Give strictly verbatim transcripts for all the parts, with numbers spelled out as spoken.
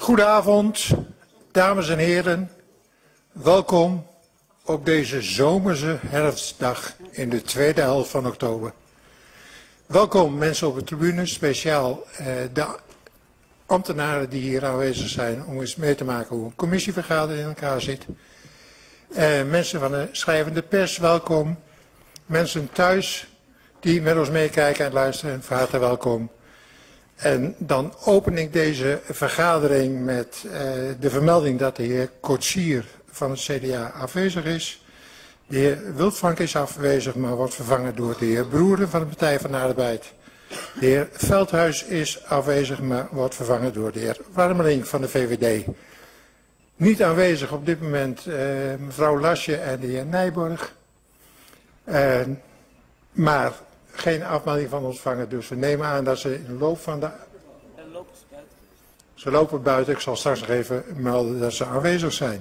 Goedenavond, dames en heren. Welkom op deze zomerse herfstdag in de tweede helft van oktober. Welkom mensen op de tribune, speciaal eh, de ambtenaren die hier aanwezig zijn om eens mee te maken hoe een commissievergadering in elkaar zit. Eh, mensen van de schrijvende pers, welkom. Mensen thuis die met ons meekijken en luisteren, van harte welkom. En dan open ik deze vergadering met uh, de vermelding dat de heer Koetsier van het C D A afwezig is. De heer Wildfrank is afwezig, maar wordt vervangen door de heer Broeren van de Partij van de Arbeid. De heer Veldhuis is afwezig, maar wordt vervangen door de heer Warmeling van de V V D. Niet aanwezig op dit moment uh, mevrouw Lasje en de heer Nijborg. Uh, maar geen afmelding van ontvangen, dus we nemen aan dat ze in de loop van de... Ze lopen buiten, ik zal straks nog even melden dat ze aanwezig zijn.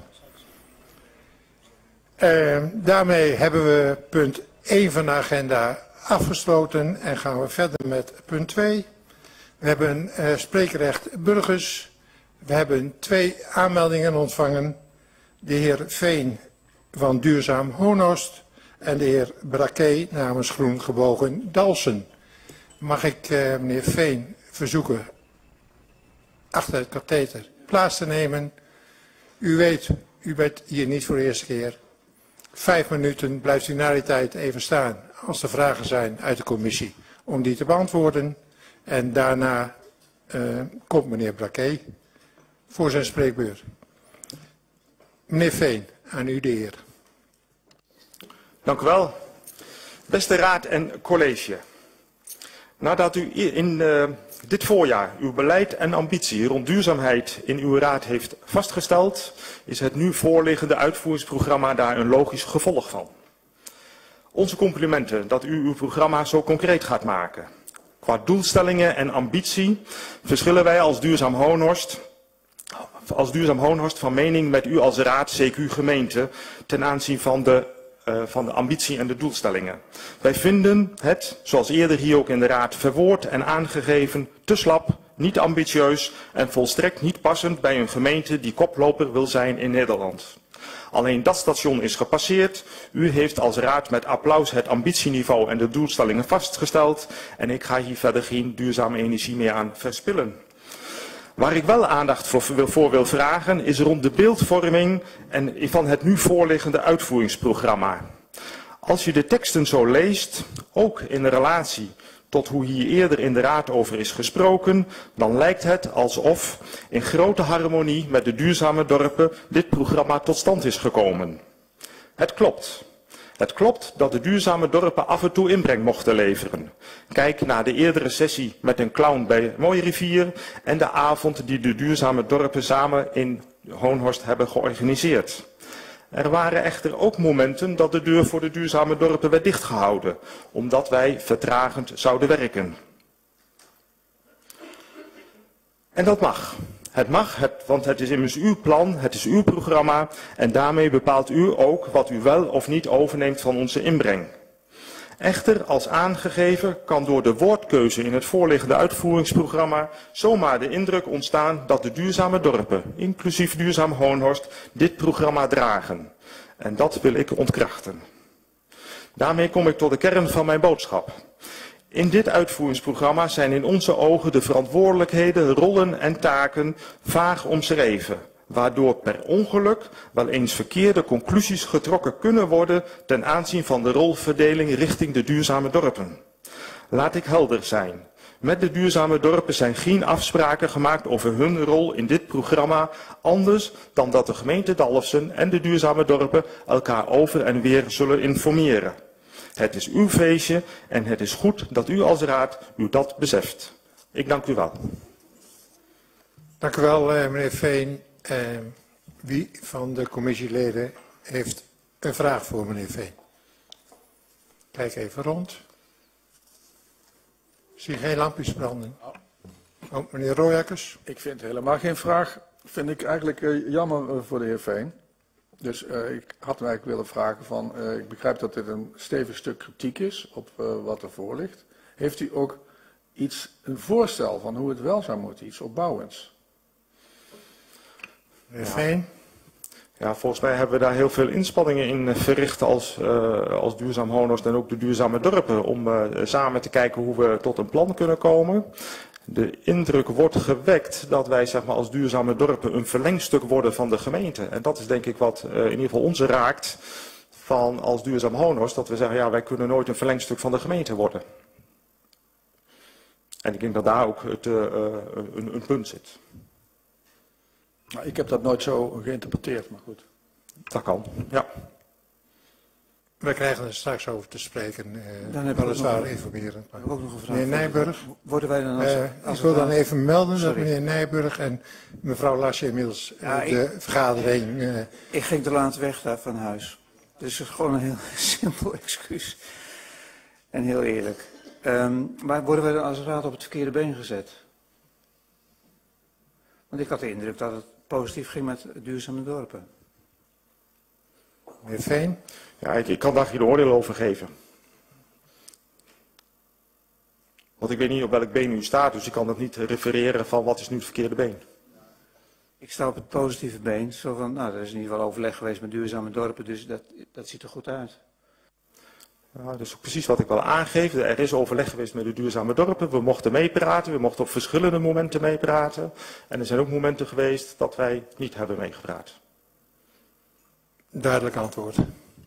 Uh, daarmee hebben we punt één van de agenda afgesloten en gaan we verder met punt twee. We hebben uh, spreekrecht burgers. We hebben twee aanmeldingen ontvangen. De heer Veen van Duurzaam Honhorst en de heer Braquet namens Groen Gebogen Dalsen. Mag ik uh, meneer Veen verzoeken achter het katheter plaats te nemen. U weet, u bent hier niet voor de eerste keer. Vijf minuten blijft u na die tijd even staan als er vragen zijn uit de commissie om die te beantwoorden. En daarna uh, komt meneer Braquet voor zijn spreekbeurt. Meneer Veen, aan u de eer. Dank u wel. Beste raad en college. Nadat u in uh, dit voorjaar uw beleid en ambitie rond duurzaamheid in uw raad heeft vastgesteld, is het nu voorliggende uitvoeringsprogramma daar een logisch gevolg van. Onze complimenten dat u uw programma zo concreet gaat maken. Qua doelstellingen en ambitie verschillen wij als Duurzaam Honhorst, als Duurzaam Honhorst van mening met u als raad, C Q gemeente, ten aanzien van de Uh, van de ambitie en de doelstellingen. Wij vinden het, zoals eerder hier ook in de raad verwoord en aangegeven, te slap, niet ambitieus en volstrekt niet passend bij een gemeente die koploper wil zijn in Nederland. Alleen dat station is gepasseerd. U heeft als raad met applaus het ambitieniveau en de doelstellingen vastgesteld en ik ga hier verder geen duurzame energie meer aan verspillen. Waar ik wel aandacht voor, voor wil vragen is rond de beeldvorming en van het nu voorliggende uitvoeringsprogramma. Als je de teksten zo leest, ook in relatie tot hoe hier eerder in de raad over is gesproken, dan lijkt het alsof in grote harmonie met de duurzame dorpen dit programma tot stand is gekomen. Het klopt. Het klopt dat de duurzame dorpen af en toe inbreng mochten leveren. Kijk naar de eerdere sessie met een clown bij Mooirivier en de avond die de duurzame dorpen samen in Honhorst hebben georganiseerd. Er waren echter ook momenten dat de deur voor de duurzame dorpen werd dichtgehouden, omdat wij vertragend zouden werken. En dat mag. Het mag, het, want het is immers uw plan, het is uw programma en daarmee bepaalt u ook wat u wel of niet overneemt van onze inbreng. Echter, als aangegeven, kan door de woordkeuze in het voorliggende uitvoeringsprogramma zomaar de indruk ontstaan dat de duurzame dorpen, inclusief Duurzaam Honhorst, dit programma dragen. En dat wil ik ontkrachten. Daarmee kom ik tot de kern van mijn boodschap. In dit uitvoeringsprogramma zijn in onze ogen de verantwoordelijkheden, rollen en taken vaag omschreven, waardoor per ongeluk wel eens verkeerde conclusies getrokken kunnen worden ten aanzien van de rolverdeling richting de duurzame dorpen. Laat ik helder zijn. Met de duurzame dorpen zijn geen afspraken gemaakt over hun rol in dit programma, anders dan dat de gemeente Dalfsen en de duurzame dorpen elkaar over en weer zullen informeren. Het is uw feestje en het is goed dat u als raad u dat beseft. Ik dank u wel. Dank u wel, meneer Veen. Uh, wie van de commissieleden heeft een vraag voor meneer Veen? Kijk even rond. Ik zie geen lampjes branden. Oh, meneer Royakkers. Ik vind helemaal geen vraag. Vind ik eigenlijk uh, jammer uh, voor de heer Veen. Dus uh, ik had hem eigenlijk willen vragen van, uh, ik begrijp dat dit een stevig stuk kritiek is op uh, wat er voor ligt. Heeft u ook iets, een voorstel van hoe het wel zou moeten, iets opbouwends? Meneer Veen. Ja, volgens mij hebben we daar heel veel inspanningen in verricht als, uh, als Duurzaam Honhorst en ook de duurzame dorpen. Om uh, samen te kijken hoe we tot een plan kunnen komen. De indruk wordt gewekt dat wij zeg maar, als duurzame dorpen een verlengstuk worden van de gemeente. En dat is denk ik wat uh, in ieder geval ons raakt van als Duurzaam Honhorst. Dat we zeggen, ja, wij kunnen nooit een verlengstuk van de gemeente worden. En ik denk dat daar ook het, uh, een, een punt zit. Nou, ik heb dat nooit zo geïnterpreteerd, maar goed. Dat kan, ja. We krijgen er straks over te spreken, uh, Dan heb weliswaar nog, informeren. heb ik ook nog een vraag. Meneer Nijburg. Worden wij dan als, Uh, als ik wil dan raad- even melden Sorry. dat meneer Nijburg en mevrouw Lasje inmiddels uh, Ja, ik- de vergadering... Uh, Ik ging te laat weg daar van huis. Dus het is gewoon een heel simpel excuus. En heel eerlijk. Um, maar worden wij dan als raad op het verkeerde been gezet? Want ik had de indruk dat het positief ging met duurzame dorpen. meneer Veen. Ja, ik, ik kan daar geen oordeel over geven. Want ik weet niet op welk been u staat, dus ik kan dat niet refereren van wat is nu het verkeerde been. Ik sta op het positieve been. Zo van, nou, er is in ieder geval overleg geweest met duurzame dorpen, dus dat, dat ziet er goed uit. Ja, dat is ook precies wat ik wil aangeven. Er is overleg geweest met de duurzame dorpen. We mochten meepraten, we mochten op verschillende momenten meepraten. En er zijn ook momenten geweest dat wij niet hebben meegepraat. Duidelijk antwoord.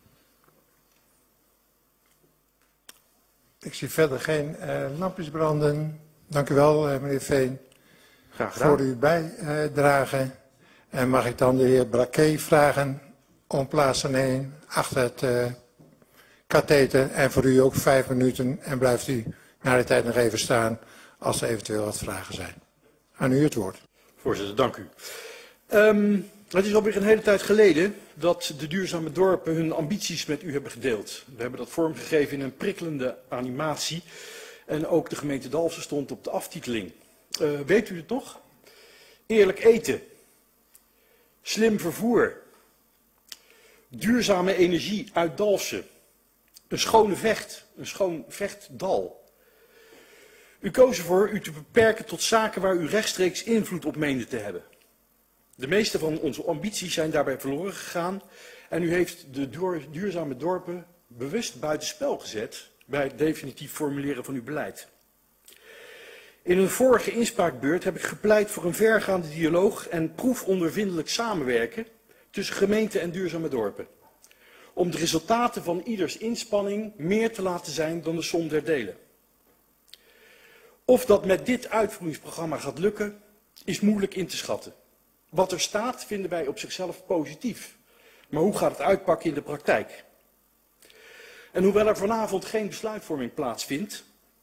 Ik zie verder geen uh, lampjes branden. Dank u wel, uh, meneer Veen, Graag gedaan. voor uw bijdrage. En mag ik dan de heer Braquet vragen om plaats te nemen achter het uh, katheter. En voor u ook vijf minuten. En blijft u na de tijd nog even staan als er eventueel wat vragen zijn. Aan u het woord. Voorzitter, dank u. Um, het is alweer een hele tijd geleden dat de duurzame dorpen hun ambities met u hebben gedeeld. We hebben dat vormgegeven in een prikkelende animatie. En ook de gemeente Dalfsen stond op de aftiteling. Uh, weet u het nog? Eerlijk eten. Slim vervoer. Duurzame energie uit Dalfsen. Een schone vecht. Een schoon vechtdal. U koos ervoor u te beperken tot zaken waar u rechtstreeks invloed op meende te hebben. De meeste van onze ambities zijn daarbij verloren gegaan en u heeft de duurzame dorpen bewust buitenspel gezet bij het definitief formuleren van uw beleid. In een vorige inspraakbeurt heb ik gepleit voor een vergaande dialoog en proefondervindelijk samenwerken tussen gemeenten en duurzame dorpen. Om de resultaten van ieders inspanning meer te laten zijn dan de som der delen. Of dat met dit uitvoeringsprogramma gaat lukken, is moeilijk in te schatten. Wat er staat vinden wij op zichzelf positief. Maar hoe gaat het uitpakken in de praktijk? En hoewel er vanavond geen besluitvorming plaatsvindt,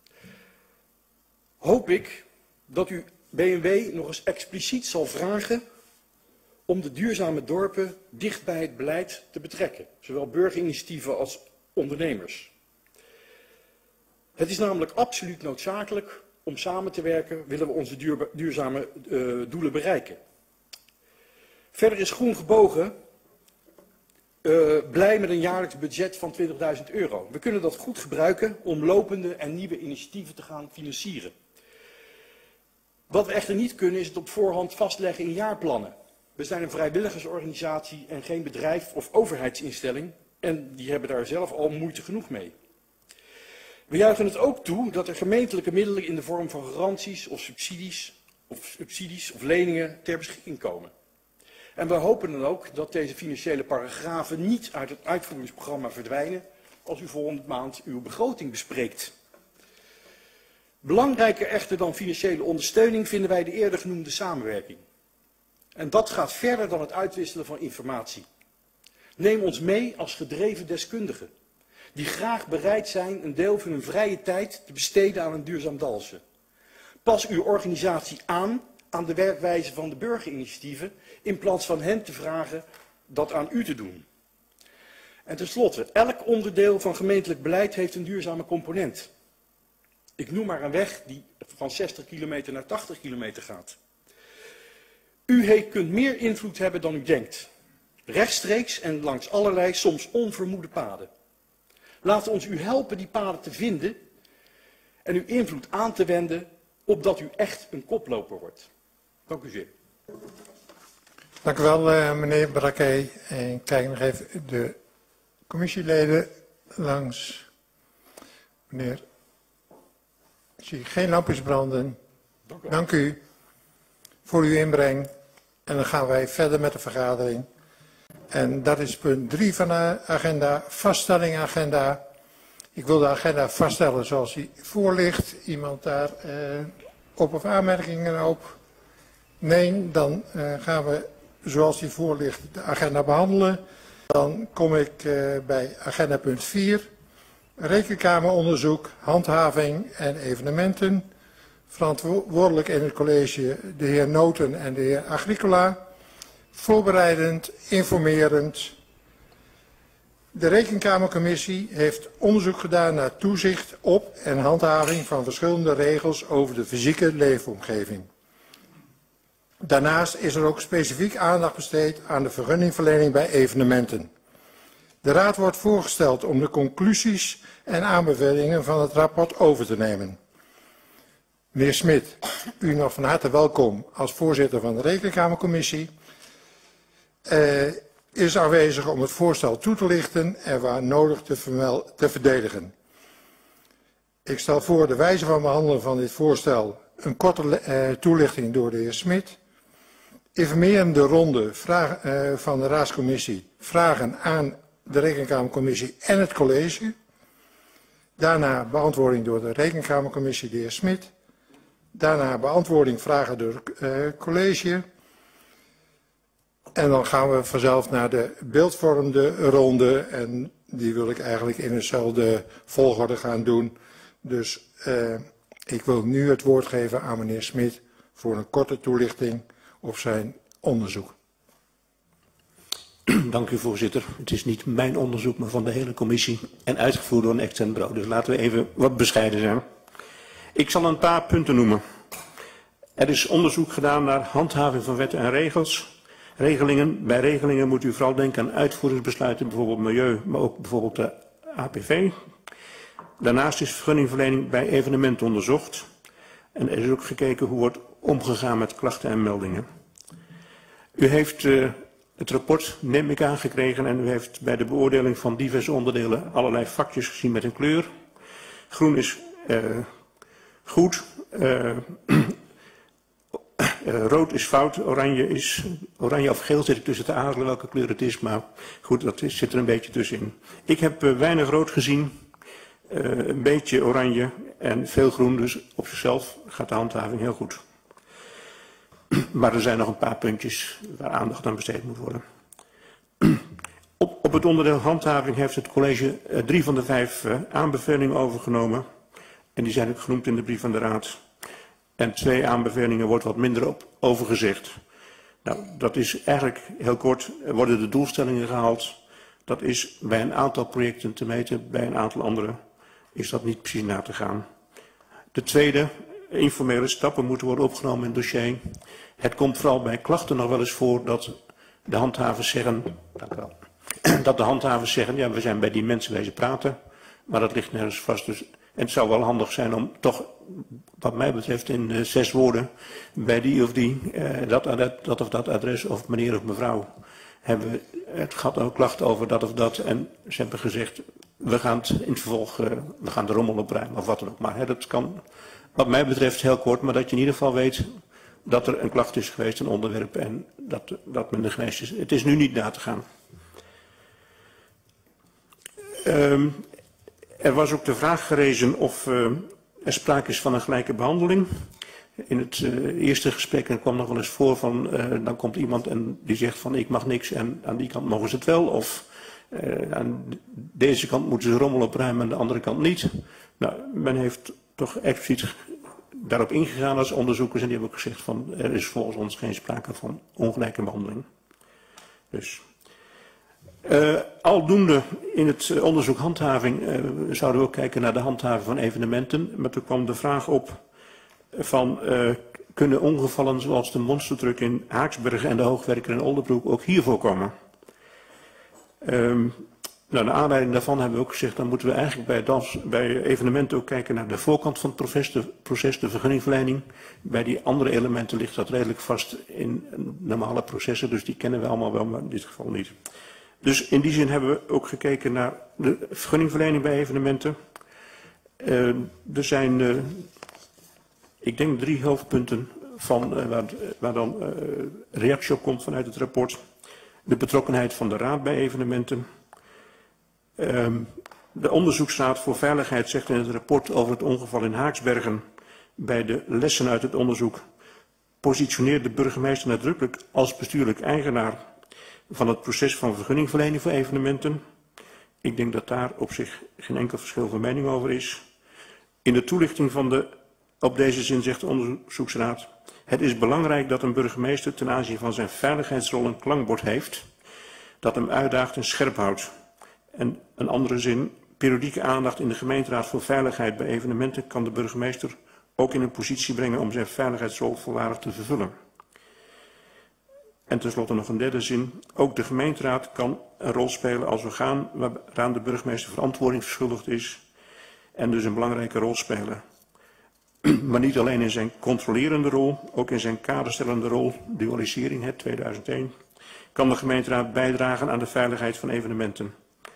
hoop ik dat u B M W nog eens expliciet zal vragen om de duurzame dorpen dicht bij het beleid te betrekken. Zowel burgerinitiatieven als ondernemers. Het is namelijk absoluut noodzakelijk om samen te werken, willen we onze duur, duurzame uh, doelen bereiken. Verder is Groen Gebogen uh, blij met een jaarlijks budget van twintigduizend euro. We kunnen dat goed gebruiken om lopende en nieuwe initiatieven te gaan financieren. Wat we echter niet kunnen is het op voorhand vastleggen in jaarplannen. We zijn een vrijwilligersorganisatie en geen bedrijf of overheidsinstelling en die hebben daar zelf al moeite genoeg mee. We juichen het ook toe dat er gemeentelijke middelen in de vorm van garanties of subsidies of, subsidies of leningen ter beschikking komen. En we hopen dan ook dat deze financiële paragrafen niet uit het uitvoeringsprogramma verdwijnen als u volgende maand uw begroting bespreekt. Belangrijker echter dan financiële ondersteuning vinden wij de eerder genoemde samenwerking. En dat gaat verder dan het uitwisselen van informatie. Neem ons mee als gedreven deskundigen, die graag bereid zijn een deel van hun vrije tijd te besteden aan een duurzaam Dalfsen. Pas uw organisatie aan aan de werkwijze van de burgerinitiatieven, in plaats van hen te vragen dat aan u te doen. En tenslotte, elk onderdeel van gemeentelijk beleid heeft een duurzame component. Ik noem maar een weg die van zestig kilometer naar tachtig kilometer gaat. U kunt meer invloed hebben dan u denkt. Rechtstreeks en langs allerlei, soms onvermoede paden. Laten we ons u helpen die paden te vinden en uw invloed aan te wenden, opdat u echt een koploper wordt. Dank u zeer. Dank u wel, uh, meneer Braquet. En kijk nog even de commissieleden langs. Meneer, ik zie geen lampjes branden. Dank u. Dank u voor uw inbreng. En dan gaan wij verder met de vergadering. En dat is punt drie van de agenda, vaststelling agenda. Ik wil de agenda vaststellen zoals die voor ligt. Iemand daar uh, op of aanmerkingen op? Nee, dan uh, gaan we zoals die voor ligt de agenda behandelen. Dan kom ik uh, bij agenda punt vier. Rekenkameronderzoek, handhaving en evenementen. Verantwoordelijk in het college de heer Noten en de heer Agricola. Voorbereidend, informerend. De Rekenkamercommissie heeft onderzoek gedaan naar toezicht op en handhaving van verschillende regels over de fysieke leefomgeving. Daarnaast is er ook specifiek aandacht besteed aan de vergunningverlening bij evenementen. De Raad wordt voorgesteld om de conclusies en aanbevelingen van het rapport over te nemen. Meneer Smit, u nog van harte welkom als voorzitter van de Rekenkamercommissie. Uh, is aanwezig om het voorstel toe te lichten en waar nodig te, vermel, te verdedigen. Ik stel voor de wijze van behandelen van dit voorstel een korte uh, toelichting door de heer Smit. Informerende ronde vraag, uh, van de Raadscommissie, vragen aan de Rekenkamercommissie en het college. Daarna beantwoording door de Rekenkamercommissie, de heer Smit. Daarna beantwoording vragen door het uh, college. En dan gaan we vanzelf naar de beeldvormende ronde en die wil ik eigenlijk in dezelfde volgorde gaan doen. Dus uh, ik wil nu het woord geven aan meneer Smit voor een korte toelichting op zijn onderzoek. Dank u voorzitter. Het is niet mijn onderzoek, maar van de hele commissie en uitgevoerd door een extern bureau. Dus laten we even wat bescheiden zijn. Ik zal een paar punten noemen. Er is onderzoek gedaan naar handhaving van wetten en regels. Regelingen. Bij regelingen moet u vooral denken aan uitvoeringsbesluiten, bijvoorbeeld milieu, maar ook bijvoorbeeld de A P V. Daarnaast is vergunningverlening bij evenementen onderzocht. En er is ook gekeken hoe wordt omgegaan met klachten en meldingen. U heeft uh, het rapport, neem ik aan, gekregen en u heeft bij de beoordeling van diverse onderdelen allerlei vakjes gezien met een kleur. Groen is uh, goed. Uh, Uh, rood is fout, oranje is, oranje of geel zit ik tussen te aarzelen welke kleur het is, maar goed, dat is, zit er een beetje tussenin. Ik heb uh, weinig rood gezien, uh, een beetje oranje en veel groen, dus op zichzelf gaat de handhaving heel goed. Maar er zijn nog een paar puntjes waar aandacht aan besteed moet worden. Op, op het onderdeel handhaving heeft het college uh, drie van de vijf uh, aanbevelingen overgenomen en die zijn ook genoemd in de brief van de Raad. En twee aanbevelingen wordt wat minder op overgezegd. Nou, dat is eigenlijk heel kort, er worden de doelstellingen gehaald. Dat is bij een aantal projecten te meten, bij een aantal andere is dat niet precies na te gaan. De tweede, informele stappen moeten worden opgenomen in het dossier. Het komt vooral bij klachten nog wel eens voor dat de handhavers zeggen, dank u wel, dat de handhavers zeggen, ja, we zijn bij die mensen wezen praten, maar dat ligt nergens vast. Dus, en het zou wel handig zijn om toch, wat mij betreft, in uh, zes woorden bij die of die, uh, dat, dat, dat of dat adres of meneer of mevrouw, hebben we het gehad ook klachten over dat of dat. En ze hebben gezegd, we gaan het in het vervolg, uh, we gaan de rommel opruimen of wat dan ook. Maar hè, dat kan, wat mij betreft, heel kort, maar dat je in ieder geval weet dat er een klacht is geweest, een onderwerp en dat, dat men er geweest is. Het is nu niet na te gaan. Um, er was ook de vraag gerezen of uh, er sprake is van een gelijke behandeling. In het uh, eerste gesprek en kwam nog wel eens voor van, uh, dan komt iemand en die zegt van ik mag niks en aan die kant mogen ze het wel. Of uh, aan deze kant moeten ze rommel opruimen en aan de andere kant niet. Nou, men heeft toch expliciet daarop ingegaan als onderzoekers en die hebben ook gezegd van er is volgens ons geen sprake van ongelijke behandeling. Dus... Uh, aldoende in het onderzoek handhaving uh, zouden we ook kijken naar de handhaving van evenementen. Maar toen kwam de vraag op van uh, kunnen ongevallen zoals de monstertruck in Haaksbergen en de Hoogwerker in Oldenbroek ook hier voorkomen. Um, Nou, naar aanleiding daarvan hebben we ook gezegd, dan moeten we eigenlijk bij, dans, bij evenementen ook kijken naar de voorkant van het proces, de, proces, de vergunningverlening. Bij die andere elementen ligt dat redelijk vast in normale processen, dus die kennen we allemaal wel, maar in dit geval niet. Dus in die zin hebben we ook gekeken naar de vergunningverlening bij evenementen. Uh, er zijn, uh, ik denk, drie hoofdpunten van, uh, waar, waar dan uh, reactie op komt vanuit het rapport. De betrokkenheid van de Raad bij evenementen. Uh, de Onderzoeksraad voor Veiligheid zegt in het rapport over het ongeval in Haaksbergen bij de lessen uit het onderzoek positioneert de burgemeester nadrukkelijk als bestuurlijk eigenaar van het proces van vergunningverlening voor evenementen. Ik denk dat daar op zich geen enkel verschil van mening over is. In de toelichting van de, op deze zin zegt de Onderzoeksraad, het is belangrijk dat een burgemeester ten aanzien van zijn veiligheidsrol een klankbord heeft, dat hem uitdaagt en scherp houdt. En een andere zin, periodieke aandacht in de gemeenteraad voor veiligheid bij evenementen kan de burgemeester ook in een positie brengen om zijn veiligheidsrol volwaardig te vervullen. En tenslotte nog een derde zin, ook de gemeenteraad kan een rol spelen als orgaan waaraan de burgemeester verantwoording verschuldigd is en dus een belangrijke rol spelen. Maar niet alleen in zijn controlerende rol, ook in zijn kaderstellende rol, dualisering, het tweeduizend één, kan de gemeenteraad bijdragen aan de veiligheid van evenementen.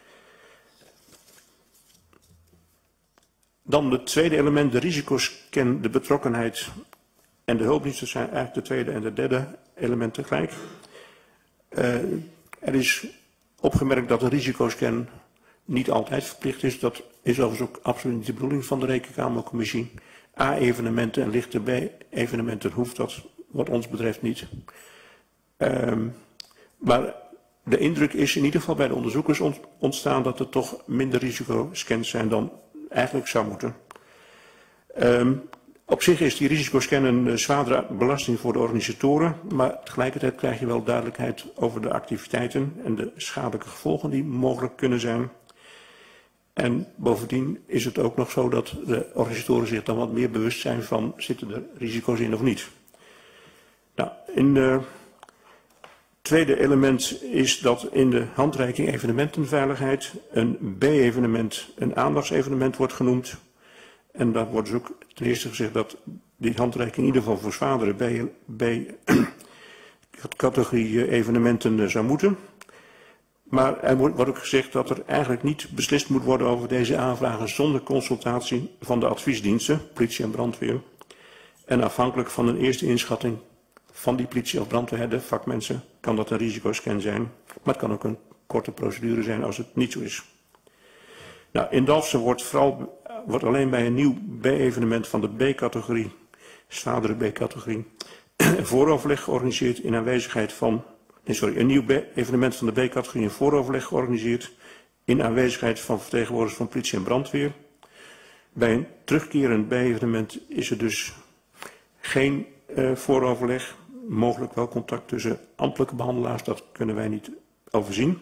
Dan het tweede element, de risicoscan, de betrokkenheid en de hulpdiensten zijn eigenlijk de tweede en de derde element tegelijk. Uh, er is opgemerkt dat een risicoscan niet altijd verplicht is. Dat is overigens ook absoluut niet de bedoeling van de Rekenkamercommissie. A-evenementen en lichte B-evenementen hoeft dat wat ons betreft niet. Uh, maar de indruk is in ieder geval bij de onderzoekers ontstaan dat er toch minder risicoscans zijn dan eigenlijk zou moeten. Um, op zich is die risicoscan een uh, zwaardere belasting voor de organisatoren, maar tegelijkertijd krijg je wel duidelijkheid over de activiteiten en de schadelijke gevolgen die mogelijk kunnen zijn. En bovendien is het ook nog zo dat de organisatoren zich dan wat meer bewust zijn van zitten er risico's in of niet. Nou, in de tweede element is dat in de handreiking evenementenveiligheid een B-evenement een aandachtsevenement wordt genoemd. En daar wordt dus ook ten eerste gezegd dat die handreiking in ieder geval voor zwaardere B-categorie evenementen zou moeten. Maar er wordt ook gezegd dat er eigenlijk niet beslist moet worden over deze aanvragen zonder consultatie van de adviesdiensten, politie en brandweer. En afhankelijk van een eerste inschatting van die politie of brandweer, de vakmensen, kan dat een risicoscan zijn. Maar het kan ook een korte procedure zijn als het niet zo is. Nou, in Dalfsen wordt vooral wordt alleen bij een nieuw B-evenement van de B-categorie, zwaardere B-categorie, een vooroverleg georganiseerd in aanwezigheid van, nee sorry, een nieuw evenement van de B-categorie een vooroverleg georganiseerd in aanwezigheid van vertegenwoordigers van politie en brandweer. Bij een terugkerend B-evenement is er dus geen uh, vooroverleg, mogelijk wel contact tussen ambtelijke behandelaars, dat kunnen wij niet overzien.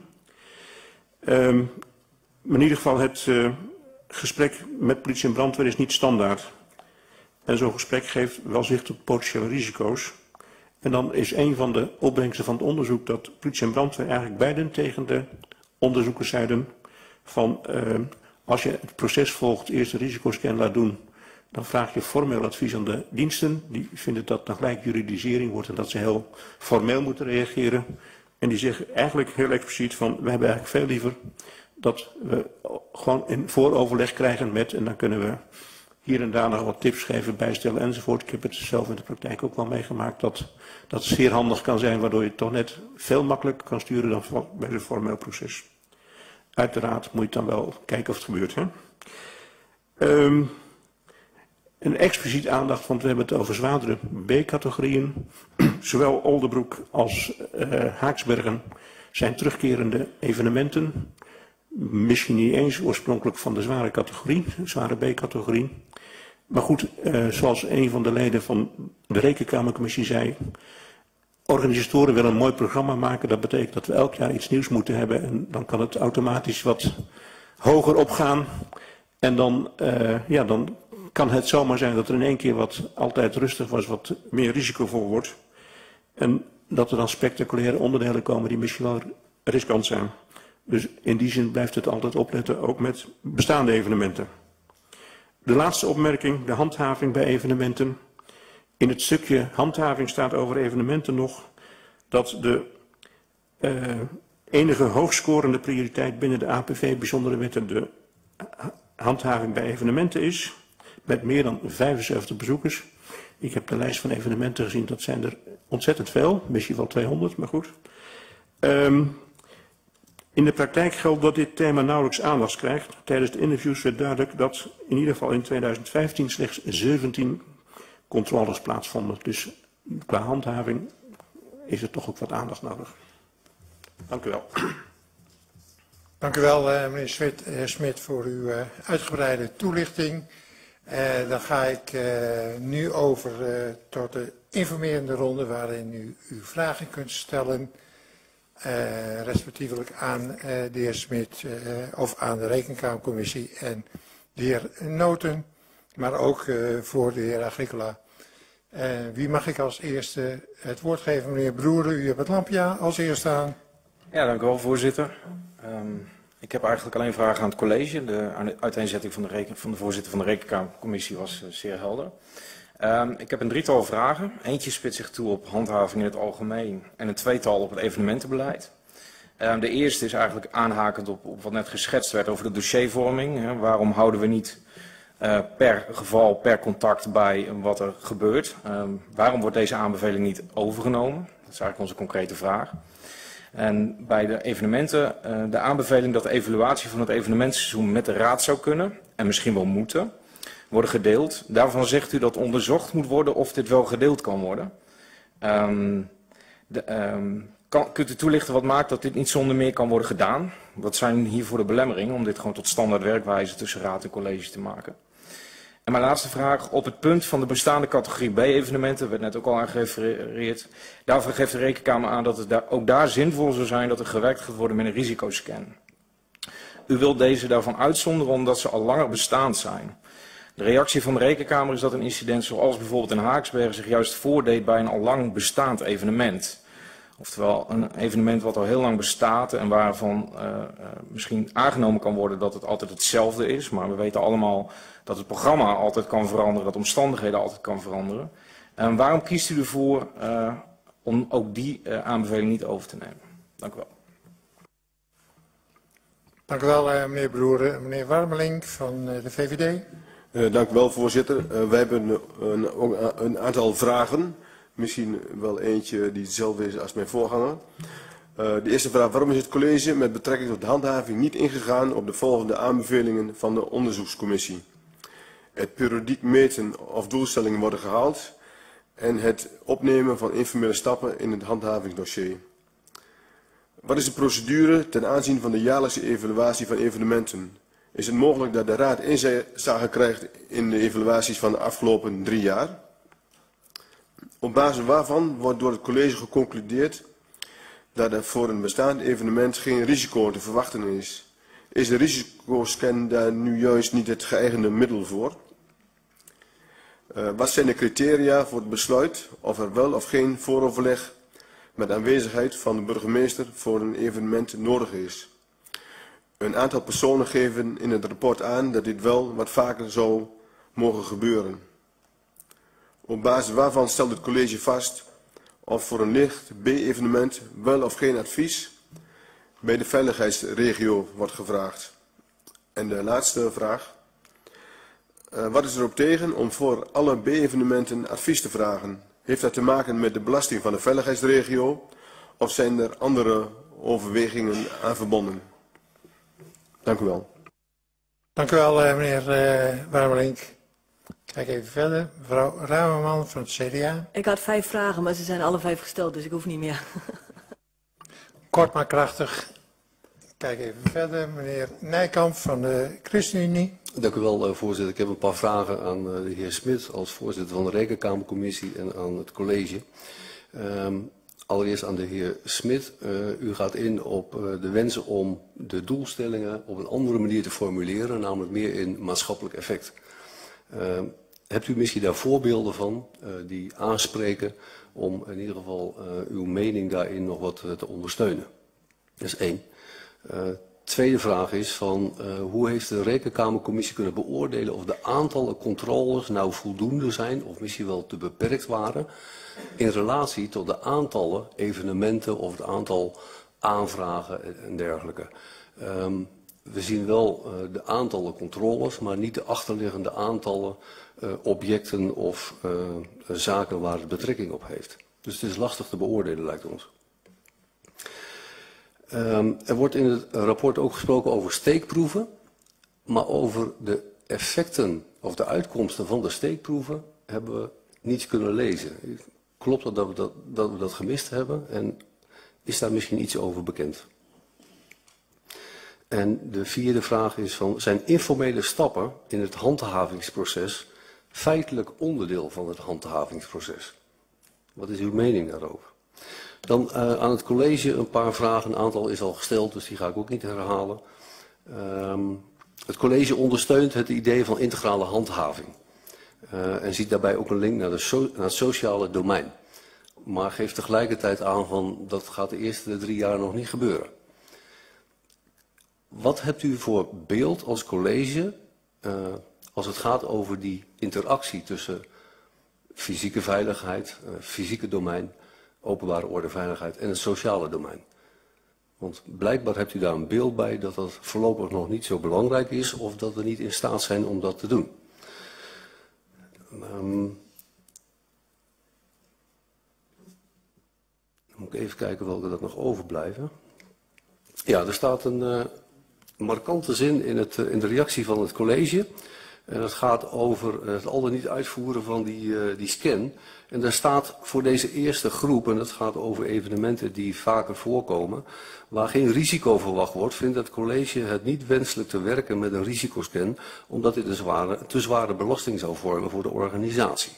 Um, maar in ieder geval het uh, gesprek met politie en brandweer is niet standaard. En zo'n gesprek geeft wel zicht op potentiële risico's. En dan is een van de opbrengsten van het onderzoek dat politie en brandweer eigenlijk beiden tegen de onderzoekers zeiden van uh, als je het proces volgt, eerst de risicoscan laat doen, dan vraag je formeel advies aan de diensten. Die vinden dat dan gelijk juridisering wordt en dat ze heel formeel moeten reageren. En die zeggen eigenlijk heel expliciet van we hebben eigenlijk veel liever dat we gewoon een vooroverleg krijgen met, en dan kunnen we hier en daar nog wat tips geven, bijstellen enzovoort. Ik heb het zelf in de praktijk ook wel meegemaakt dat dat zeer handig kan zijn, waardoor je het toch net veel makkelijker kan sturen dan bij zo'n formeel proces. Uiteraard moet je dan wel kijken of het gebeurt. Hè? Um, een expliciet aandacht, want we hebben het over zwaardere B-categorieën. Zowel Oldebroek als uh, Haaksbergen zijn terugkerende evenementen. Misschien niet eens oorspronkelijk van de zware categorie, zware B-categorie. Maar goed, uh, zoals een van de leden van de Rekenkamercommissie zei, organisatoren willen een mooi programma maken. Dat betekent dat we elk jaar iets nieuws moeten hebben en dan kan het automatisch wat hoger opgaan. En dan, uh, ja, dan kan het zomaar zijn dat er in één keer wat altijd rustig was, wat meer risicovol wordt. En dat er dan spectaculaire onderdelen komen die misschien wel riskant zijn. Dus in die zin blijft het altijd opletten, ook met bestaande evenementen. De laatste opmerking, de handhaving bij evenementen. In het stukje handhaving staat over evenementen nog dat de uh, enige hoogscorende prioriteit binnen de A P V bijzondere wetten de handhaving bij evenementen is, met meer dan vijfenzeventig bezoekers. Ik heb de lijst van evenementen gezien, dat zijn er ontzettend veel, misschien wel tweehonderd, maar goed. Um, in de praktijk geldt dat dit thema nauwelijks aandacht krijgt. Tijdens de interviews werd duidelijk dat in ieder geval in tweeduizend vijftien slechts zeventien controles plaatsvonden. Dus qua handhaving is er toch ook wat aandacht nodig. Dank u wel. Dank u wel, uh, meneer Smit, uh, Smit, voor uw uh, uitgebreide toelichting. Uh, dan ga ik uh, nu over uh, tot de informerende ronde waarin u uw vragen kunt stellen. Uh, respectievelijk aan uh, de heer Smit uh, of aan de Rekenkamercommissie en de heer Noten, maar ook uh, voor de heer Agricola. Uh, wie mag ik als eerste het woord geven? Meneer Broeren, u hebt het lampje als eerste aan. Ja, dank u wel, voorzitter. Um, ik heb eigenlijk alleen vragen aan het college. De uiteenzetting van de, reken, van de voorzitter van de Rekenkamercommissie was uh, zeer helder. Um, ik heb een drietal vragen. Eentje spitst zich toe op handhaving in het algemeen en een tweetal op het evenementenbeleid. Um, de eerste is eigenlijk aanhakend op, op wat net geschetst werd over de dossiervorming. Hè. Waarom houden we niet uh, per geval, per contact bij wat er gebeurt? Um, waarom wordt deze aanbeveling niet overgenomen? Dat is eigenlijk onze concrete vraag. En bij de evenementen, uh, de aanbeveling dat de evaluatie van het evenementseizoen met de raad zou kunnen en misschien wel moeten worden gedeeld. Daarvan zegt u dat onderzocht moet worden of dit wel gedeeld kan worden. Um, de, um, kan, kunt u toelichten wat maakt dat dit niet zonder meer kan worden gedaan? Wat zijn hiervoor de belemmeringen om dit gewoon tot standaard werkwijze tussen raad en college te maken? En mijn laatste vraag, op het punt van de bestaande categorie B-evenementen, werd net ook al aan gerefereerd. Daarvoor geeft de Rekenkamer aan dat het daar, ook daar zinvol zou zijn dat er gewerkt gaat worden met een risicoscan. U wilt deze daarvan uitzonderen omdat ze al langer bestaand zijn. De reactie van de Rekenkamer is dat een incident zoals bijvoorbeeld in Haaksbergen zich juist voordeed bij een al lang bestaand evenement. Oftewel een evenement wat al heel lang bestaat en waarvan uh, uh, misschien aangenomen kan worden dat het altijd hetzelfde is. Maar we weten allemaal dat het programma altijd kan veranderen, dat omstandigheden altijd kan veranderen. En waarom kiest u ervoor uh, om ook die uh, aanbeveling niet over te nemen? Dank u wel. Dank u wel, uh, meneer Broeren. Meneer Warmeling van uh, de V V D. Uh, dank u wel, voorzitter. Uh, wij hebben een, een, een aantal vragen. Misschien wel eentje die hetzelfde is als mijn voorganger. Uh, de eerste vraag, waarom is het college met betrekking tot de handhaving niet ingegaan op de volgende aanbevelingen van de onderzoekscommissie? Het periodiek meten of doelstellingen worden gehaald en het opnemen van informele stappen in het handhavingsdossier. Wat is de procedure ten aanzien van de jaarlijkse evaluatie van evenementen? Is het mogelijk dat de Raad inzage krijgt in de evaluaties van de afgelopen drie jaar? Op basis waarvan wordt door het college geconcludeerd dat er voor een bestaand evenement geen risico te verwachten is? Is de risicoscan daar nu juist niet het geëigende middel voor? Uh, wat zijn de criteria voor het besluit of er wel of geen vooroverleg met aanwezigheid van de burgemeester voor een evenement nodig is? Een aantal personen geven in het rapport aan dat dit wel wat vaker zou mogen gebeuren. Op basis waarvan stelt het college vast of voor een licht B-evenement wel of geen advies bij de veiligheidsregio wordt gevraagd. En de laatste vraag. Uh, wat is erop tegen om voor alle B-evenementen advies te vragen? Heeft dat te maken met de belasting van de veiligheidsregio of zijn er andere overwegingen aan verbonden? Dank u wel. Dank u wel, uh, meneer uh, Warmelink. Kijk even verder. Mevrouw Ramerman van het C D A. Ik had vijf vragen, maar ze zijn alle vijf gesteld, dus ik hoef niet meer. Kort maar krachtig. Kijk even verder. Meneer Nijkamp van de ChristenUnie. Dank u wel, voorzitter. Ik heb een paar vragen aan de heer Smit als voorzitter van de Rekenkamercommissie en aan het college. Um, allereerst aan de heer Smit. Uh, u gaat in op uh, de wensen om de doelstellingen op een andere manier te formuleren, namelijk meer in maatschappelijk effect. Uh, hebt u misschien daar voorbeelden van uh, die aanspreken om in ieder geval uh, uw mening daarin nog wat uh, te ondersteunen? Dat is één. Uh, tweede vraag is van uh, hoe heeft de Rekenkamercommissie kunnen beoordelen of de aantallen controles nou voldoende zijn of misschien wel te beperkt waren in relatie tot de aantallen evenementen of het aantal aanvragen en dergelijke. Um, we zien wel uh, de aantallen controles, maar niet de achterliggende aantallen uh, objecten of uh, zaken waar het betrekking op heeft. Dus het is lastig te beoordelen, lijkt ons. Um, er wordt in het rapport ook gesproken over steekproeven, maar over de effecten of de uitkomsten van de steekproeven hebben we niets kunnen lezen. Klopt het dat we dat, dat we dat gemist hebben en is daar misschien iets over bekend? En de vierde vraag is van, zijn informele stappen in het handhavingsproces feitelijk onderdeel van het handhavingsproces? Wat is uw mening daarover? Dan uh, aan het college een paar vragen, een aantal is al gesteld, dus die ga ik ook niet herhalen. Um, het college ondersteunt het idee van integrale handhaving uh, en ziet daarbij ook een link naar, de so naar het sociale domein. Maar geeft tegelijkertijd aan van dat gaat de eerste drie jaar nog niet gebeuren. Wat hebt u voor beeld als college uh, als het gaat over die interactie tussen fysieke veiligheid, uh, fysieke domein, openbare orde, veiligheid en het sociale domein? Want blijkbaar hebt u daar een beeld bij dat dat voorlopig nog niet zo belangrijk is of dat we niet in staat zijn om dat te doen. Um, dan moet ik even kijken welke dat nog overblijven. Ja, er staat een uh, markante zin in, het, uh, in de reactie van het college. En dat gaat over het al dan niet uitvoeren van die, uh, die scan. En daar staat voor deze eerste groep, en dat gaat over evenementen die vaker voorkomen, waar geen risico verwacht wordt, vindt het college het niet wenselijk te werken met een risicoscan, omdat dit een zware, te zware belasting zou vormen voor de organisatie.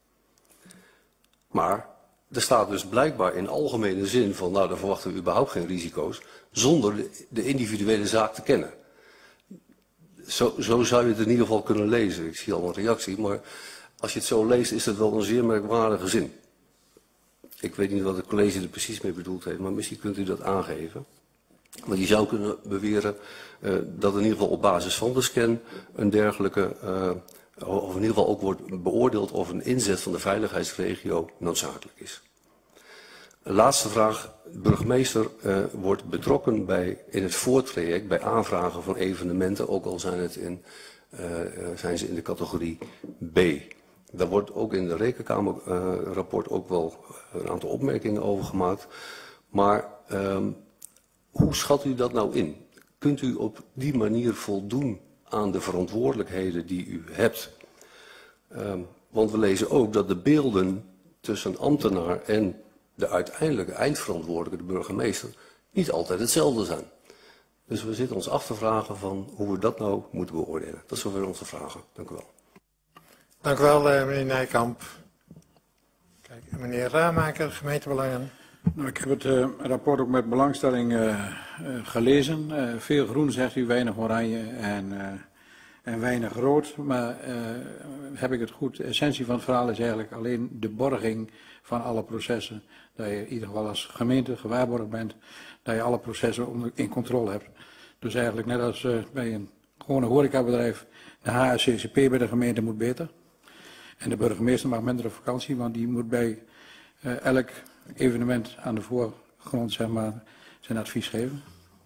Maar er staat dus blijkbaar in algemene zin van, nou dan verwachten we überhaupt geen risico's, zonder de, de individuele zaak te kennen. Zo, zo zou je het in ieder geval kunnen lezen. Ik zie al een reactie, maar als je het zo leest is het wel een zeer merkwaardige zin. Ik weet niet wat het college er precies mee bedoeld heeft, maar misschien kunt u dat aangeven. Want je zou kunnen beweren uh, dat in ieder geval op basis van de scan een dergelijke, uh, of in ieder geval ook wordt beoordeeld of een inzet van de veiligheidsregio noodzakelijk is. Laatste vraag. De burgemeester uh, wordt betrokken bij, in het voortraject bij aanvragen van evenementen, ook al zijn, het in, uh, zijn ze in de categorie B. Daar wordt ook in de Rekenkamerrapport uh, ook wel een aantal opmerkingen over gemaakt. Maar um, hoe schat u dat nou in? Kunt u op die manier voldoen aan de verantwoordelijkheden die u hebt? Um, want we lezen ook dat de beelden tussen ambtenaar en de uiteindelijke eindverantwoordelijke, de burgemeester, niet altijd hetzelfde zijn. Dus we zitten ons af te vragen van hoe we dat nou moeten beoordelen. Dat is zover onze vragen. Dank u wel. Dank u wel, meneer Nijkamp. Kijk, meneer Ramaker, gemeentebelangen. Nou, ik heb het uh, rapport ook met belangstelling uh, uh, gelezen. Uh, veel groen, zegt u, weinig oranje en, uh, en weinig rood. Maar uh, heb ik het goed? De essentie van het verhaal is eigenlijk alleen de borging van alle processen. Dat je in ieder geval als gemeente gewaarborgd bent, dat je alle processen onder, in controle hebt. Dus eigenlijk net als uh, bij een gewone horecabedrijf, de H S C C P bij de gemeente moet beter. En de burgemeester mag minder op vakantie, want die moet bij uh, elk evenement aan de voorgrond, zeg maar, zijn advies geven.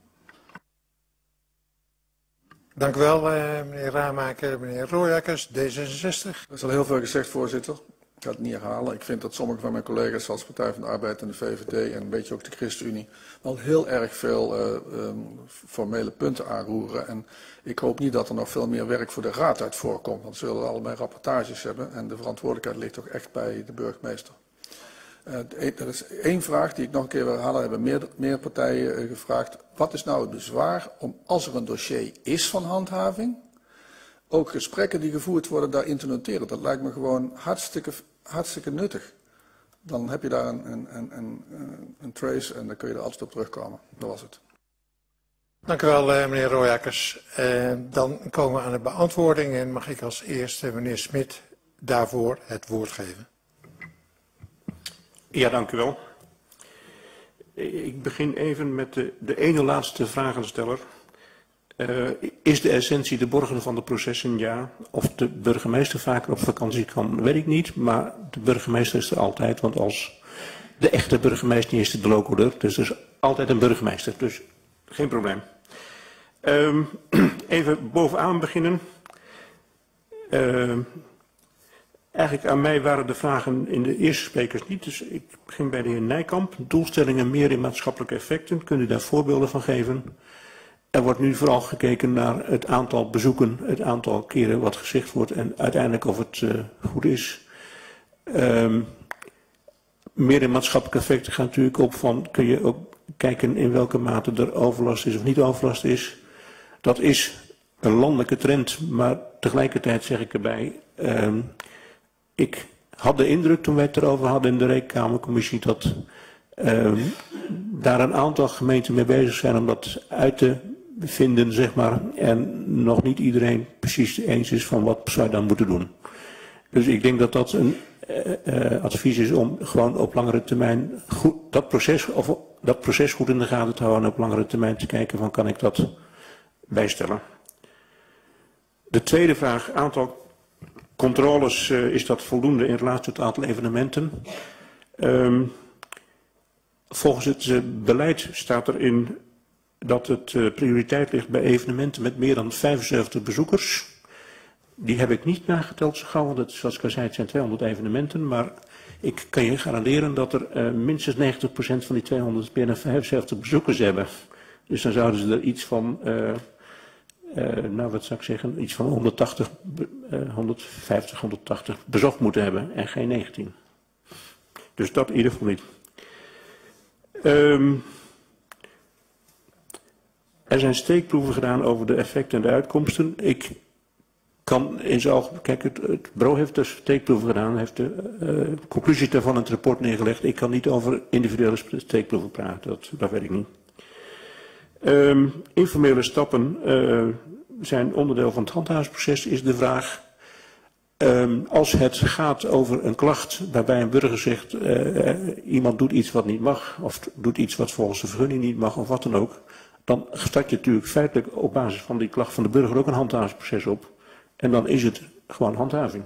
Dank u wel, uh, meneer Ramaker. Meneer Rooijakkers, D zesenzestig. Er is al heel veel gezegd, voorzitter. Ik ga het niet herhalen. Ik vind dat sommige van mijn collega's, zoals Partij van de Arbeid en de V V D en een beetje ook de ChristenUnie, wel heel erg veel uh, um, formele punten aanroeren. En ik hoop niet dat er nog veel meer werk voor de Raad uit voorkomt, want ze zullen allebei rapportages hebben en de verantwoordelijkheid ligt ook echt bij de burgemeester. Uh, er is één vraag die ik nog een keer wil herhalen. Er hebben meer, meer partijen uh, gevraagd. Wat is nou het bezwaar om, als er een dossier is van handhaving, ook gesprekken die gevoerd worden daarin te noteren? Dat lijkt me gewoon hartstikke, hartstikke nuttig. Dan heb je daar een, een, een, een, een trace en dan kun je er altijd op terugkomen. Dat was het. Dank u wel, meneer Rooijakkers. Uh, dan komen we aan de beantwoording en mag ik als eerste meneer Smit daarvoor het woord geven. Ja, dank u wel. Ik begin even met de, de ene laatste vragensteller. Uh, is de essentie de borgen van de processen? Ja. Of de burgemeester vaker op vakantie kan, weet ik niet. Maar de burgemeester is er altijd, want als de echte burgemeester niet is de locoder. Dus er is altijd een burgemeester, dus geen probleem. Um, even bovenaan beginnen. Uh, eigenlijk aan mij waren de vragen in de eerste sprekers niet, dus ik begin bij de heer Nijkamp. Doelstellingen meer in maatschappelijke effecten, kunt u daar voorbeelden van geven? Er wordt nu vooral gekeken naar het aantal bezoeken, het aantal keren wat gezegd wordt en uiteindelijk of het uh, goed is. Um, meer in maatschappelijke effecten gaat natuurlijk op van, kun je ook kijken in welke mate er overlast is of niet overlast is. Dat is een landelijke trend, maar tegelijkertijd zeg ik erbij, um, ik had de indruk toen wij het erover hadden in de Rekenkamercommissie dat um, daar een aantal gemeenten mee bezig zijn om dat uit te vinden, zeg maar, en nog niet iedereen precies eens is van wat zou je dan moeten doen. Dus ik denk dat dat een uh, uh, advies is om gewoon op langere termijn goed, dat, proces, of, dat proces goed in de gaten te houden en op langere termijn te kijken van kan ik dat bijstellen. De tweede vraag, aantal controles, uh, is dat voldoende in relatie tot het aantal evenementen? Um, volgens het uh, beleid staat erin dat het uh, prioriteit ligt bij evenementen met meer dan vijfenzeventig bezoekers. Die heb ik niet nageteld zo gauw, want het, zoals ik al zei, het zijn tweehonderd evenementen. Maar ik kan je garanderen dat er uh, minstens negentig procent van die tweehonderd meer dan vijfenzeventig bezoekers hebben. Dus dan zouden ze er iets van, uh, uh, nou wat zou ik zeggen, iets van honderdtachtig, uh, honderdvijftig, honderdtachtig bezocht moeten hebben en geen negentien. Dus dat in ieder geval niet. Um, er zijn steekproeven gedaan over de effecten en de uitkomsten. Ik kan in zijn algemeen, kijk, het, het bureau heeft dus steekproeven gedaan, heeft de uh, conclusies daarvan in het rapport neergelegd. Ik kan niet over individuele steekproeven praten, dat, dat weet ik niet. Um, informele stappen uh, zijn onderdeel van het handhavingsproces, is de vraag. Um, als het gaat over een klacht waarbij een burger zegt, uh, iemand doet iets wat niet mag, of doet iets wat volgens de vergunning niet mag, of wat dan ook, dan start je natuurlijk feitelijk op basis van die klacht van de burger ook een handhavingsproces op. En dan is het gewoon handhaving.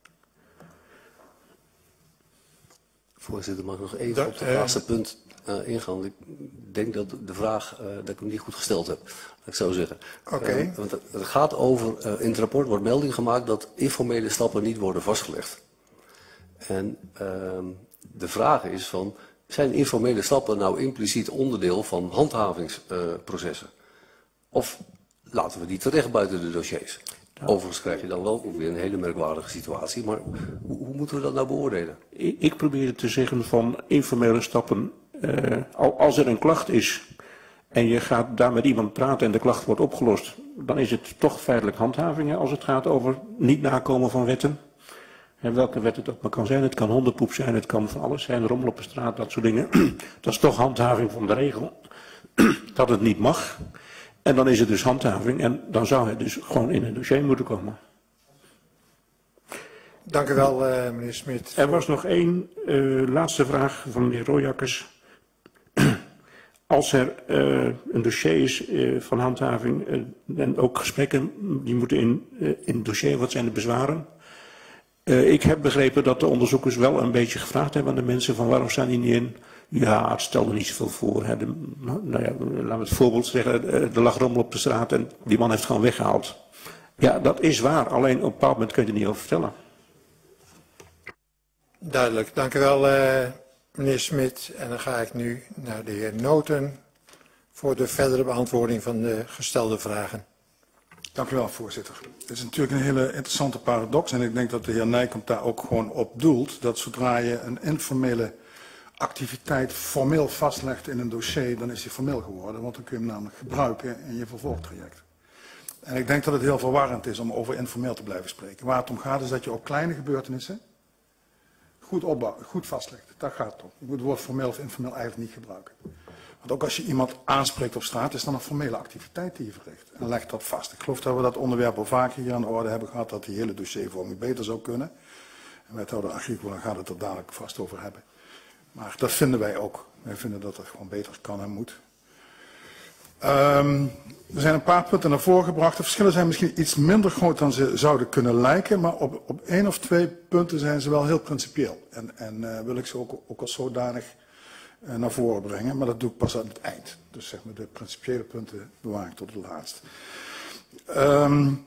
Voorzitter, mag ik nog even op het laatste punt uh, ingaan? Ik denk dat de vraag, uh, dat ik hem niet goed gesteld heb, dat ik zou zeggen. Oké. Okay. Uh, want het gaat over, uh, in het rapport wordt melding gemaakt dat informele stappen niet worden vastgelegd. En uh, de vraag is van, zijn informele stappen nou impliciet onderdeel van handhavingsprocessen? Uh, of laten we die terecht buiten de dossiers? Overigens krijg je dan wel ook weer een hele merkwaardige situatie, maar hoe, hoe moeten we dat nou beoordelen? Ik, ik probeer te zeggen van informele stappen, uh, als er een klacht is en je gaat daar met iemand praten en de klacht wordt opgelost, dan is het toch feitelijk handhaving als het gaat over niet nakomen van wetten. En welke wet het ook maar kan zijn, het kan hondenpoep zijn, het kan van alles zijn, rommel op de straat, dat soort dingen. Dat is toch handhaving van de regel, dat het niet mag. En dan is het dus handhaving en dan zou het dus gewoon in een dossier moeten komen. Dank u wel, uh, meneer Smit. Er was nog één uh, laatste vraag van meneer Royakkers. Als er uh, een dossier is uh, van handhaving uh, en ook gesprekken, die moeten in, uh, in het dossier, wat zijn de bezwaren? Uh, ik heb begrepen dat de onderzoekers wel een beetje gevraagd hebben aan de mensen van waarom staan die niet in? Ja, het stelde niet zoveel voor. Hè. De, nou ja, laten we het voorbeeld zeggen, er lag rommel op de straat en die man heeft gewoon weggehaald. Ja, dat is waar, alleen op een bepaald moment kun je er niet over vertellen. Duidelijk, dank u wel uh, meneer Smit. En dan ga ik nu naar de heer Noten voor de verdere beantwoording van de gestelde vragen. Dank u wel, voorzitter. Het is natuurlijk een hele interessante paradox en ik denk dat de heer Nijkamp daar ook gewoon op doelt, dat zodra je een informele activiteit formeel vastlegt in een dossier, dan is die formeel geworden, want dan kun je hem namelijk gebruiken in je vervolgtraject. En ik denk dat het heel verwarrend is om over informeel te blijven spreken. Waar het om gaat is dat je ook kleine gebeurtenissen goed opbouwt, goed vastlegt. Daar gaat het om. Je moet het woord formeel of informeel eigenlijk niet gebruiken. Want ook als je iemand aanspreekt op straat, is dan een formele activiteit die je verricht. En leg dat vast. Ik geloof dat we dat onderwerp al vaker hier aan de orde hebben gehad, dat die hele dossiervorming beter zou kunnen. En wethouder Agricola gaat het er dadelijk vast over hebben. Maar dat vinden wij ook. Wij vinden dat het gewoon beter kan en moet. Um, er zijn een paar punten naar voren gebracht. De verschillen zijn misschien iets minder groot dan ze zouden kunnen lijken. Maar op, op één of twee punten zijn ze wel heel principieel. En, en uh, wil ik ze ook, ook als zodanig uh, naar voren brengen. Maar dat doe ik pas aan het eind. Dus zeg maar de principiële punten bewaar ik tot het laatst. Um,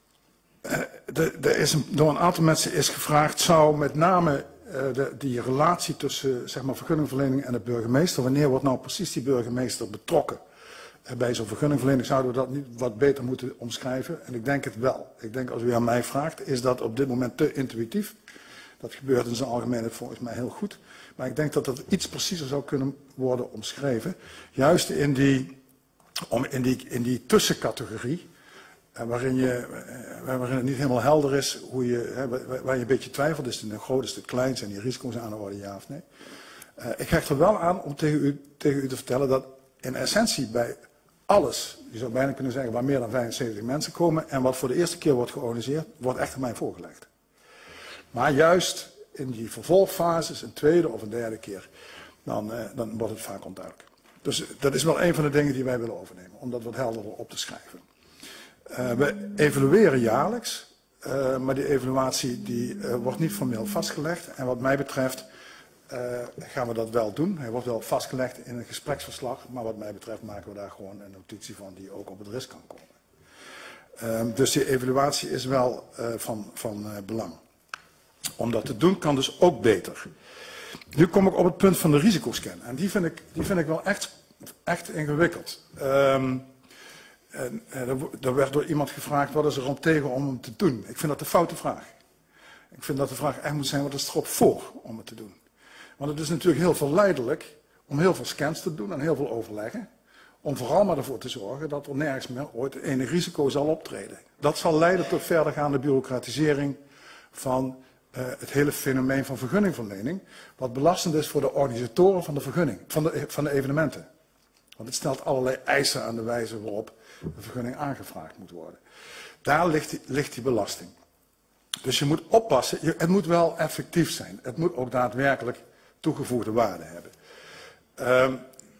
Er is een, door een aantal mensen is gevraagd, zou met name uh, de, die relatie tussen zeg maar, vergunningverlening en de burgemeester, wanneer wordt nou precies die burgemeester betrokken uh, bij zo'n vergunningverlening, zouden we dat niet wat beter moeten omschrijven? En ik denk het wel. Ik denk als u aan mij vraagt, is dat op dit moment te intuïtief. Dat gebeurt in zijn algemeenheid volgens mij heel goed. Maar ik denk dat dat iets preciezer zou kunnen worden omschreven. Juist in die, om, in die, in die tussencategorie. Waarin, je, waarin het niet helemaal helder is, hoe je, waar je een beetje twijfelt, is het een groot, is het klein, zijn die risico's aan de orde, ja of nee. Uh, ik hecht er wel aan om tegen u, tegen u te vertellen dat in essentie bij alles, je zou bijna kunnen zeggen waar meer dan vijfenzeventig mensen komen en wat voor de eerste keer wordt georganiseerd, wordt echt aan mij voorgelegd. Maar juist in die vervolgfases, een tweede of een derde keer, dan, uh, dan wordt het vaak onduidelijk. Dus dat is wel een van de dingen die wij willen overnemen, om dat wat helderder op te schrijven. Uh, we evalueren jaarlijks, uh, maar die evaluatie die, uh, wordt niet formeel vastgelegd. En wat mij betreft uh, gaan we dat wel doen. Hij wordt wel vastgelegd in een gespreksverslag, maar wat mij betreft maken we daar gewoon een notitie van die ook op het risk kan komen. Uh, dus die evaluatie is wel uh, van, van uh, belang. Om dat te doen kan dus ook beter. Nu kom ik op het punt van de risicoscan. En die vind ik, die vind ik wel echt, echt ingewikkeld. Um, En, en er werd door iemand gevraagd, wat is er om tegen om hem te doen? Ik vind dat een foute vraag. Ik vind dat de vraag echt moet zijn, wat is er op voor om het te doen? Want het is natuurlijk heel verleidelijk om heel veel scans te doen en heel veel overleggen. Om vooral maar ervoor te zorgen dat er nergens meer ooit enig risico zal optreden. Dat zal leiden tot verdergaande bureaucratisering van uh, het hele fenomeen van vergunningverlening. Wat belastend is voor de organisatoren van de vergunning, van de, van de evenementen. Want het stelt allerlei eisen aan de wijze waarop de vergunning aangevraagd moet worden. Daar ligt die, ligt die belasting. Dus je moet oppassen, je, het moet wel effectief zijn. Het moet ook daadwerkelijk toegevoegde waarde hebben. Um,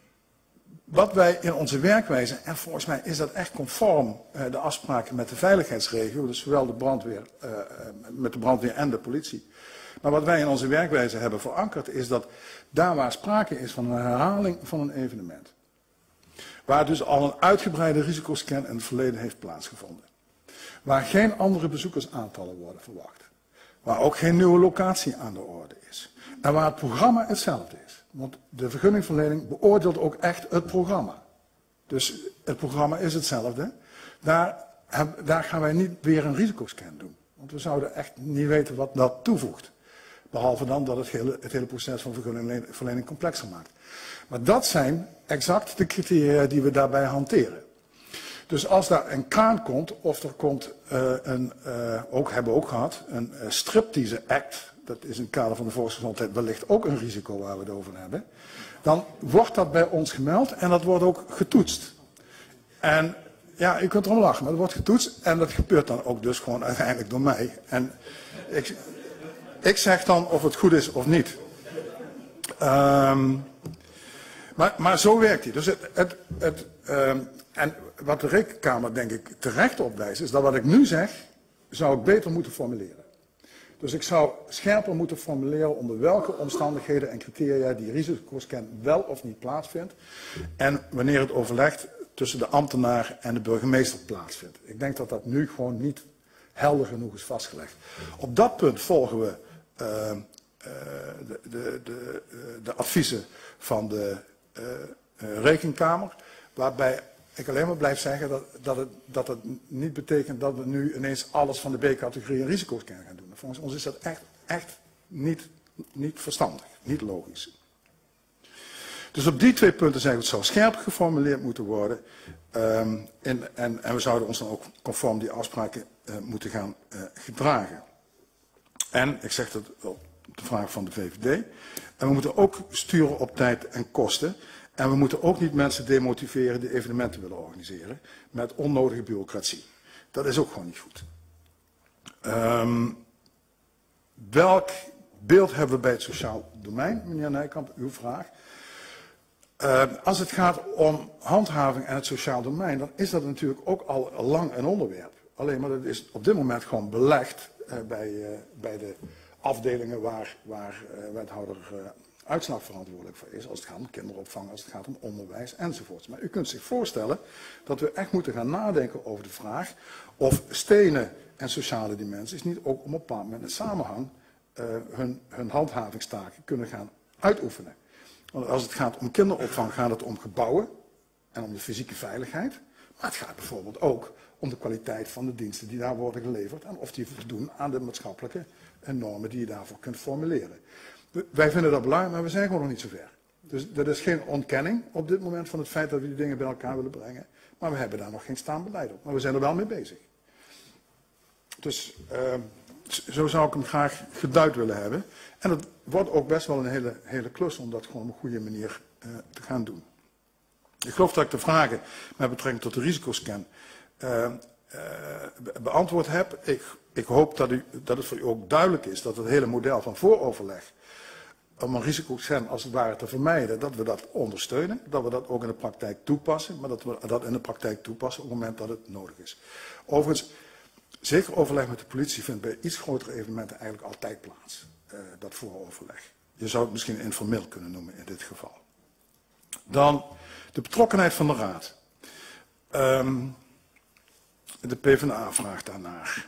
wat wij in onze werkwijze, en volgens mij is dat echt conform uh, de afspraken met de veiligheidsregio, dus zowel de brandweer, uh, met de brandweer en de politie. Maar wat wij in onze werkwijze hebben verankerd is dat daar waar sprake is van een herhaling van een evenement, waar dus al een uitgebreide risicoscan in het verleden heeft plaatsgevonden. Waar geen andere bezoekersaantallen worden verwacht. Waar ook geen nieuwe locatie aan de orde is. En waar het programma hetzelfde is. Want de vergunningverlening beoordeelt ook echt het programma. Dus het programma is hetzelfde. Daar, daar gaan wij niet weer een risicoscan doen. Want we zouden echt niet weten wat dat toevoegt. Behalve dan dat het hele, het hele proces van vergunningverlening complexer maakt. Maar dat zijn exact de criteria die we daarbij hanteren. Dus als daar een kraan komt, of er komt uh, een, uh, ook hebben we ook gehad, een uh, striptease act, dat is in het kader van de volksgezondheid wellicht ook een risico waar we het over hebben, dan wordt dat bij ons gemeld en dat wordt ook getoetst. En ja, u kunt erom lachen, maar dat wordt getoetst en dat gebeurt dan ook dus gewoon uiteindelijk door mij. En ik, ik zeg dan of het goed is of niet. Um, maar, maar zo werkt hij. Dus het, het, het, um, en wat de Rekenkamer denk ik terecht opwijst, is dat wat ik nu zeg, zou ik beter moeten formuleren. Dus ik zou scherper moeten formuleren onder welke omstandigheden en criteria die risicoscan wel of niet plaatsvindt. En wanneer het overleg tussen de ambtenaar en de burgemeester plaatsvindt. Ik denk dat dat nu gewoon niet helder genoeg is vastgelegd. Op dat punt volgen we uh, uh, de, de, de, de adviezen van de uh, uh, Rekenkamer, waarbij ik alleen maar blijf zeggen dat, dat, het, dat het niet betekent dat we nu ineens alles van de B-categorie en risicoscan gaan doen. Volgens ons is dat echt, echt niet, niet verstandig, niet logisch. Dus op die twee punten zeggen we het zou scherper geformuleerd moeten worden. Um, en, en, en we zouden ons dan ook conform die afspraken uh, moeten gaan uh, gedragen. En, ik zeg dat op de vraag van de V V D, en we moeten ook sturen op tijd en kosten. En we moeten ook niet mensen demotiveren die evenementen willen organiseren met onnodige bureaucratie. Dat is ook gewoon niet goed. Um, welk beeld hebben we bij het sociaal domein, meneer Nijkamp, uw vraag. Uh, als het gaat om handhaving en het sociaal domein, dan is dat natuurlijk ook al lang een onderwerp. Alleen maar dat is op dit moment gewoon belegd uh, bij, uh, bij de afdelingen waar, waar uh, wethouder uh, Uitslag verantwoordelijk voor is, als het gaat om kinderopvang, als het gaat om onderwijs enzovoorts. Maar u kunt zich voorstellen dat we echt moeten gaan nadenken over de vraag of stenen en sociale dimensies niet ook op een bepaald moment in samenhang uh, hun, hun handhavingstaken kunnen gaan uitoefenen. Want als het gaat om kinderopvang gaat het om gebouwen en om de fysieke veiligheid. Maar het gaat bijvoorbeeld ook om de kwaliteit van de diensten die daar worden geleverd en of die voldoen aan de maatschappelijke normen die je daarvoor kunt formuleren. Wij vinden dat belangrijk, maar we zijn gewoon nog niet zo ver. Dus dat is geen ontkenning op dit moment van het feit dat we die dingen bij elkaar willen brengen. Maar we hebben daar nog geen staand beleid op. Maar we zijn er wel mee bezig. Dus uh, zo zou ik hem graag geduid willen hebben. En het wordt ook best wel een hele, hele klus om dat gewoon op een goede manier uh, te gaan doen. Ik geloof dat ik de vragen met betrekking tot de risicoscan uh, uh, beantwoord heb. Ik, ik hoop dat, u, dat het voor u ook duidelijk is dat het hele model van vooroverleg om een risicoscan als het ware te vermijden, dat we dat ondersteunen, dat we dat ook in de praktijk toepassen, maar dat we dat in de praktijk toepassen op het moment dat het nodig is. Overigens, zeker overleg met de politie vindt bij iets grotere evenementen eigenlijk altijd plaats, uh, dat vooroverleg. Je zou het misschien informeel kunnen noemen in dit geval. Dan de betrokkenheid van de Raad. Um, de PvdA vraagt daarnaar.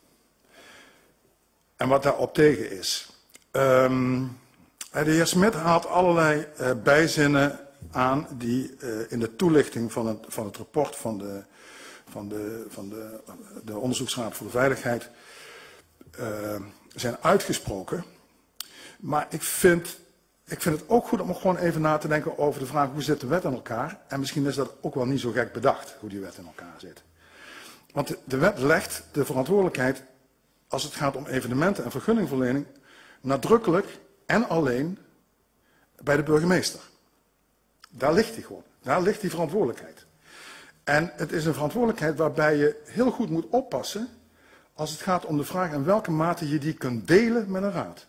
En wat daarop tegen is. Um, de heer Smit haalt allerlei uh, bijzinnen aan die uh, in de toelichting van het, van het rapport van, de, van, de, van de, de Onderzoeksraad voor de Veiligheid uh, zijn uitgesproken. Maar ik vind, ik vind het ook goed om gewoon even na te denken over de vraag hoe zit de wet in elkaar. En misschien is dat ook wel niet zo gek bedacht, hoe die wet in elkaar zit. Want de, de wet legt de verantwoordelijkheid, als het gaat om evenementen en vergunningverlening, nadrukkelijk en alleen bij de burgemeester. Daar ligt die gewoon. Daar ligt die verantwoordelijkheid. En het is een verantwoordelijkheid waarbij je heel goed moet oppassen als het gaat om de vraag in welke mate je die kunt delen met een raad.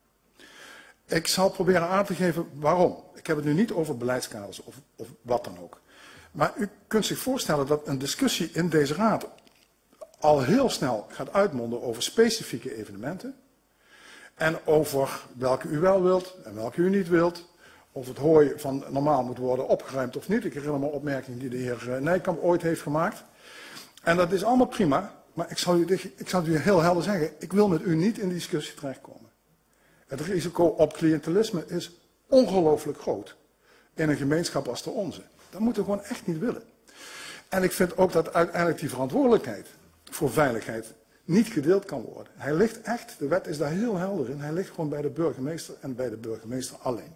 Ik zal proberen aan te geven waarom. Ik heb het nu niet over beleidskaders of, of wat dan ook. Maar u kunt zich voorstellen dat een discussie in deze raad al heel snel gaat uitmonden over specifieke evenementen. En over welke u wel wilt en welke u niet wilt. Of het hooi van normaal moet worden opgeruimd of niet. Ik herinner me een opmerking die de heer Nijkamp ooit heeft gemaakt. En dat is allemaal prima. Maar ik zal, u, ik zal u heel helder zeggen. Ik wil met u niet in die discussie terechtkomen. Het risico op cliëntelisme is ongelooflijk groot. In een gemeenschap als de onze. Dat moeten we gewoon echt niet willen. En ik vind ook dat uiteindelijk die verantwoordelijkheid voor veiligheid niet gedeeld kan worden. Hij ligt echt, de wet is daar heel helder in, hij ligt gewoon bij de burgemeester en bij de burgemeester alleen.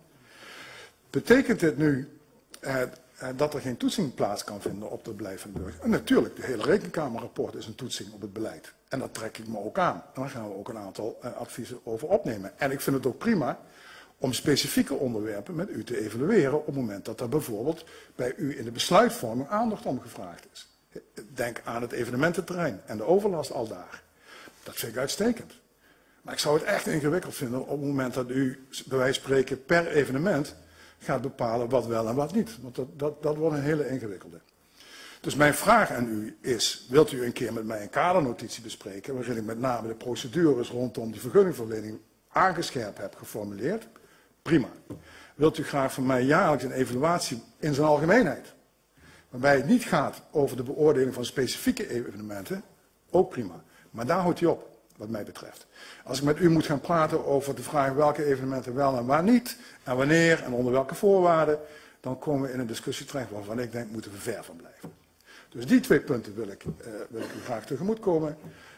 Betekent dit nu eh, dat er geen toetsing plaats kan vinden op het beleid van de burger? En natuurlijk, de hele rekenkamerrapport is een toetsing op het beleid. En dat trek ik me ook aan. En daar gaan we ook een aantal eh, adviezen over opnemen. En ik vind het ook prima om specifieke onderwerpen met u te evalueren op het moment dat er bijvoorbeeld bij u in de besluitvorming aandacht om gevraagd is. Denk aan het evenemententerrein en de overlast al daar. Dat vind ik uitstekend. Maar ik zou het echt ingewikkeld vinden op het moment dat u, bij wijze van spreken, per evenement gaat bepalen wat wel en wat niet. Want dat, dat, dat wordt een hele ingewikkelde. Dus mijn vraag aan u is, wilt u een keer met mij een kadernotitie bespreken, waarin ik met name de procedures rondom die vergunningverlening aangescherpt heb geformuleerd? Prima. Wilt u graag van mij jaarlijks een evaluatie in zijn algemeenheid? Waarbij het niet gaat over de beoordeling van specifieke evenementen, ook prima. Maar daar houdt hij op, wat mij betreft. Als ik met u moet gaan praten over de vraag welke evenementen wel en waar niet, en wanneer en onder welke voorwaarden, dan komen we in een discussie terecht waarvan ik denk, moeten we ver van blijven. Dus die twee punten wil ik, uh, wil ik u graag tegemoetkomen.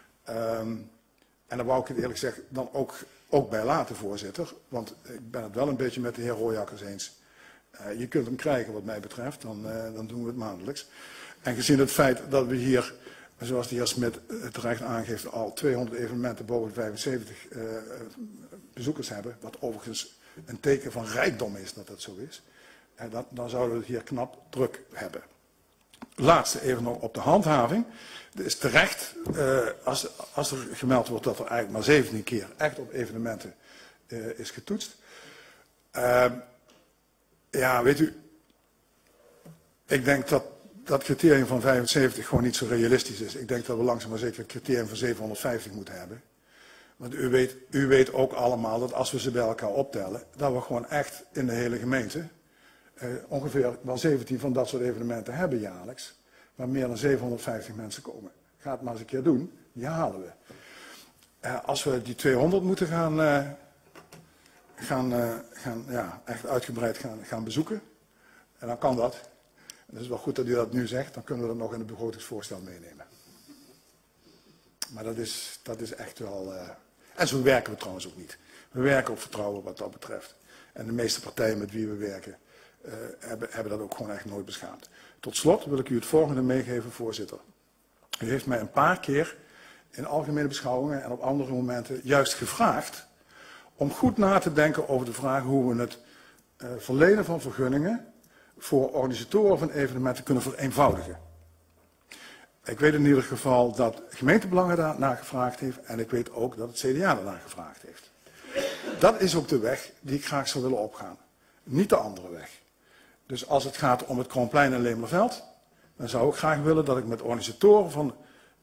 Um, en dan wou ik het eerlijk gezegd dan ook, ook bij laten, voorzitter. Want ik ben het wel een beetje met de heer Rooijakkers eens. Uh, je kunt hem krijgen wat mij betreft, dan, uh, dan doen we het maandelijks. En gezien het feit dat we hier, zoals de heer Smit terecht aangeeft, al tweehonderd evenementen boven de vijfenzeventig uh, bezoekers hebben, wat overigens een teken van rijkdom is dat dat zo is, uh, dan, dan zouden we het hier knap druk hebben. Laatste even nog op de handhaving. Het is terecht, uh, als, als er gemeld wordt dat er eigenlijk maar zeventien keer echt op evenementen uh, is getoetst. Uh, ja, weet u, ik denk dat dat criterium van vijfenzeventig gewoon niet zo realistisch is. Ik denk dat we langzaam maar zeker een criterium van zevenhonderdvijftig moeten hebben. Want u weet, u weet ook allemaal dat als we ze bij elkaar optellen, dat we gewoon echt in de hele gemeente uh, ongeveer wel zeventien van dat soort evenementen hebben jaarlijks, waar meer dan zevenhonderdvijftig mensen komen. Ga het maar eens een keer doen, die halen we. Uh, als we die tweehonderd moeten gaan, uh, gaan, uh, gaan ja, echt uitgebreid gaan, gaan bezoeken, en dan kan dat. En het is wel goed dat u dat nu zegt, dan kunnen we dat nog in het begrotingsvoorstel meenemen. Maar dat is, dat is echt wel... Uh... En zo werken we trouwens ook niet. We werken op vertrouwen wat dat betreft. En de meeste partijen met wie we werken uh, hebben, hebben dat ook gewoon echt nooit beschaamd. Tot slot wil ik u het volgende meegeven, voorzitter. U heeft mij een paar keer in algemene beschouwingen en op andere momenten juist gevraagd om goed na te denken over de vraag hoe we het uh, verlenen van vergunningen voor organisatoren van evenementen kunnen vereenvoudigen. Ik weet in ieder geval dat gemeentebelangen daarnaar gevraagd heeft en ik weet ook dat het C D A daarnaar gevraagd heeft. Dat is ook de weg die ik graag zou willen opgaan. Niet de andere weg. Dus als het gaat om het Kroonplein en Lemelerveld, dan zou ik graag willen dat ik met organisatoren van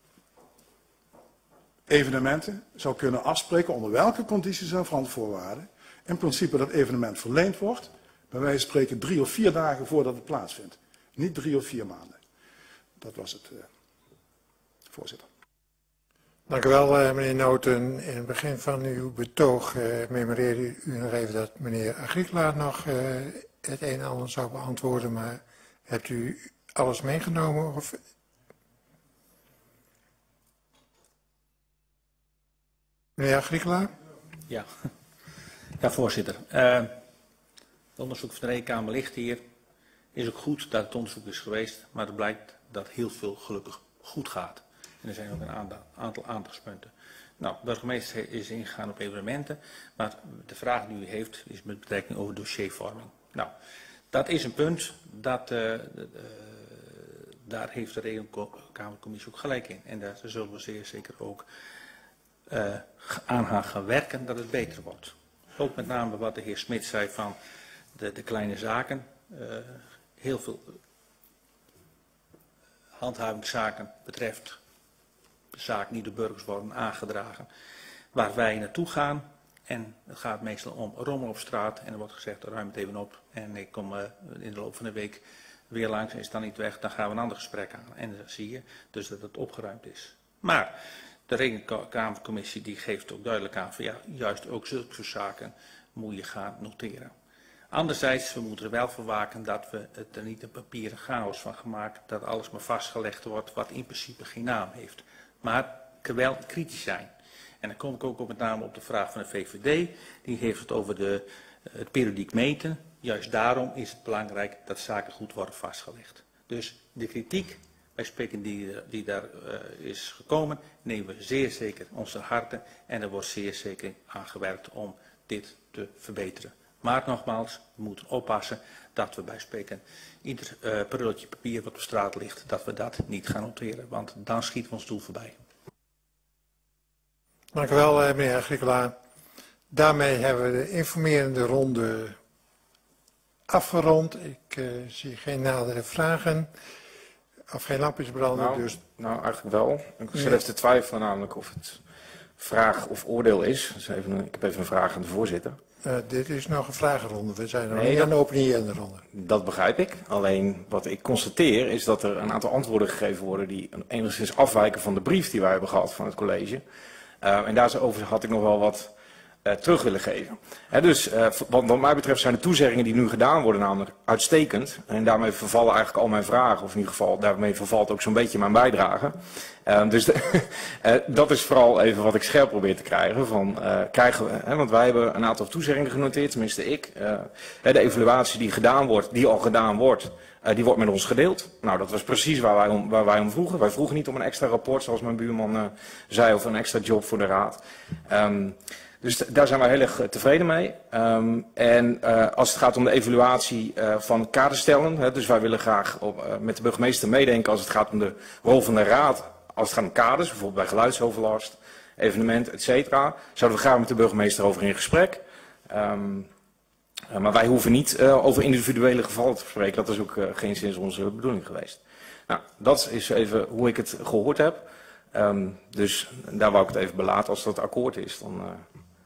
evenementen zou kunnen afspreken onder welke condities en verantwoordwaarden in principe dat evenement verleend wordt, bij wijze van spreken drie of vier dagen voordat het plaatsvindt. Niet drie of vier maanden. Dat was het, uh, voorzitter. Dank u wel, uh, meneer Noten. In het begin van uw betoog uh, memoreerde u nog even dat meneer Agricola nog uh, het een en ander zou beantwoorden, maar hebt u alles meegenomen? Of... Meneer Agricola? Ja, ja voorzitter. Uh, het onderzoek van de Rekenkamer ligt hier. Het is ook goed dat het onderzoek is geweest, maar het blijkt dat heel veel gelukkig goed gaat. En er zijn ook een aantal, aantal aandachtspunten. Nou, de burgemeester is ingegaan op evenementen, maar de vraag die u heeft is met betrekking over dossiervorming. Nou, dat is een punt, dat, uh, uh, daar heeft de Rekenkamercommissie ook gelijk in. En daar zullen we zeer zeker ook uh, aan gaan werken dat het beter wordt. Ook met name wat de heer Smit zei van de, de kleine zaken. Uh, heel veel handhavingszaken betreft zaken die de burgers worden aangedragen. Waar wij naartoe gaan, en het gaat meestal om rommel op straat, en er wordt gezegd, ruim het even op, en ik kom uh, in de loop van de week weer langs, en is dan niet weg, dan gaan we een ander gesprek aan. En dan zie je dus dat het opgeruimd is. Maar de Rekenkamercommissie die geeft ook duidelijk aan van ja, juist ook zulke soort zaken moet je gaan noteren. Anderzijds, we moeten er wel voor waken dat we het er niet een papieren chaos van gemaakt, dat alles maar vastgelegd wordt wat in principe geen naam heeft. Maar wel kritisch zijn. En dan kom ik ook op met name op de vraag van de V V D. Die heeft het over de, het periodiek meten. Juist daarom is het belangrijk dat zaken goed worden vastgelegd. Dus de kritiek bij spreken die, die daar uh, is gekomen, nemen we zeer zeker ons ter harte. En er wordt zeer zeker aan gewerkt om dit te verbeteren. Maar nogmaals, we moeten oppassen dat we bij spreken ieder uh, prulletje papier wat op straat ligt, dat we dat niet gaan noteren, want dan schieten we ons doel voorbij. Dank u wel, meneer Agricola. Daarmee hebben we de informerende ronde afgerond. Ik uh, zie geen nadere vragen, of geen lampjes branden. Nou, dus... nou eigenlijk wel. Ik zit even te twijfelen namelijk of het vraag of oordeel is. Dus even een, ik heb even een vraag aan de voorzitter. Uh, dit is nog een vragenronde. We zijn nog nee, niet aan de opening en de ronde. Dat begrijp ik. Alleen wat ik constateer is dat er een aantal antwoorden gegeven worden die enigszins afwijken van de brief die wij hebben gehad van het college. Uh, en daarover had ik nog wel wat uh, terug willen geven. He, dus uh, wat, wat mij betreft zijn de toezeggingen die nu gedaan worden namelijk uitstekend. En daarmee vervallen eigenlijk al mijn vragen, of in ieder geval daarmee vervalt ook zo'n beetje mijn bijdrage. Uh, dus de, uh, dat is vooral even wat ik scherp probeer te krijgen. Van, uh, krijgen we, hè, want wij hebben een aantal toezeggingen genoteerd, tenminste ik. Uh, de evaluatie die gedaan wordt, die al gedaan wordt, uh, die wordt met ons gedeeld. Nou, dat was precies waar wij, om, waar wij om vroegen. Wij vroegen niet om een extra rapport, zoals mijn buurman uh, zei, of een extra job voor de raad. Um, Dus daar zijn wij heel erg tevreden mee. Um, en uh, als het gaat om de evaluatie uh, van kaderstellen, hè, dus wij willen graag op, uh, met de burgemeester meedenken als het gaat om de rol van de raad, als het gaat om kaders, bijvoorbeeld bij geluidsoverlast, evenementen, et cetera. Zouden we graag met de burgemeester over in gesprek. Um, uh, maar wij hoeven niet uh, over individuele gevallen te spreken. Dat is ook uh, geen sinds onze bedoeling geweest. Nou, dat is even hoe ik het gehoord heb. Um, dus daar wou ik het even belaten. Als dat akkoord is, dan... Uh...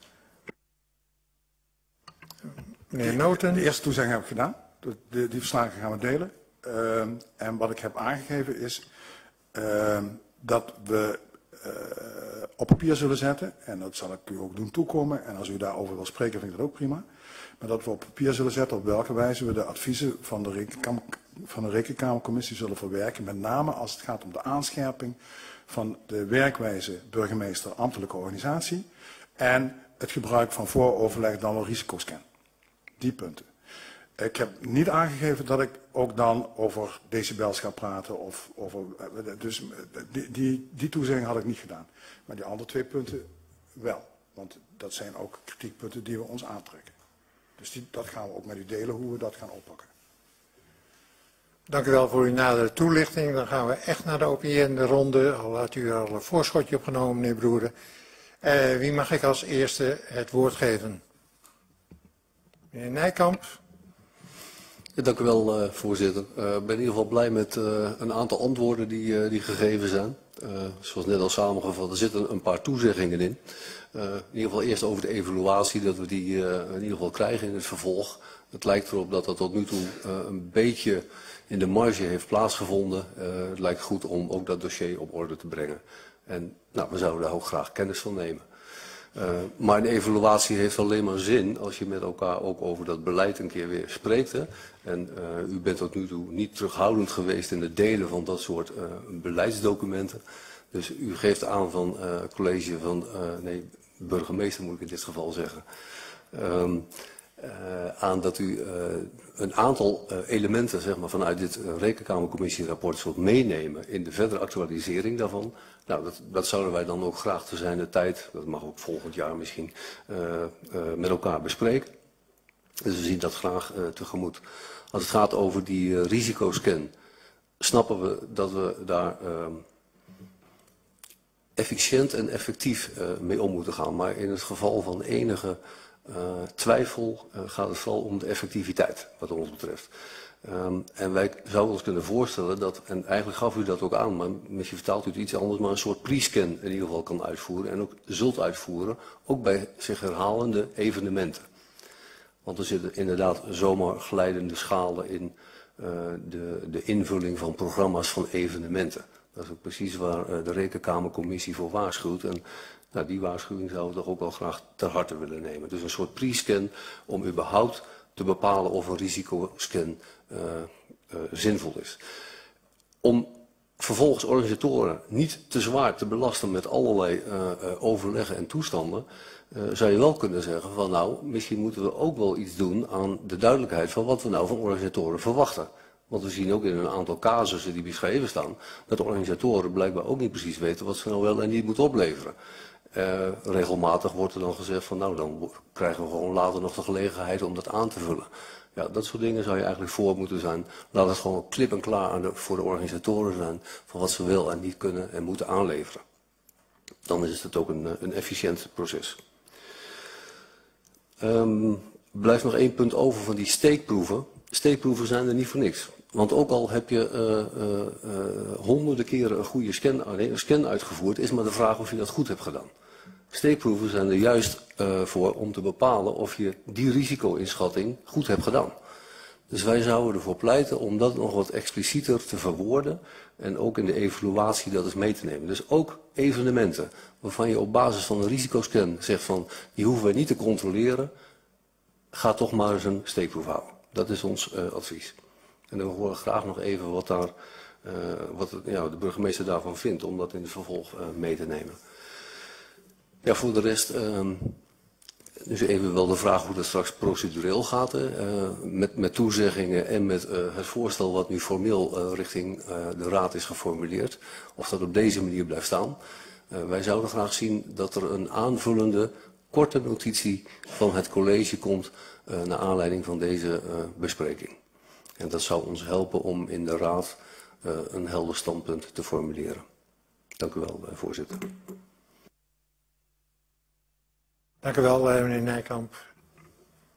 Meneer Noten. De eerste toezegging heb ik gedaan. De, de, die verslagen gaan we delen. Uh, en wat ik heb aangegeven is uh, dat we uh, op papier zullen zetten. En dat zal ik u ook doen toekomen. En als u daarover wil spreken, vind ik dat ook prima. Maar dat we op papier zullen zetten op welke wijze we de adviezen van de Rekenkamer, van de Rekenkamercommissie zullen verwerken. Met name als het gaat om de aanscherping van de werkwijze burgemeester ambtelijke organisatie. En het gebruik van vooroverleg dan wel risicoscan. Die punten. Ik heb niet aangegeven dat ik ook dan over decibels ga praten. Of over, dus die, die, die toezegging had ik niet gedaan. Maar die andere twee punten wel. Want dat zijn ook kritiekpunten die we ons aantrekken. Dus die, dat gaan we ook met u delen hoe we dat gaan oppakken. Dank u wel voor uw nadere toelichting. Dan gaan we echt naar de O P N-ronde. Al had u al een voorschotje opgenomen, meneer Broeder. Uh, wie mag ik als eerste het woord geven? Meneer Nijkamp. Ja, dank u wel, uh, voorzitter. Ik uh, ben in ieder geval blij met uh, een aantal antwoorden die, uh, die gegeven zijn. Uh, zoals net al samengevat, er zitten een paar toezeggingen in. Uh, in ieder geval eerst over de evaluatie, dat we die uh, in ieder geval krijgen in het vervolg. Het lijkt erop dat dat tot nu toe uh, een beetje in de marge heeft plaatsgevonden. Uh, het lijkt goed om ook dat dossier op orde te brengen. En nou, we zouden daar ook graag kennis van nemen. Uh, maar een evaluatie heeft alleen maar zin als je met elkaar ook over dat beleid een keer weer spreekt. Hè? En uh, u bent tot nu toe niet terughoudend geweest in het delen van dat soort uh, beleidsdocumenten. Dus u geeft aan van uh, college van, uh, nee, burgemeester moet ik in dit geval zeggen. Um, uh, aan dat u uh, een aantal uh, elementen zeg maar, vanuit dit uh, Rekenkamercommissierapport zult meenemen in de verdere actualisering daarvan. Nou, dat, dat zouden wij dan ook graag te zijn de tijd, dat mag ook volgend jaar misschien, uh, uh, met elkaar bespreken. Dus we zien dat graag uh, tegemoet. Als het gaat over die uh, risicoscan, snappen we dat we daar uh, efficiënt en effectief uh, mee om moeten gaan. Maar in het geval van enige uh, twijfel uh, gaat het vooral om de effectiviteit, wat ons betreft. Um, en wij zouden ons kunnen voorstellen dat, en eigenlijk gaf u dat ook aan, maar misschien vertaalt u het iets anders, maar een soort pre-scan in ieder geval kan uitvoeren en ook zult uitvoeren, ook bij zich herhalende evenementen. Want er zitten inderdaad zomaar glijdende schalen in uh, de, de invulling van programma's van evenementen. Dat is ook precies waar uh, de Rekenkamercommissie voor waarschuwt. En nou, die waarschuwing zouden we toch ook wel graag ter harte willen nemen. Dus een soort pre-scan om überhaupt te bepalen of een risicoscan uh, uh, zinvol is. Om vervolgens organisatoren niet te zwaar te belasten met allerlei uh, uh, overleggen en toestanden, uh, zou je wel kunnen zeggen van nou, misschien moeten we ook wel iets doen aan de duidelijkheid van wat we nou van organisatoren verwachten. Want we zien ook in een aantal casussen die beschreven staan, dat de organisatoren blijkbaar ook niet precies weten wat ze nou wel en niet moeten opleveren. Uh, regelmatig wordt er dan gezegd van nou dan krijgen we gewoon later nog de gelegenheid om dat aan te vullen. Ja, dat soort dingen zou je eigenlijk voor moeten zijn. Laat het gewoon klip en klaar aan de, voor de organisatoren zijn van wat ze wel en niet kunnen en moeten aanleveren. Dan is het ook een, een efficiënt proces. Um, blijft nog één punt over van die steekproeven. Steekproeven zijn er niet voor niks. Want ook al heb je uh, uh, uh, honderden keren een goede scan, nee, een scan uitgevoerd, is maar de vraag of je dat goed hebt gedaan. Steekproeven zijn er juist uh, voor om te bepalen of je die risico-inschatting goed hebt gedaan. Dus wij zouden ervoor pleiten om dat nog wat explicieter te verwoorden en ook in de evaluatie dat eens mee te nemen. Dus ook evenementen waarvan je op basis van een risicoscan zegt van die hoeven wij niet te controleren, ga toch maar eens een steekproef houden. Dat is ons uh, advies. En dan horen we graag nog even wat, daar, uh, wat het, ja, de burgemeester daarvan vindt om dat in het vervolg uh, mee te nemen. Ja, voor de rest, uh, dus even wel de vraag hoe dat straks procedureel gaat, uh, met, met toezeggingen en met uh, het voorstel wat nu formeel uh, richting uh, de raad is geformuleerd, of dat op deze manier blijft staan. Uh, wij zouden graag zien dat er een aanvullende, korte notitie van het college komt uh, naar aanleiding van deze uh, bespreking. En dat zou ons helpen om in de raad uh, een helder standpunt te formuleren. Dank u wel, uh, voorzitter. Dank u wel, uh, meneer Nijkamp.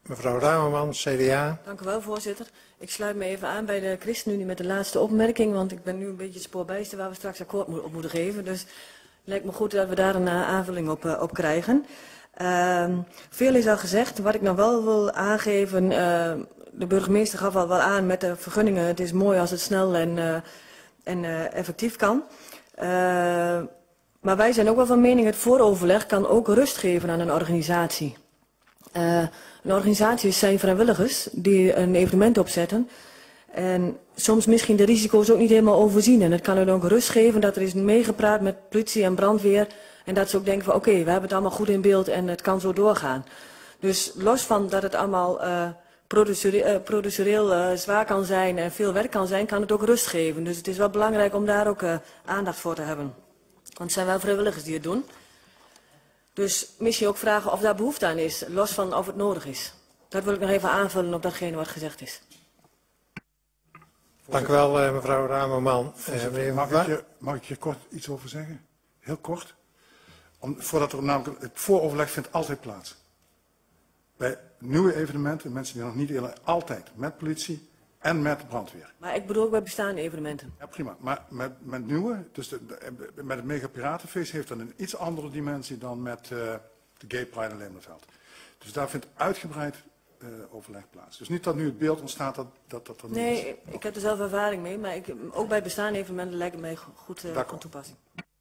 Mevrouw Ramerman, C D A. Dank u wel, voorzitter. Ik sluit me even aan bij de ChristenUnie met de laatste opmerking, want ik ben nu een beetje het spoorbijster waar we straks akkoord op moeten geven. Dus het lijkt me goed dat we daar een uh, aanvulling op, uh, op krijgen. Uh, veel is al gezegd. Wat ik nog wel wil aangeven, uh, de burgemeester gaf al wel aan met de vergunningen. Het is mooi als het snel en, uh, en uh, effectief kan. Uh, maar wij zijn ook wel van mening, het vooroverleg kan ook rust geven aan een organisatie. Uh, een organisatie zijn vrijwilligers die een evenement opzetten. En soms misschien de risico's ook niet helemaal overzien. En het kan hun ook rust geven dat er is meegepraat met politie en brandweer. En dat ze ook denken van oké, okay, we hebben het allemaal goed in beeld en het kan zo doorgaan. Dus los van dat het allemaal uh, producere uh, productioneel uh, zwaar kan zijn en veel werk kan zijn, kan het ook rust geven. Dus het is wel belangrijk om daar ook uh, aandacht voor te hebben. Want het zijn wel vrijwilligers die het doen. Dus misschien ook vragen of daar behoefte aan is, los van of het nodig is. Dat wil ik nog even aanvullen op datgene wat gezegd is. Dank u wel, uh, mevrouw Ramerman. Uh, mag, ik je, mag ik je kort iets over zeggen? Heel kort. Om, voordat er namelijk, het vooroverleg vindt altijd plaats. Bij nieuwe evenementen, mensen die nog niet eerder, altijd met politie en met brandweer. Maar ik bedoel ook bij bestaande evenementen. Ja, prima. Maar met, met nieuwe, dus de, de, met het Mega Piratenfeest heeft dat een iets andere dimensie dan met uh, de Gay Pride in Leemderveld. Dus daar vindt uitgebreid uh, overleg plaats. Dus niet dat nu het beeld ontstaat dat dat, dat er niet nee, is. Nee, ik heb er zelf ervaring mee, maar ik, ook bij bestaande evenementen lijkt het mij goed uh, van toepassing.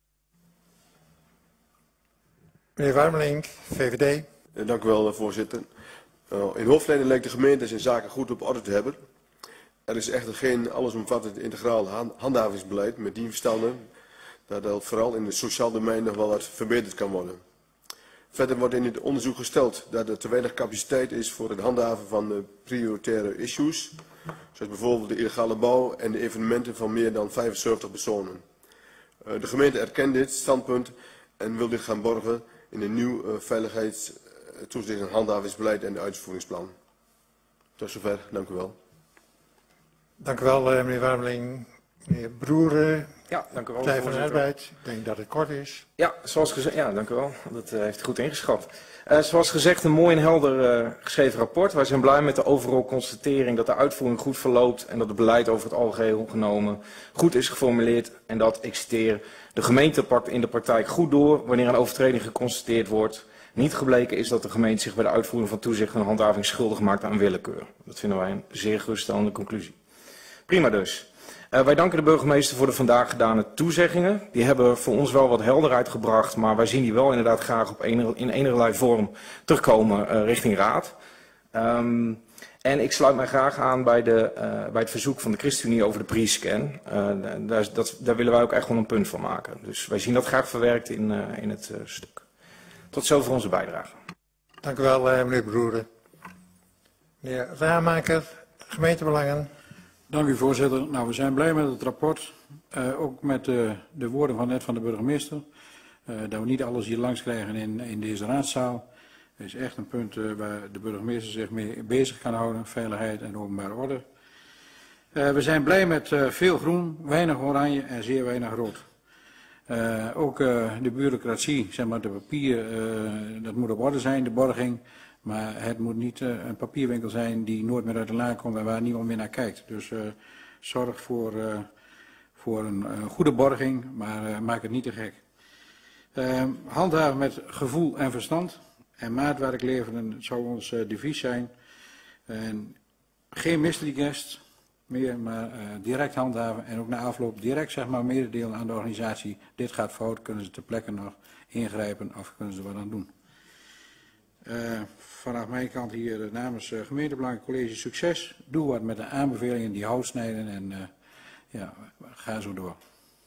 Meneer Warmelink, V V D. Uh, dank u wel, voorzitter. Uh, in hoofdlijnen lijkt de gemeente zijn zaken goed op orde te hebben. Er is echter geen allesomvattend integraal handhavingsbeleid met die verstanden dat dat vooral in het sociaal domein nog wel wat verbeterd kan worden. Verder wordt in het onderzoek gesteld dat er te weinig capaciteit is voor het handhaven van de prioritaire issues, zoals bijvoorbeeld de illegale bouw en de evenementen van meer dan vijfenzeventig personen. Uh, de gemeente erkent dit standpunt en wil dit gaan borgen in een nieuw uh, veiligheids-, toezicht- en handhavingsbeleid en de uitvoeringsplan. Tot zover, dank u wel. Dank u wel, uh, meneer Warmeling. Meneer Broeren, ja, dank u wel, Partij van de Arbeid. Ik denk dat het kort is. Ja, zoals gezegd, ja, dank u wel. Dat uh, heeft u goed ingeschat. Uh, zoals gezegd, een mooi en helder uh, geschreven rapport. Wij zijn blij met de overal constatering dat de uitvoering goed verloopt en dat het beleid over het algeheel genomen goed is geformuleerd. En dat, ik citeer, de gemeente pakt in de praktijk goed door wanneer een overtreding geconstateerd wordt. Niet gebleken is dat de gemeente zich bij de uitvoering van toezicht en handhaving schuldig maakt aan willekeur. Dat vinden wij een zeer geruststellende conclusie. Prima dus. Uh, wij danken de burgemeester voor de vandaag gedane toezeggingen. Die hebben voor ons wel wat helderheid gebracht, maar wij zien die wel inderdaad graag op enig, in enige vorm terugkomen uh, richting raad. Um, en ik sluit mij graag aan bij, de, uh, bij het verzoek van de ChristenUnie over de pre-scan. Uh, daar, dat, daar willen wij ook echt wel een punt van maken. Dus wij zien dat graag verwerkt in, uh, in het uh, stuk. Tot zover onze bijdrage. Dank u wel, uh, meneer Broeren. Meneer Raamaker, gemeentebelangen. Dank u, voorzitter. Nou, we zijn blij met het rapport. Uh, ook met uh, de woorden van net van de burgemeester. Uh, dat we niet alles hier langs krijgen in, in deze raadzaal. Dat is echt een punt uh, waar de burgemeester zich mee bezig kan houden. Veiligheid en openbare orde. Uh, we zijn blij met uh, veel groen, weinig oranje en zeer weinig rood. Uh, ook uh, de bureaucratie, zeg maar de papier, uh, dat moet op orde zijn, de borging. Maar het moet niet uh, een papierwinkel zijn die nooit meer uit de la komt en waar niemand meer naar kijkt. Dus uh, zorg voor, uh, voor een, een goede borging, maar uh, maak het niet te gek. Uh, handhaven met gevoel en verstand en maatwerk leveren, het zou ons uh, devies zijn. Uh, geen mystery guest meer, maar uh, direct handhaven en ook na afloop direct zeg maar mededelen aan de organisatie. Dit gaat fout, kunnen ze ter plekke nog ingrijpen of kunnen ze wat aan doen. Uh, vanaf mijn kant hier uh, namens uh, gemeentebelangen college succes. Doe wat met de aanbevelingen die hout snijden en uh, ja, ga zo door.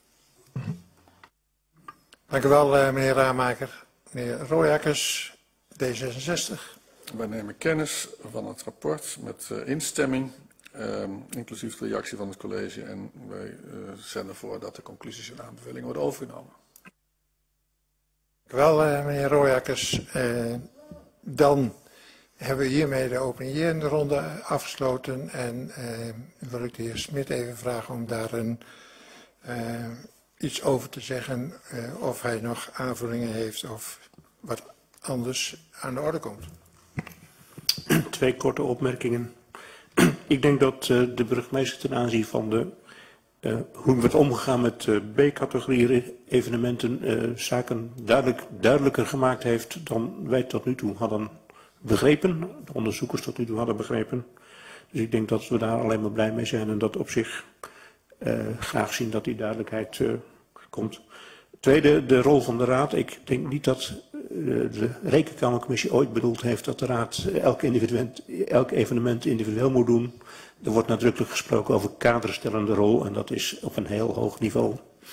Dank u wel, uh, meneer Raamaker. Meneer Rooijakkers, D zesenzestig. Wij nemen kennis van het rapport met uh, instemming, uh, inclusief de reactie van het college. En wij uh, zenden voor dat de conclusies en aanbevelingen worden overgenomen. Dank u wel, uh, meneer Rooijakkers. Uh, Dan hebben we hiermee de openierende ronde afgesloten en uh, wil ik de heer Smit even vragen om daar een, uh, iets over te zeggen, uh, of hij nog aanvullingen heeft of wat anders aan de orde komt. twee korte opmerkingen. Ik denk dat uh, de burgemeester ten aanzien van de, uh, hoe wordt omgegaan met uh, B-categorie evenementen uh, zaken duidelijk, duidelijker gemaakt heeft dan wij tot nu toe hadden begrepen, de onderzoekers tot nu toe hadden begrepen. Dus ik denk dat we daar alleen maar blij mee zijn en dat op zich uh, graag zien dat die duidelijkheid uh, komt. Tweede, de rol van de Raad. Ik denk niet dat uh, de Rekenkamercommissie ooit bedoeld heeft dat de Raad elk, elk evenement individueel moet doen. Er wordt nadrukkelijk gesproken over kaderstellende rol en dat is op een heel hoog niveau.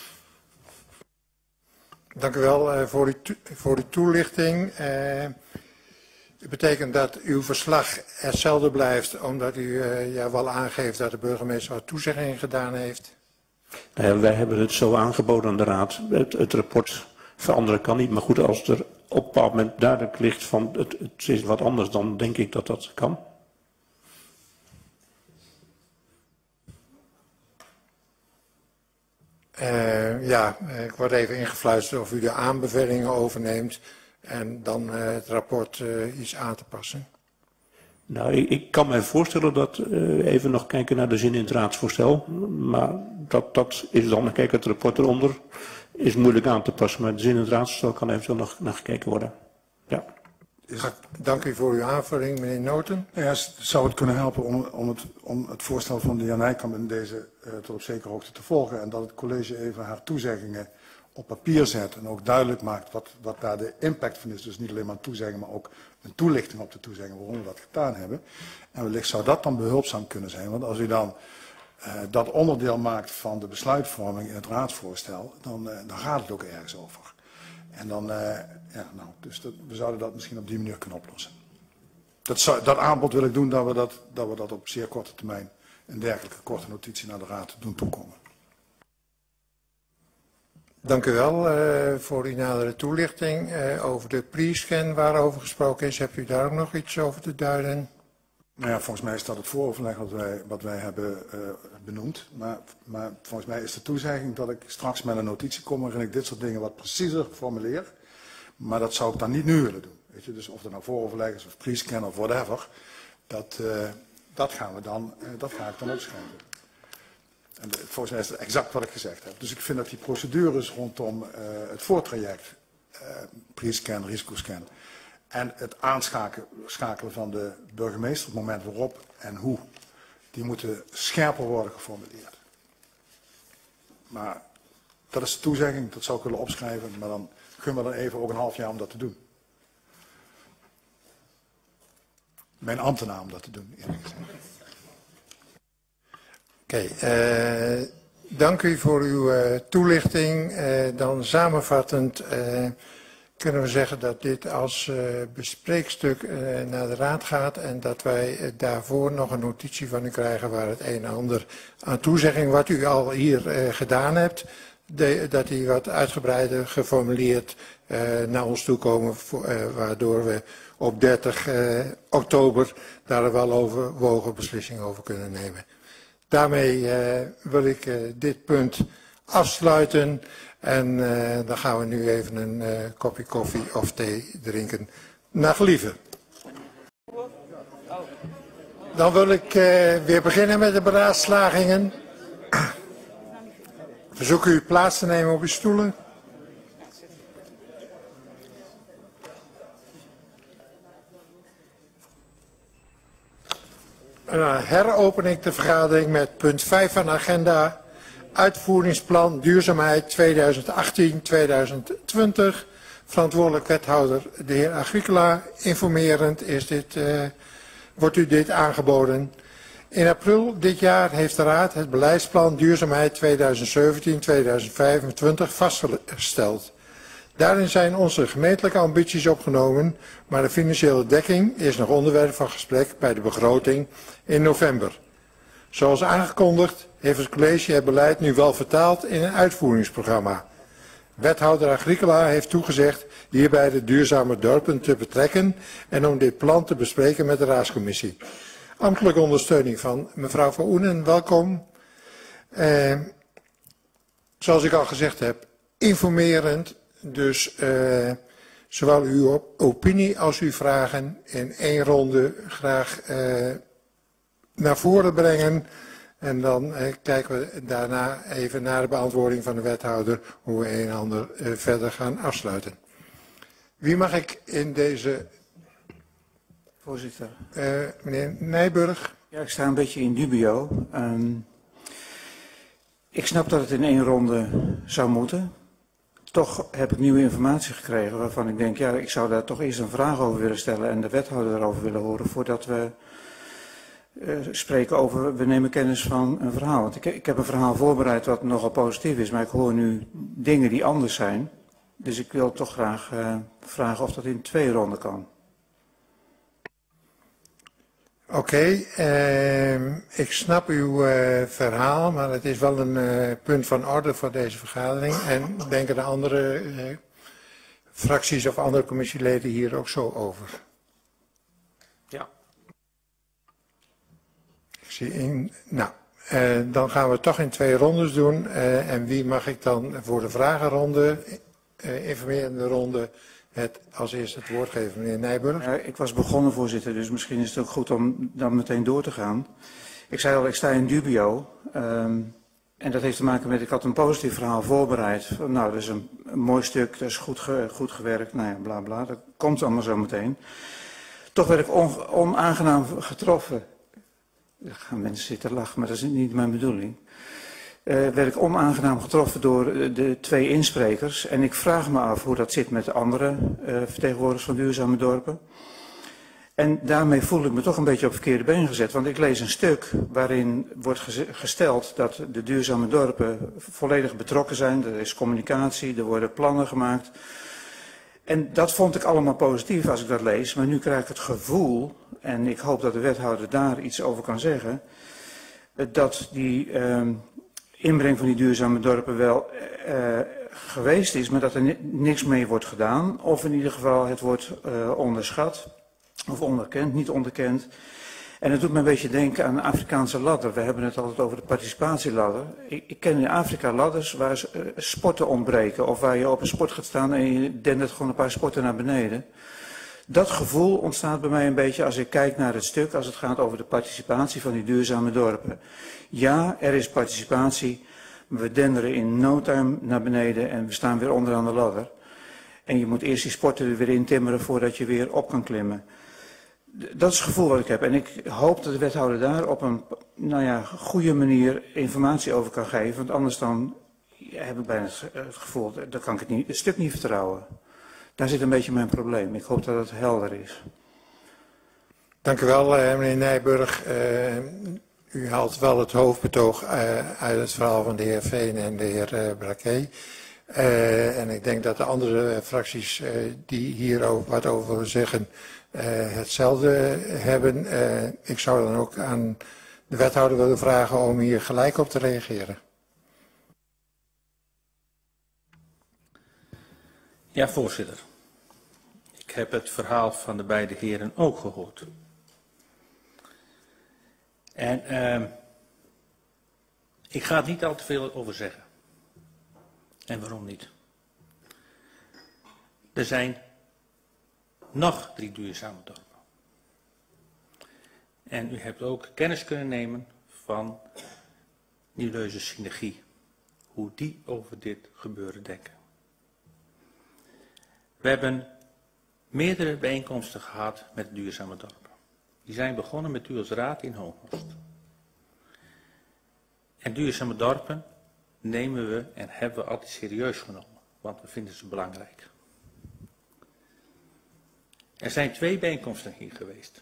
Dank u wel uh, voor, uw voor uw toelichting. Uh, Het betekent dat uw verslag hetzelfde blijft, omdat u uh, ja, wel aangeeft dat de burgemeester wat toezeggingen gedaan heeft. Nou, wij hebben het zo aangeboden aan de Raad. Het, het rapport veranderen kan niet, maar goed, als er op een bepaald moment duidelijk ligt van het, het is wat anders, dan denk ik dat dat kan. Uh, ja, ik word even ingefluisterd of u de aanbevelingen overneemt en dan uh, het rapport uh, iets aan te passen. Nou, ik, ik kan mij voorstellen dat uh, even nog kijken naar de zin in het raadsvoorstel. Maar dat, dat is dan, kijk, het rapport eronder is moeilijk aan te passen. Maar de zin in het raadsvoorstel kan eventueel nog naar gekeken worden. Ja. Dank u voor uw aanvulling, meneer Noten. Ja, zou het kunnen helpen om, om, het, om het voorstel van de heer Nijkamp in deze uh, tot op zekere hoogte te volgen. En dat het college even haar toezeggingen op papier zet en ook duidelijk maakt wat, wat daar de impact van is. Dus niet alleen maar een toezegging, maar ook een toelichting op de toezegging waarom we dat gedaan hebben. En wellicht zou dat dan behulpzaam kunnen zijn. Want als u dan uh, dat onderdeel maakt van de besluitvorming in het raadsvoorstel, dan, uh, dan gaat het ook ergens over. En dan, uh, ja, nou, dus dat, we zouden dat misschien op die manier kunnen oplossen. Dat, zou, dat aanbod wil ik doen, dat we dat, dat we dat op zeer korte termijn een dergelijke korte notitie naar de raad doen toekomen. Dank u wel uh, voor uw nadere toelichting. Uh, over de pre-scan waarover gesproken is, hebt u daar ook nog iets over te duiden? Nou ja, volgens mij is dat het vooroverleg wat wij, wat wij hebben uh, benoemd. Maar, maar volgens mij is de toezegging dat ik straks met een notitie kom waarin ik dit soort dingen wat preciezer formuleer. Maar dat zou ik dan niet nu willen doen. Weet je? Dus of het nou vooroverleg is of pre-scan of whatever, dat, uh, dat gaan we dan, uh, dat ga ik dan opschrijven. En de, volgens mij is dat exact wat ik gezegd heb. Dus ik vind dat die procedures rondom uh, het voortraject, uh, pre-scan, risicoscan, en het aanschakelen van de burgemeester, het moment waarop en hoe, die moeten scherper worden geformuleerd. Maar dat is de toezegging, dat zou ik willen opschrijven, maar dan gunnen we dan even ook een half jaar om dat te doen. Mijn ambtenaar om dat te doen, eerlijk gezegd. Oké, okay, uh, dank u voor uw uh, toelichting. Uh, dan samenvattend uh, kunnen we zeggen dat dit als uh, bespreekstuk uh, naar de raad gaat en dat wij uh, daarvoor nog een notitie van u krijgen waar het een en ander aan toezegging wat u al hier uh, gedaan hebt, de, dat die wat uitgebreider geformuleerd uh, naar ons toe komen, voor, uh, waardoor we op dertig uh, oktober daar wel overwogen beslissing over kunnen nemen. Daarmee uh, wil ik uh, dit punt afsluiten en uh, dan gaan we nu even een uh, kopje koffie of thee drinken naar gelieven. Dan wil ik uh, weer beginnen met de beraadslagingen. Verzoek u plaats te nemen op uw stoelen. En dan heropen ik de vergadering met punt vijf van de agenda. Uitvoeringsplan duurzaamheid tweeduizend achttien tot tweeduizend twintig. Verantwoordelijk wethouder de heer Agricola. Informerend is dit, uh, wordt u dit aangeboden. In april dit jaar heeft de Raad het beleidsplan duurzaamheid tweeduizend zeventien tot tweeduizend vijfentwintig vastgesteld. Daarin zijn onze gemeentelijke ambities opgenomen, maar de financiële dekking is nog onderwerp van gesprek bij de begroting in november. Zoals aangekondigd heeft het college het beleid nu wel vertaald in een uitvoeringsprogramma. Wethouder Agricola heeft toegezegd hierbij de duurzame dorpen te betrekken en om dit plan te bespreken met de raadscommissie. Ambtelijke ondersteuning van mevrouw Van Oenen, welkom. Eh, zoals ik al gezegd heb, informerend. Dus uh, zowel uw op- opinie als uw vragen in één ronde graag eh, naar voren brengen. En dan eh, kijken we daarna even naar de beantwoording van de wethouder, hoe we een en ander eh, verder gaan afsluiten. Wie mag ik in deze... Voorzitter. Uh, meneer Nijburg. Ja, ik sta een beetje in dubio. Um, ik snap dat het in één ronde zou moeten. Toch heb ik nieuwe informatie gekregen waarvan ik denk, ja, ik zou daar toch eerst een vraag over willen stellen en de wethouder erover willen horen voordat we uh, spreken over, we nemen kennis van een verhaal. Want ik, ik heb een verhaal voorbereid wat nogal positief is, maar ik hoor nu dingen die anders zijn. Dus ik wil toch graag uh, vragen of dat in twee ronden kan. Oké, okay, uh, ik snap uw uh, verhaal, maar het is wel een uh, punt van orde voor deze vergadering. En denken de andere uh, fracties of andere commissieleden hier ook zo over? Ja. Ik zie in. Nou, uh, dan gaan we toch in twee rondes doen. Uh, en wie mag ik dan voor de vragenronde, uh, informerende ronde, het als eerste het woord geven, meneer Nijburg? Ja, ik was begonnen, voorzitter, dus misschien is het ook goed om dan meteen door te gaan. Ik zei al, ik sta in dubio. Um, en dat heeft te maken met, ik had een positief verhaal voorbereid. Nou, dat is een, een mooi stuk, dat is goed, ge, goed gewerkt, nou ja, bla bla, dat komt allemaal zo meteen. Toch werd ik on, onaangenaam getroffen. Er gaan mensen zitten lachen, maar dat is niet mijn bedoeling. Uh, werd ik onaangenaam getroffen door de twee insprekers. En ik vraag me af hoe dat zit met de andere uh, vertegenwoordigers van duurzame dorpen. En daarmee voel ik me toch een beetje op verkeerde been gezet. Want ik lees een stuk waarin wordt gesteld dat de duurzame dorpen volledig betrokken zijn. Er is communicatie, er worden plannen gemaakt. En dat vond ik allemaal positief als ik dat lees. Maar nu krijg ik het gevoel, en ik hoop dat de wethouder daar iets over kan zeggen, dat die uh, inbreng van die duurzame dorpen wel uh, geweest is, maar dat er niks mee wordt gedaan. Of in ieder geval het wordt uh, onderschat. Of onderkend, niet onderkend. En het doet me een beetje denken aan de Afrikaanse ladder. We hebben het altijd over de participatieladder. Ik, ik ken in Afrika ladders waar uh, sporten ontbreken. Of waar je op een sport gaat staan en je dendert gewoon een paar sporten naar beneden. Dat gevoel ontstaat bij mij een beetje als ik kijk naar het stuk, als het gaat over de participatie van die duurzame dorpen. Ja, er is participatie, maar we denderen in no time naar beneden en we staan weer onderaan de ladder. En je moet eerst die sporten er weer in timmeren voordat je weer op kan klimmen. Dat is het gevoel wat ik heb. En ik hoop dat de wethouder daar op een nou ja, goede manier informatie over kan geven. Want anders dan heb ik bijna het gevoel, dat kan ik het, niet, het stuk niet vertrouwen. Daar zit een beetje mijn probleem. Ik hoop dat het helder is. Dank u wel, meneer Nijburg. Uh, u haalt wel het hoofdbetoog uh, uit het verhaal van de heer Veen en de heer uh, Braquet. Uh, en ik denk dat de andere fracties uh, die hier ook wat over willen zeggen, uh, hetzelfde hebben. Uh, ik zou dan ook aan de wethouder willen vragen om hier gelijk op te reageren. Ja, voorzitter. Ik heb het verhaal van de beide heren ook gehoord. En uh, ik ga er niet al te veel over zeggen. En waarom niet? Er zijn nog drie duurzame dorpen. En u hebt ook kennis kunnen nemen van Nieuw-Leuze Synergie. Hoe die over dit gebeuren denken. We hebben meerdere bijeenkomsten gehad met duurzame dorpen. Die zijn begonnen met u als raad in Hooghorst. En duurzame dorpen nemen we en hebben we altijd serieus genomen, want we vinden ze belangrijk. Er zijn twee bijeenkomsten hier geweest.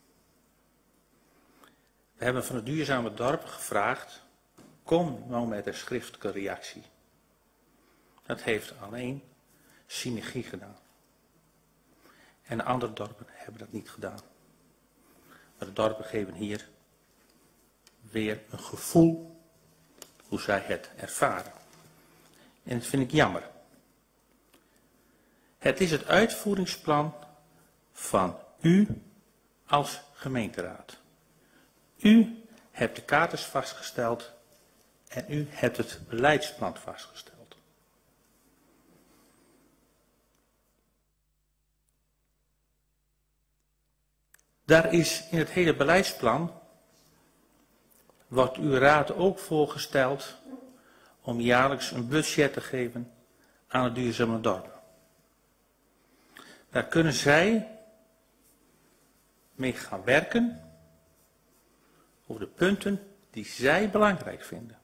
We hebben van het duurzame dorp gevraagd, kom nou met een schriftelijke reactie. Dat heeft alleen Synergie gedaan. En de andere dorpen hebben dat niet gedaan. Maar de dorpen geven hier weer een gevoel hoe zij het ervaren. En dat vind ik jammer. Het is het uitvoeringsplan van u als gemeenteraad. U hebt de kaders vastgesteld en u hebt het beleidsplan vastgesteld. Daar is in het hele beleidsplan, wordt uw raad ook voorgesteld om jaarlijks een budget te geven aan het duurzame dorp. Daar kunnen zij mee gaan werken over de punten die zij belangrijk vinden.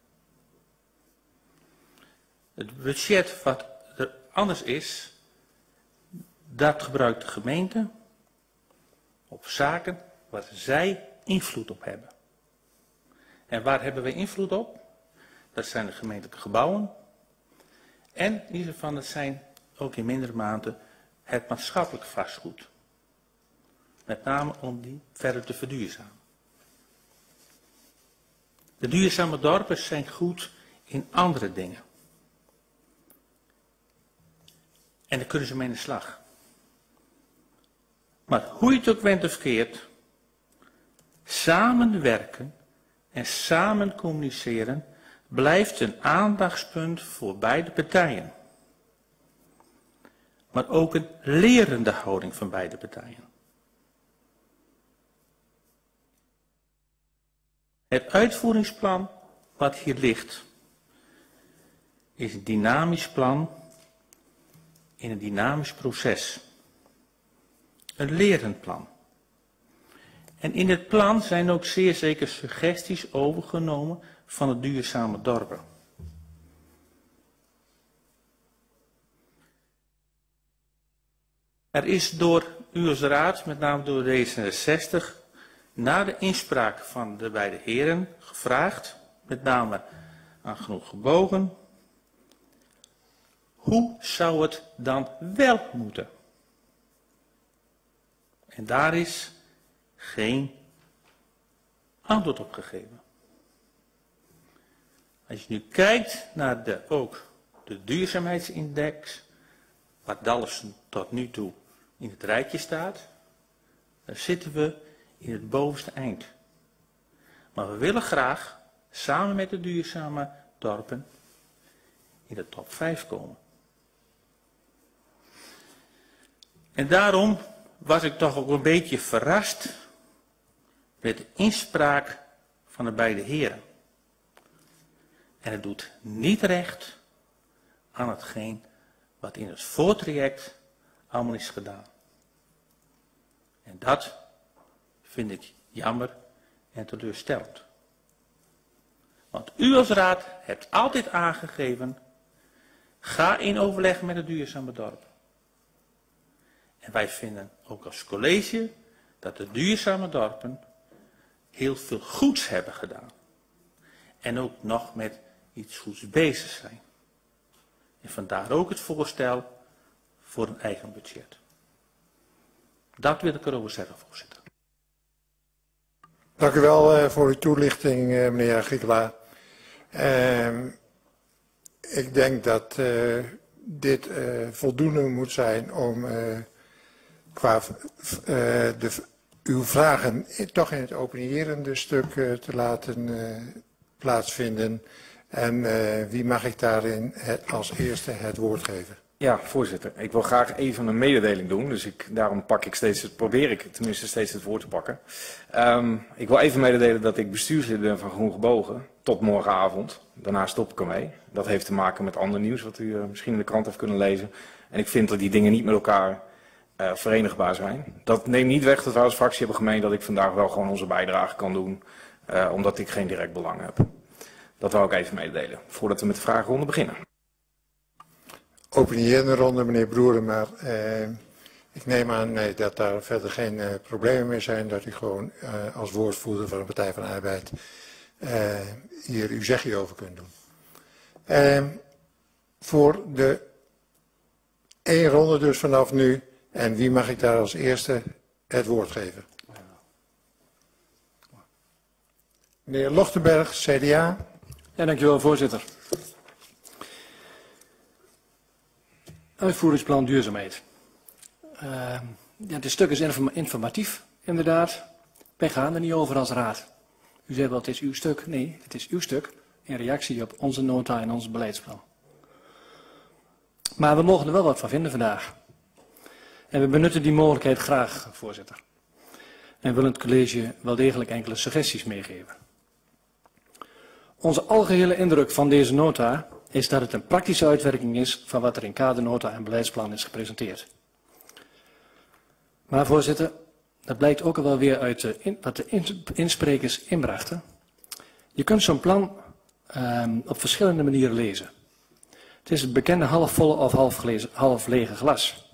Het budget wat er anders is, dat gebruikt de gemeente op zaken waar zij invloed op hebben. En waar hebben wij invloed op? Dat zijn de gemeentelijke gebouwen. En in ieder geval, dat zijn ook in mindere mate het maatschappelijk vastgoed. Met name om die verder te verduurzamen. De duurzame dorpen zijn goed in andere dingen. En daar kunnen ze mee in de slag. Maar hoe je het ook went of keert, samenwerken en samen communiceren blijft een aandachtspunt voor beide partijen. Maar ook een lerende houding van beide partijen. Het uitvoeringsplan wat hier ligt, is een dynamisch plan in een dynamisch proces. Een lerend plan. En in het plan zijn ook zeer zeker suggesties overgenomen van het duurzame dorpen. Er is door u als raad, met name door D zesenzestig, na de inspraak van de beide heren gevraagd, met name aan Genoeg Gebogen, hoe zou het dan wel moeten? En daar is geen antwoord op gegeven. Als je nu kijkt naar de, ook de duurzaamheidsindex, waar Dalfsen tot nu toe in het rijtje staat, dan zitten we in het bovenste eind. Maar we willen graag, samen met de duurzame dorpen, in de top vijf komen. En daarom was ik toch ook een beetje verrast met de inspraak van de beide heren. En het doet niet recht aan hetgeen wat in het voortraject allemaal is gedaan. En dat vind ik jammer en teleurstellend. Want u als raad hebt altijd aangegeven, ga in overleg met het duurzame dorp. En wij vinden ook als college dat de duurzame dorpen heel veel goeds hebben gedaan. En ook nog met iets goeds bezig zijn. En vandaar ook het voorstel voor een eigen budget. Dat wil ik erover zeggen, voorzitter. Dank u wel uh, voor uw toelichting, uh, meneer Agricola. Uh, ik denk dat uh, dit uh, voldoende moet zijn om uh, qua uh, de, uw vragen toch in het opinierende stuk uh, te laten uh, plaatsvinden. En uh, wie mag ik daarin het, als eerste het woord geven? Ja, voorzitter. Ik wil graag even een mededeling doen. Dus ik, daarom pak ik steeds, probeer ik tenminste steeds het woord te pakken. Um, ik wil even mededelen dat ik bestuurslid ben van Groen Gebogen. Tot morgenavond. Daarna stop ik ermee. Dat heeft te maken met ander nieuws wat u uh, misschien in de krant heeft kunnen lezen. En ik vind dat die dingen niet met elkaar uh, verenigbaar zijn. Dat neemt niet weg dat wij als fractie hebben gemeend dat ik vandaag wel gewoon onze bijdrage kan doen. Uh, omdat ik geen direct belang heb. Dat wou ik even mededelen. Voordat we met de vragenronde beginnen. Opinierende ronde, meneer Broeren, maar uh, ik neem aan nee, dat daar verder geen uh, problemen meer zijn. Dat u gewoon uh, als woordvoerder van de Partij van de Arbeid uh, hier uw zegje over kunt doen. Uh, voor de één ronde dus vanaf nu. En wie mag ik daar als eerste het woord geven? Meneer Lochtenberg, C D A. Ja, dankjewel, voorzitter. Uitvoeringsplan duurzaamheid. Uh, ja, het stuk is inform informatief, inderdaad. Wij gaan er niet over als raad. U zegt wel, het is uw stuk. Nee, het is uw stuk in reactie op onze nota en ons beleidsplan. Maar we mogen er wel wat van vinden vandaag. En we benutten die mogelijkheid graag, voorzitter. en willen het college wel degelijk enkele suggesties meegeven. Onze algehele indruk van deze nota is dat het een praktische uitwerking is van wat er in kadernota en beleidsplan is gepresenteerd. Maar voorzitter, dat blijkt ook al wel weer uit de in, wat de insprekers inbrachten. Je kunt zo'n plan um, op verschillende manieren lezen. Het is het bekende halfvolle of half, gelezen, half lege glas.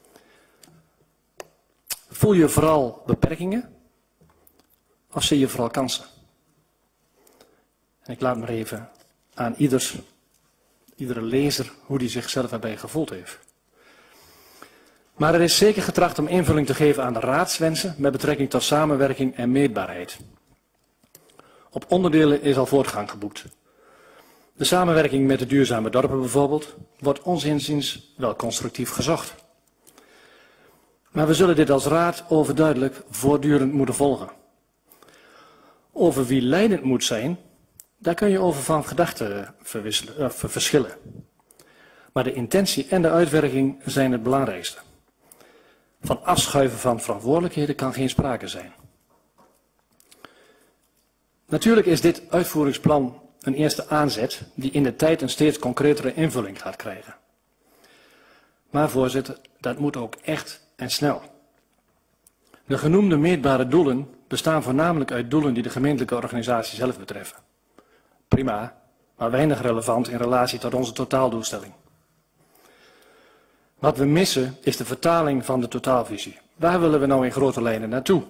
Voel je vooral beperkingen of zie je vooral kansen? En ik laat maar even aan ieders, iedere lezer hoe die zichzelf erbij gevoeld heeft. Maar er is zeker getracht om invulling te geven aan de raadswensen met betrekking tot samenwerking en meetbaarheid. Op onderdelen is al voortgang geboekt. De samenwerking met de duurzame dorpen bijvoorbeeld wordt ons inziens wel constructief gezocht. Maar we zullen dit als raad overduidelijk voortdurend moeten volgen. Over wie leidend moet zijn, daar kun je over van gedachten uh, verschillen. Maar de intentie en de uitwerking zijn het belangrijkste. Van afschuiven van verantwoordelijkheden kan geen sprake zijn. Natuurlijk is dit uitvoeringsplan een eerste aanzet die in de tijd een steeds concretere invulling gaat krijgen. Maar voorzitter, dat moet ook echt en snel. De genoemde meetbare doelen bestaan voornamelijk uit doelen die de gemeentelijke organisatie zelf betreffen. Prima, maar weinig relevant in relatie tot onze totaaldoelstelling. Wat we missen is de vertaling van de totaalvisie. Waar willen we nou in grote lijnen naartoe?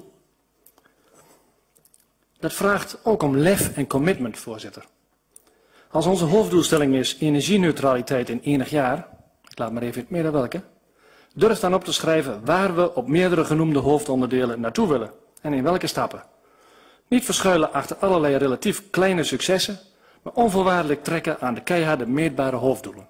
Dat vraagt ook om lef en commitment, voorzitter. Als onze hoofddoelstelling is energieneutraliteit in enig jaar, ik laat maar even in het midden welke, durf dan op te schrijven waar we op meerdere genoemde hoofdonderdelen naartoe willen en in welke stappen. Niet verschuilen achter allerlei relatief kleine successen, maar onvoorwaardelijk trekken aan de keiharde meetbare hoofddoelen.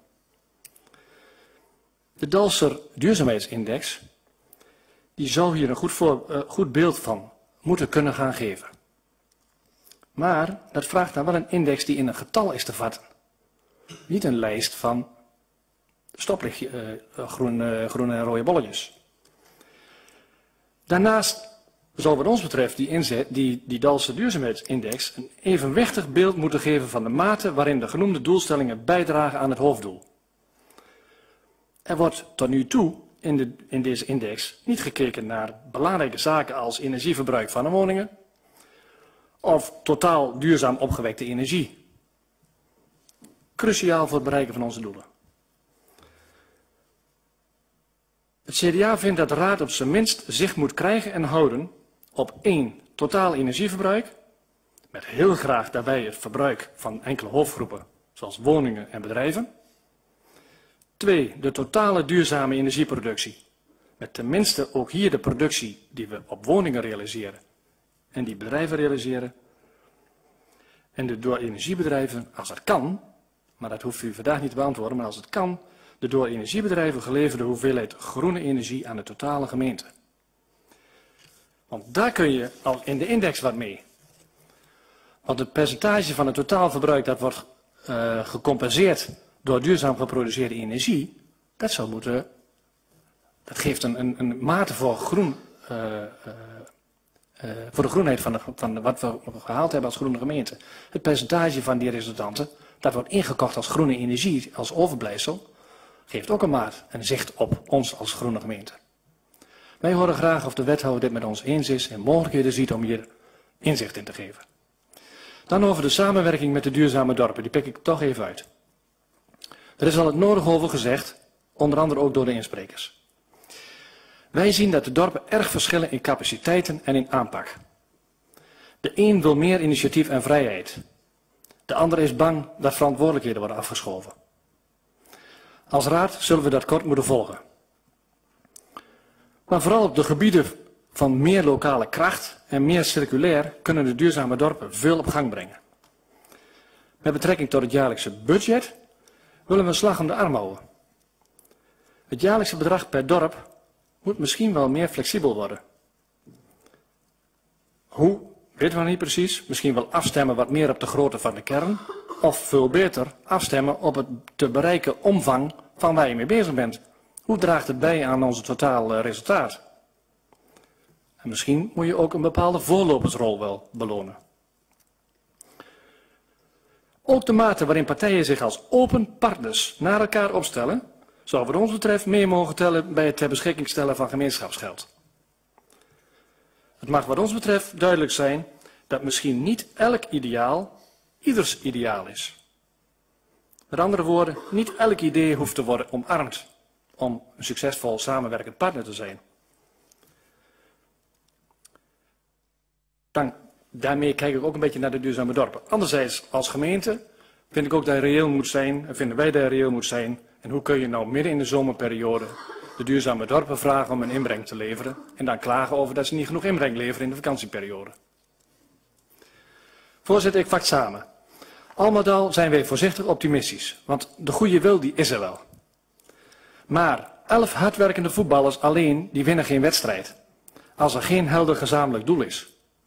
De Dalser duurzaamheidsindex, die zou hier een goed, voor, uh, goed beeld van moeten kunnen gaan geven. Maar dat vraagt dan wel een index die in een getal is te vatten. Niet een lijst van stoplicht, uh, groen, uh, groene en rode bolletjes. Daarnaast zou wat ons betreft die, inzet, die, die Dalser duurzaamheidsindex een evenwichtig beeld moeten geven van de mate waarin de genoemde doelstellingen bijdragen aan het hoofddoel. Er wordt tot nu toe in, de, in deze index niet gekeken naar belangrijke zaken als energieverbruik van de woningen of totaal duurzaam opgewekte energie. Cruciaal voor het bereiken van onze doelen. Het C D A vindt dat de Raad op zijn minst zicht moet krijgen en houden op één totaal energieverbruik, met heel graag daarbij het verbruik van enkele hoofdgroepen, zoals woningen en bedrijven. Twee, de totale duurzame energieproductie, met tenminste ook hier de productie die we op woningen realiseren en die bedrijven realiseren. En de door energiebedrijven, als het kan, maar dat hoeft u vandaag niet te beantwoorden, maar als het kan, de door energiebedrijven geleverde hoeveelheid groene energie aan de totale gemeente. Want daar kun je al in de index wat mee. Want het percentage van het totaalverbruik dat wordt uh, gecompenseerd door duurzaam geproduceerde energie, dat zou moeten, dat geeft een, een, een mate voor groen, uh, uh, uh, voor de groenheid van, de, van de, wat we gehaald hebben als groene gemeente. Het percentage van die resultanten, dat wordt ingekocht als groene energie, als overblijfsel, geeft ook een maat en zicht op ons als groene gemeente. Wij horen graag of de wethouder dit met ons eens is en mogelijkheden ziet om hier inzicht in te geven. Dan over de samenwerking met de duurzame dorpen, die pik ik toch even uit. Er is al het nodige over gezegd, onder andere ook door de insprekers. Wij zien dat de dorpen erg verschillen in capaciteiten en in aanpak. De een wil meer initiatief en vrijheid. De ander is bang dat verantwoordelijkheden worden afgeschoven. Als raad zullen we dat kort moeten volgen. Maar vooral op de gebieden van meer lokale kracht en meer circulair kunnen de duurzame dorpen veel op gang brengen. Met betrekking tot het jaarlijkse budget willen we een slag om de arm houden. Het jaarlijkse bedrag per dorp moet misschien wel meer flexibel worden. Hoe, weten we nog niet precies. Misschien wel afstemmen wat meer op de grootte van de kern. Of veel beter afstemmen op het te bereiken omvang van waar je mee bezig bent. Hoe draagt het bij aan ons totaal resultaat? En misschien moet je ook een bepaalde voorlopersrol wel belonen. Ook de mate waarin partijen zich als open partners naar elkaar opstellen, zou wat ons betreft mee mogen tellen bij het ter beschikking stellen van gemeenschapsgeld. Het mag wat ons betreft duidelijk zijn dat misschien niet elk ideaal ieders ideaal is. Met andere woorden, niet elk idee hoeft te worden omarmd om een succesvol samenwerkend partner te zijn. Dan, daarmee kijk ik ook een beetje naar de duurzame dorpen. Anderzijds, als gemeente vind ik ook dat je reëel moet zijn, en vinden wij dat je reëel moet zijn. En hoe kun je nou midden in de zomerperiode de duurzame dorpen vragen om een inbreng te leveren en dan klagen over dat ze niet genoeg inbreng leveren in de vakantieperiode. Voorzitter, ik vat samen. Al met al zijn wij voorzichtig optimistisch, want de goede wil die is er wel. Maar elf hardwerkende voetballers alleen, die winnen geen wedstrijd, als er geen helder gezamenlijk doel is.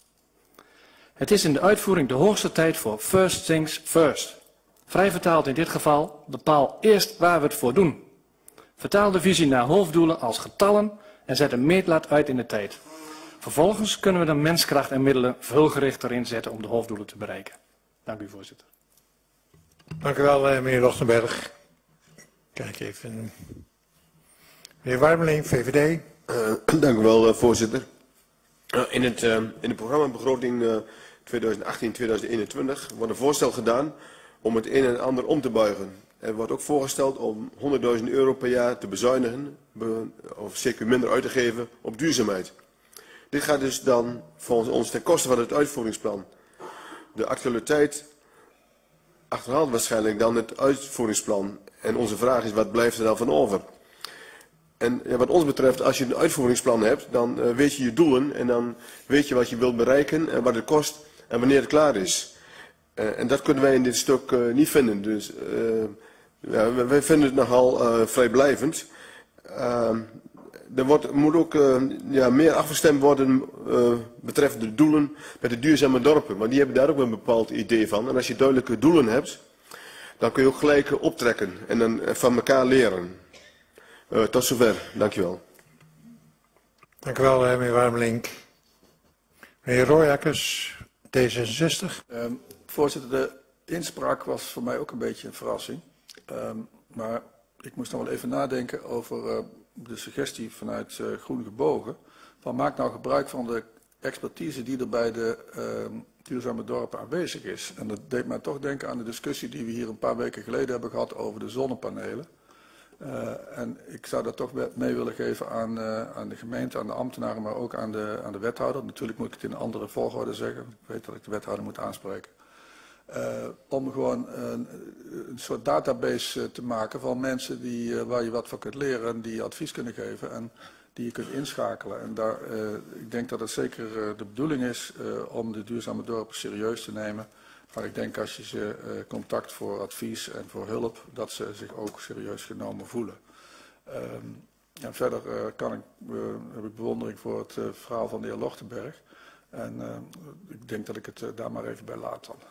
Het is in de uitvoering de hoogste tijd voor first things first. Vrij vertaald in dit geval, bepaal eerst waar we het voor doen. Vertaal de visie naar hoofddoelen als getallen en zet een meetlat uit in de tijd. Vervolgens kunnen we de menskracht en middelen veel gerichter inzetten om de hoofddoelen te bereiken. Dank u, voorzitter. Dank u wel, meneer Lochtenberg. Kijk even. Meneer Warmeling, V V D. Uh, dank u wel, voorzitter. Uh, in, het, uh, in de programmabegroting uh, tweeduizend achttien tweeduizend eenentwintig wordt een voorstel gedaan om het een en ander om te buigen. Er wordt ook voorgesteld om honderdduizend euro per jaar te bezuinigen, be, of zeker minder uit te geven op duurzaamheid. Dit gaat dus dan volgens ons ten koste van het uitvoeringsplan. De actualiteit achterhaalt waarschijnlijk dan het uitvoeringsplan. En onze vraag is, wat blijft er dan van over? En ja, wat ons betreft, als je een uitvoeringsplan hebt, dan uh, weet je je doelen en dan weet je wat je wilt bereiken en wat het kost en wanneer het klaar is. Uh, en dat kunnen wij in dit stuk uh, niet vinden. Dus uh, ja, wij vinden het nogal uh, vrijblijvend. Uh, er wordt, moet ook uh, ja, meer afgestemd worden uh, betreffende de doelen met de duurzame dorpen. Maar die hebben daar ook een bepaald idee van. En als je duidelijke doelen hebt, dan kun je ook gelijk optrekken en dan van elkaar leren. Uh, tot zover. Dank je wel. Dank u wel, meneer Warmelink. Meneer Royakkers, D zesenzestig. Um, voorzitter, de inspraak was voor mij ook een beetje een verrassing. Um, maar ik moest nog wel even nadenken over uh, de suggestie vanuit uh, Groen Gebogen. Van maak nou gebruik van de expertise die er bij de uh, duurzame dorpen aanwezig is. En dat deed mij toch denken aan de discussie die we hier een paar weken geleden hebben gehad over de zonnepanelen. Uh, en ik zou dat toch mee willen geven aan, uh, aan de gemeente, aan de ambtenaren, maar ook aan de, aan de wethouder. Natuurlijk moet ik het in een andere volgorde zeggen. Ik weet dat ik de wethouder moet aanspreken. Uh, om gewoon een, een soort database uh, te maken van mensen die, uh, waar je wat van kunt leren en die je advies kunnen geven en die je kunt inschakelen. En daar, uh, ik denk dat het zeker uh, de bedoeling is uh, om de duurzame dorpen serieus te nemen. Maar ik denk als je ze uh, contact voor advies en voor hulp, dat ze zich ook serieus genomen voelen. Um, en verder uh, kan ik, uh, heb ik bewondering voor het uh, verhaal van de heer Lochtenberg. En uh, ik denk dat ik het uh, daar maar even bij laat dan.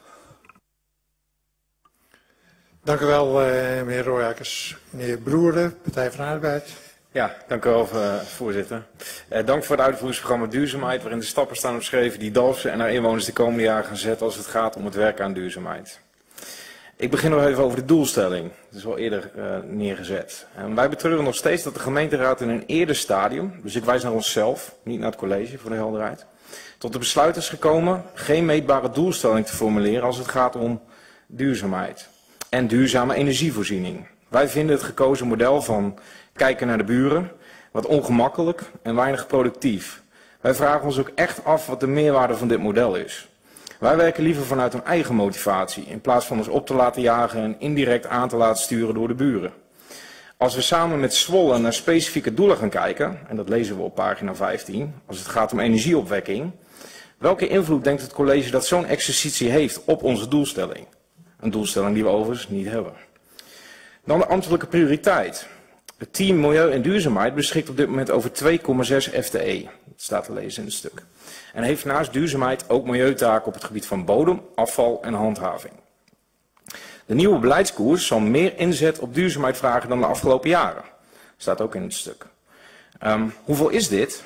Dank u wel, uh, meneer Royakkers. Meneer Broeren, Partij van de Arbeid. Ja, dank u wel, uh, voorzitter. Uh, dank voor het uitvoeringsprogramma Duurzaamheid, waarin de stappen staan beschreven die Dalfsen en haar inwoners de komende jaren gaan zetten als het gaat om het werken aan duurzaamheid. Ik begin nog even over de doelstelling. Dat is wel eerder uh, neergezet. En wij betreuren nog steeds dat de gemeenteraad in een eerder stadium, dus ik wijs naar onszelf, niet naar het college voor de helderheid, tot de besluit is gekomen geen meetbare doelstelling te formuleren als het gaat om duurzaamheid en duurzame energievoorziening. Wij vinden het gekozen model van kijken naar de buren wat ongemakkelijk en weinig productief. Wij vragen ons ook echt af wat de meerwaarde van dit model is. Wij werken liever vanuit een eigen motivatie in plaats van ons op te laten jagen en indirect aan te laten sturen door de buren. Als we samen met Zwolle naar specifieke doelen gaan kijken, en dat lezen we op pagina vijftien, als het gaat om energieopwekking, welke invloed denkt het college dat zo'n exercitie heeft op onze doelstelling? Een doelstelling die we overigens niet hebben. Dan de ambtelijke prioriteit. Het team Milieu en Duurzaamheid beschikt op dit moment over twee komma zes F T E. Dat staat te lezen in het stuk. En heeft naast duurzaamheid ook milieutaken op het gebied van bodem, afval en handhaving. De nieuwe beleidskoers zal meer inzet op duurzaamheid vragen dan de afgelopen jaren. Dat staat ook in het stuk. Um, hoeveel is dit?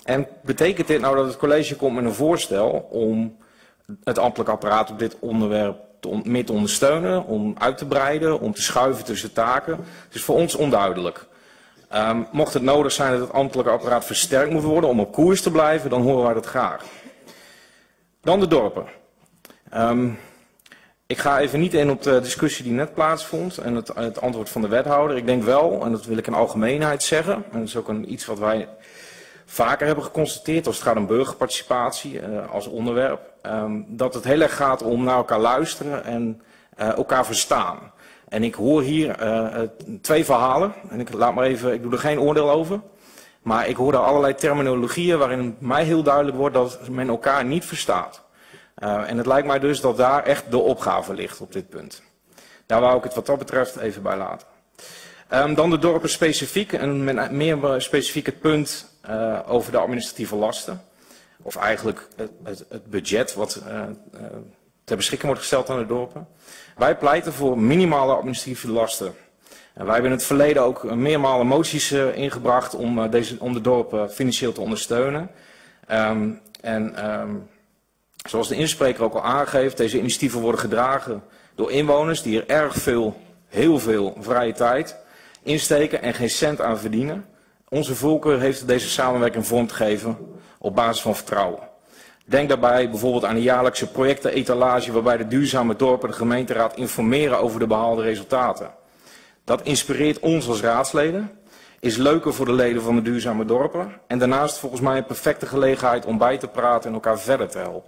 En betekent dit nou dat het college komt met een voorstel om het ambtelijk apparaat op dit onderwerp te on meer te ondersteunen, om uit te breiden, om te schuiven tussen taken? Het is voor ons onduidelijk. Um, mocht het nodig zijn dat het ambtelijke apparaat versterkt moet worden om op koers te blijven, dan horen wij dat graag. Dan de dorpen. Um, ik ga even niet in op de discussie die net plaatsvond en het, het antwoord van de wethouder. Ik denk wel, en dat wil ik in algemeenheid zeggen, en dat is ook een, iets wat wij vaker hebben geconstateerd als het gaat om burgerparticipatie uh, als onderwerp, um, dat het heel erg gaat om naar elkaar luisteren en uh, elkaar verstaan. En ik hoor hier uh, twee verhalen, en ik laat maar even, ik doe er geen oordeel over, maar ik hoor daar allerlei terminologieën waarin mij heel duidelijk wordt dat men elkaar niet verstaat. Uh, en het lijkt mij dus dat daar echt de opgave ligt op dit punt. Daar wou ik het wat dat betreft even bij laten. Um, dan de dorpen specifiek, en met meer specifiek het punt uh, over de administratieve lasten. Of eigenlijk het, het, het budget wat uh, uh, ter beschikking wordt gesteld aan de dorpen. Wij pleiten voor minimale administratieve lasten. En wij hebben in het verleden ook meermalen moties uh, ingebracht om, uh, deze, om de dorpen financieel te ondersteunen. Um, en um, zoals de inspreker ook al aangeeft, deze initiatieven worden gedragen door inwoners die er erg veel, heel veel vrije tijd insteken en geen cent aan verdienen. Onze voorkeur heeft deze samenwerking vorm te geven op basis van vertrouwen. Denk daarbij bijvoorbeeld aan de jaarlijkse projectenetalage waarbij de duurzame dorpen de gemeenteraad informeren over de behaalde resultaten. Dat inspireert ons als raadsleden, is leuker voor de leden van de duurzame dorpen en daarnaast volgens mij een perfecte gelegenheid om bij te praten en elkaar verder te helpen.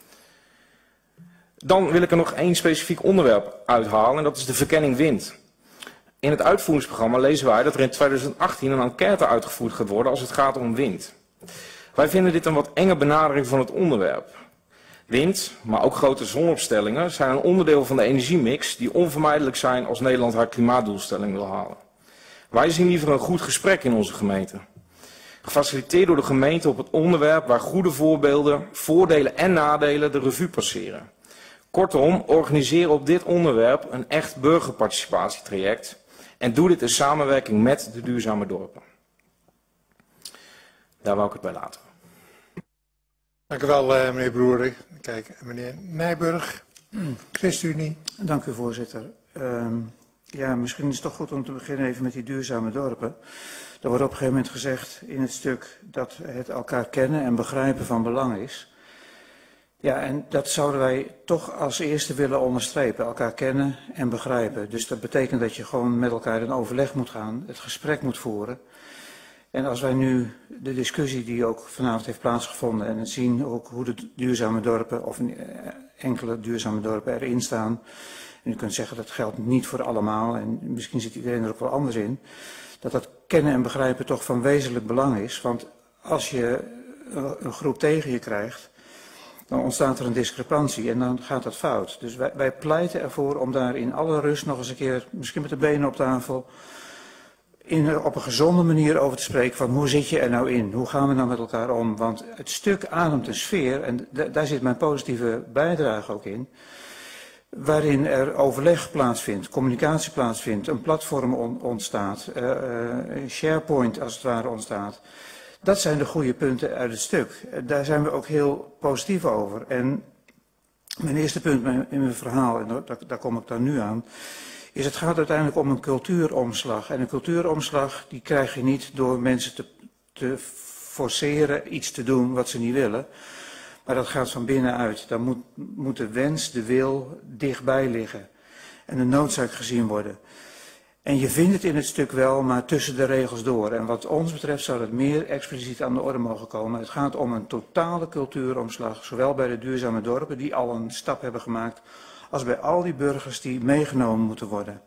Dan wil ik er nog één specifiek onderwerp uithalen en dat is de verkenning wind. In het uitvoeringsprogramma lezen wij dat er in tweeduizend achttien een enquête uitgevoerd gaat worden als het gaat om wind. Wij vinden dit een wat enge benadering van het onderwerp. Wind, maar ook grote zonopstellingen zijn een onderdeel van de energiemix die onvermijdelijk zijn als Nederland haar klimaatdoelstelling wil halen. Wij zien liever een goed gesprek in onze gemeente. Gefaciliteerd door de gemeente op het onderwerp waar goede voorbeelden, voordelen en nadelen de revue passeren. Kortom, organiseer op dit onderwerp een echt burgerparticipatietraject en doe dit in samenwerking met de duurzame dorpen. Daar wou ik het bij laten. Dank u wel, uh, meneer Broery. Kijk, meneer Nijburg, ChristenUnie. Dank u, voorzitter. Um, ja, misschien is het toch goed om te beginnen even met die duurzame dorpen. Er wordt op een gegeven moment gezegd in het stuk dat het elkaar kennen en begrijpen van belang is. Ja, en dat zouden wij toch als eerste willen onderstrepen, elkaar kennen en begrijpen. Dus dat betekent dat je gewoon met elkaar in overleg moet gaan, het gesprek moet voeren. En als wij nu de discussie die ook vanavond heeft plaatsgevonden en zien ook hoe de duurzame dorpen of enkele duurzame dorpen erin staan. En u kunt zeggen dat geldt niet voor allemaal en misschien zit iedereen er ook wel anders in. Dat dat kennen en begrijpen toch van wezenlijk belang is. Want als je een groep tegen je krijgt, dan ontstaat er een discrepantie en dan gaat dat fout. Dus wij, wij pleiten ervoor om daar in alle rust nog eens een keer, misschien met de benen op tafel, in, op een gezonde manier over te spreken van hoe zit je er nou in? Hoe gaan we nou met elkaar om? Want het stuk ademt een sfeer, en daar zit mijn positieve bijdrage ook in, waarin er overleg plaatsvindt, communicatie plaatsvindt, een platform on, ontstaat, uh, uh, SharePoint als het ware ontstaat. Dat zijn de goede punten uit het stuk. Daar zijn we ook heel positief over. En mijn eerste punt in mijn verhaal, en daar, daar kom ik dan nu aan, is het gaat uiteindelijk om een cultuuromslag. En een cultuuromslag die krijg je niet door mensen te, te forceren iets te doen wat ze niet willen. Maar dat gaat van binnenuit. Dan moet, moet de wens, de wil dichtbij liggen. En de noodzaak gezien worden. En je vindt het in het stuk wel, maar tussen de regels door. En wat ons betreft zou dat meer expliciet aan de orde mogen komen. Het gaat om een totale cultuuromslag, zowel bij de duurzame dorpen, die al een stap hebben gemaakt, als bij al die burgers die meegenomen moeten worden.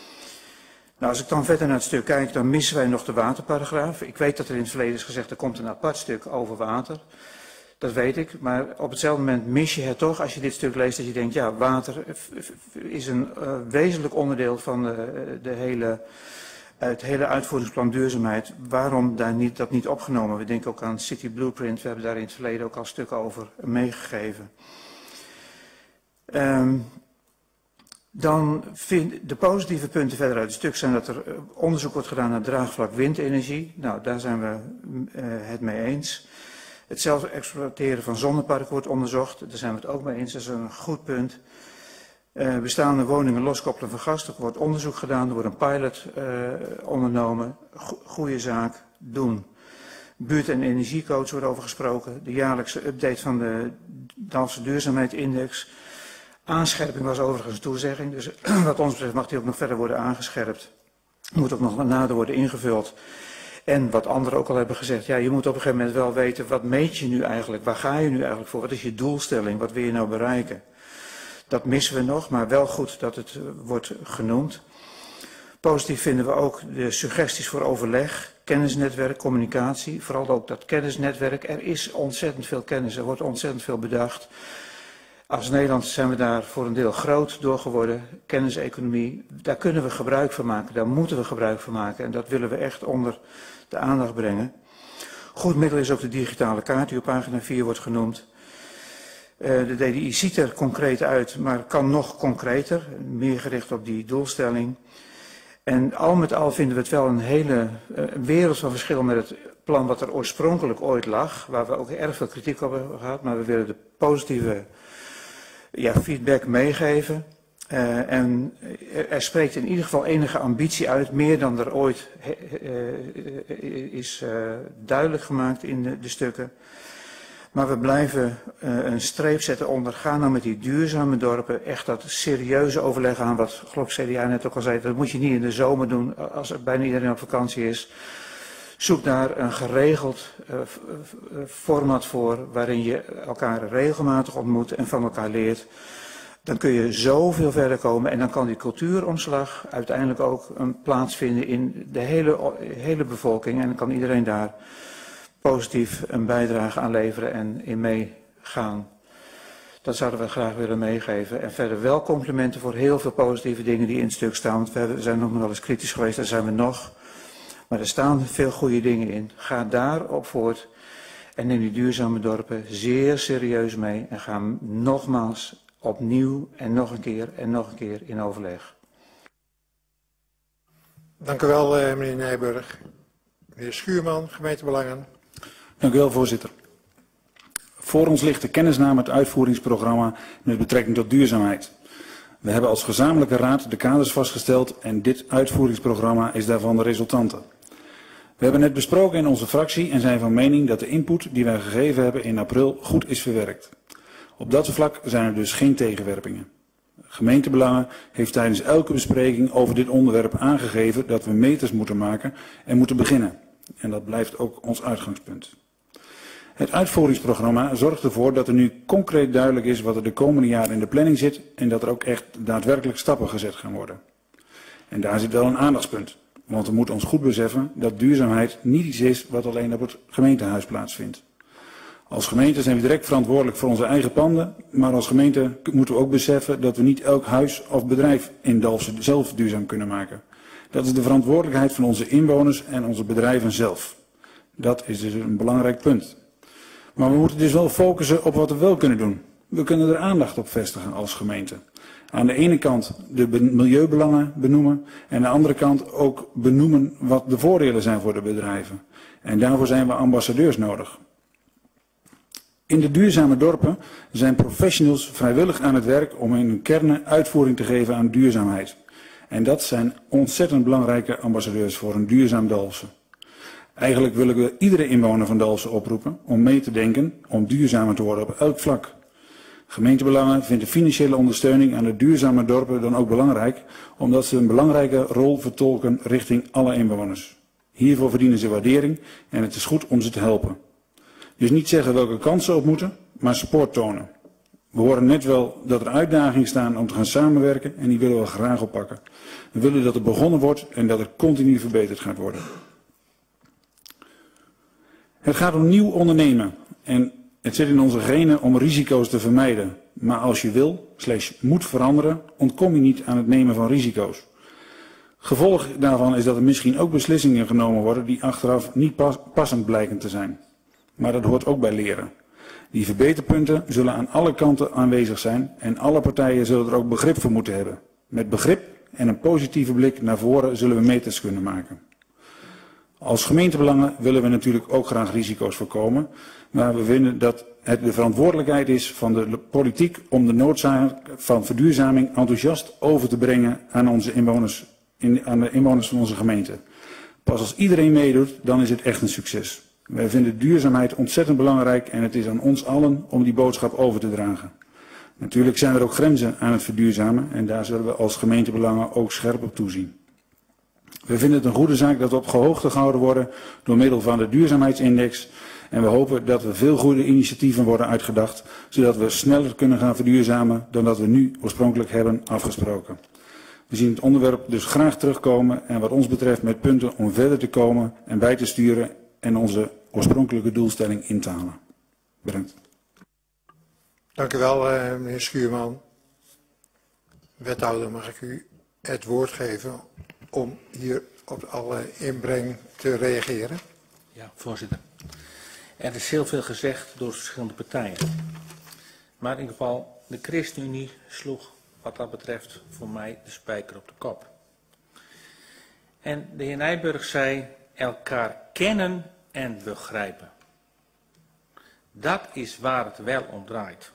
Nou, als ik dan verder naar het stuk kijk, dan missen wij nog de waterparagraaf. Ik weet dat er in het verleden is gezegd, er komt een apart stuk over water. Dat weet ik, maar op hetzelfde moment mis je het toch als je dit stuk leest, dat je denkt, ja, water is een uh, wezenlijk onderdeel van de, de hele, het hele uitvoeringsplan duurzaamheid. Waarom daar niet, dat niet opgenomen? We denken ook aan City Blueprint, we hebben daar in het verleden ook al stukken over meegegeven. Um, Dan vind, de positieve punten verder uit het stuk zijn dat er onderzoek wordt gedaan naar draagvlak windenergie. Nou, daar zijn we uh, het mee eens. Het zelf exploiteren van zonneparken wordt onderzocht. Daar zijn we het ook mee eens. Dat is een goed punt. Uh, bestaande woningen loskoppelen van gas. Er wordt onderzoek gedaan. Er wordt een pilot uh, ondernomen. Go goeie zaak. Doen. Buurt- en energiecoach wordt over gesproken. De jaarlijkse update van de Dalfse duurzaamheidsindex. Aanscherping was overigens een toezegging. Dus wat ons betreft mag die ook nog verder worden aangescherpt. Moet ook nog nader worden ingevuld. En wat anderen ook al hebben gezegd, ja, je moet op een gegeven moment wel weten, wat meet je nu eigenlijk, waar ga je nu eigenlijk voor, wat is je doelstelling, wat wil je nou bereiken. Dat missen we nog, maar wel goed dat het uh, wordt genoemd. Positief vinden we ook de suggesties voor overleg, kennisnetwerk, communicatie, vooral ook dat kennisnetwerk. Er is ontzettend veel kennis, er wordt ontzettend veel bedacht. Als Nederland zijn we daar voor een deel groot door geworden, kenniseconomie, daar kunnen we gebruik van maken, daar moeten we gebruik van maken en dat willen we echt onder de aandacht brengen. Goed middel is ook de digitale kaart die op pagina vier wordt genoemd. Uh, de D D I ziet er concreet uit, maar kan nog concreter, meer gericht op die doelstelling. En al met al vinden we het wel een hele uh, wereld van verschil met het plan wat er oorspronkelijk ooit lag, waar we ook erg veel kritiek op hebben gehad, maar we willen de positieve ja, feedback meegeven. Uh, en er spreekt in ieder geval enige ambitie uit, meer dan er ooit uh, is uh, duidelijk gemaakt in de, de stukken. Maar we blijven uh, een streep zetten onder, ga nou met die duurzame dorpen echt dat serieuze overleg aan, wat geloof ik C D A net ook al zei, dat moet je niet in de zomer doen als er bijna iedereen op vakantie is. Zoek daar een geregeld uh, format voor waarin je elkaar regelmatig ontmoet en van elkaar leert. Dan kun je zoveel verder komen en dan kan die cultuuromslag uiteindelijk ook een plaats vinden in de hele, hele bevolking. En dan kan iedereen daar positief een bijdrage aan leveren en in meegaan. Dat zouden we graag willen meegeven. En verder wel complimenten voor heel veel positieve dingen die in het stuk staan. Want we zijn nog wel eens kritisch geweest, daar zijn we nog. Maar er staan veel goede dingen in. Ga daarop voort en neem die duurzame dorpen zeer serieus mee. En ga nogmaals opnieuw en nog een keer en nog een keer in overleg. Dank u wel, meneer Nijburg. Meneer Schuurman, gemeentebelangen. Dank u wel, voorzitter. Voor ons ligt de kennisname het uitvoeringsprogramma met betrekking tot duurzaamheid. We hebben als gezamenlijke raad de kaders vastgesteld en dit uitvoeringsprogramma is daarvan de resultante. We hebben het besproken in onze fractie en zijn van mening dat de input die wij gegeven hebben in april goed is verwerkt. Op dat vlak zijn er dus geen tegenwerpingen. Gemeentebelangen heeft tijdens elke bespreking over dit onderwerp aangegeven dat we meters moeten maken en moeten beginnen. En dat blijft ook ons uitgangspunt. Het uitvoeringsprogramma zorgt ervoor dat er nu concreet duidelijk is wat er de komende jaren in de planning zit en dat er ook echt daadwerkelijk stappen gezet gaan worden. En daar zit wel een aandachtspunt, want we moeten ons goed beseffen dat duurzaamheid niet iets is wat alleen op het gemeentehuis plaatsvindt. Als gemeente zijn we direct verantwoordelijk voor onze eigen panden, maar als gemeente moeten we ook beseffen dat we niet elk huis of bedrijf in Dalfsen zelf duurzaam kunnen maken. Dat is de verantwoordelijkheid van onze inwoners en onze bedrijven zelf. Dat is dus een belangrijk punt. Maar we moeten dus wel focussen op wat we wel kunnen doen. We kunnen er aandacht op vestigen als gemeente. Aan de ene kant de milieubelangen benoemen en aan de andere kant ook benoemen wat de voordelen zijn voor de bedrijven. En daarvoor zijn we ambassadeurs nodig. In de duurzame dorpen zijn professionals vrijwillig aan het werk om in hun kernen uitvoering te geven aan duurzaamheid. En dat zijn ontzettend belangrijke ambassadeurs voor een duurzaam Dalfsen. Eigenlijk willen we iedere inwoner van Dalfsen oproepen om mee te denken om duurzamer te worden op elk vlak. Gemeentebelangen vindt de financiële ondersteuning aan de duurzame dorpen dan ook belangrijk, omdat ze een belangrijke rol vertolken richting alle inwoners. Hiervoor verdienen ze waardering en het is goed om ze te helpen. Dus niet zeggen welke kansen op moeten, maar support tonen. We horen net wel dat er uitdagingen staan om te gaan samenwerken en die willen we graag oppakken. We willen dat er begonnen wordt en dat er continu verbeterd gaat worden. Het gaat om nieuw ondernemen en het zit in onze genen om risico's te vermijden. Maar als je wil, slash moet veranderen, ontkom je niet aan het nemen van risico's. Gevolg daarvan is dat er misschien ook beslissingen genomen worden die achteraf niet pas, passend blijken te zijn. Maar dat hoort ook bij leren. Die verbeterpunten zullen aan alle kanten aanwezig zijn en alle partijen zullen er ook begrip voor moeten hebben. Met begrip en een positieve blik naar voren zullen we meters kunnen maken. Als gemeentebelangen willen we natuurlijk ook graag risico's voorkomen, maar we vinden dat het de verantwoordelijkheid is van de politiek om de noodzaak van verduurzaming enthousiast over te brengen aan, onze inwoners, in, aan de inwoners van onze gemeente. Pas als iedereen meedoet, dan is het echt een succes. Wij vinden duurzaamheid ontzettend belangrijk en het is aan ons allen om die boodschap over te dragen. Natuurlijk zijn er ook grenzen aan het verduurzamen en daar zullen we als gemeentebelangen ook scherp op toezien. We vinden het een goede zaak dat we op gehoogte gehouden worden door middel van de duurzaamheidsindex. En we hopen dat er veel goede initiatieven worden uitgedacht, zodat we sneller kunnen gaan verduurzamen dan dat we nu oorspronkelijk hebben afgesproken. We zien het onderwerp dus graag terugkomen en wat ons betreft met punten om verder te komen en bij te sturen en onze oorspronkelijke doelstelling in te halen. Bedankt. Dank u wel, eh, meneer Schuurman. Wethouder, mag ik u het woord geven om hier op alle inbreng te reageren? Ja, voorzitter. Er is heel veel gezegd door verschillende partijen. Maar in ieder geval, de ChristenUnie sloeg wat dat betreft voor mij de spijker op de kop. En de heer Nijburg zei elkaar kennen en begrijpen. Dat is waar het wel om draait.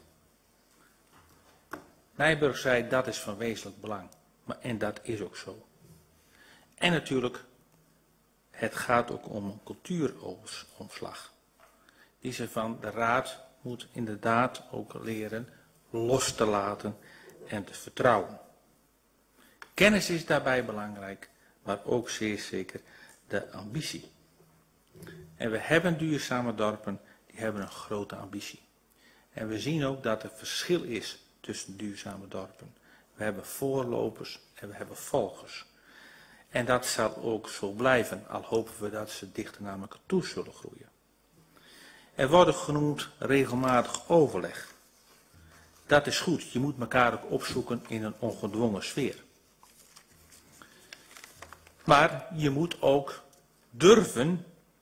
Nijburg zei dat is van wezenlijk belang. Maar, en dat is ook zo. En natuurlijk, het gaat ook om een cultuuromslag. Die ze van de raad moet inderdaad ook leren los te laten en te vertrouwen. Kennis is daarbij belangrijk, maar ook zeer zeker de ambitie. En we hebben duurzame dorpen, die hebben een grote ambitie. En we zien ook dat er verschil is tussen duurzame dorpen. We hebben voorlopers en we hebben volgers. En dat zal ook zo blijven, al hopen we dat ze dichter naar elkaar toe zullen groeien. Er wordt genoemd regelmatig overleg. Dat is goed, je moet elkaar ook opzoeken in een ongedwongen sfeer. Maar je moet ook durven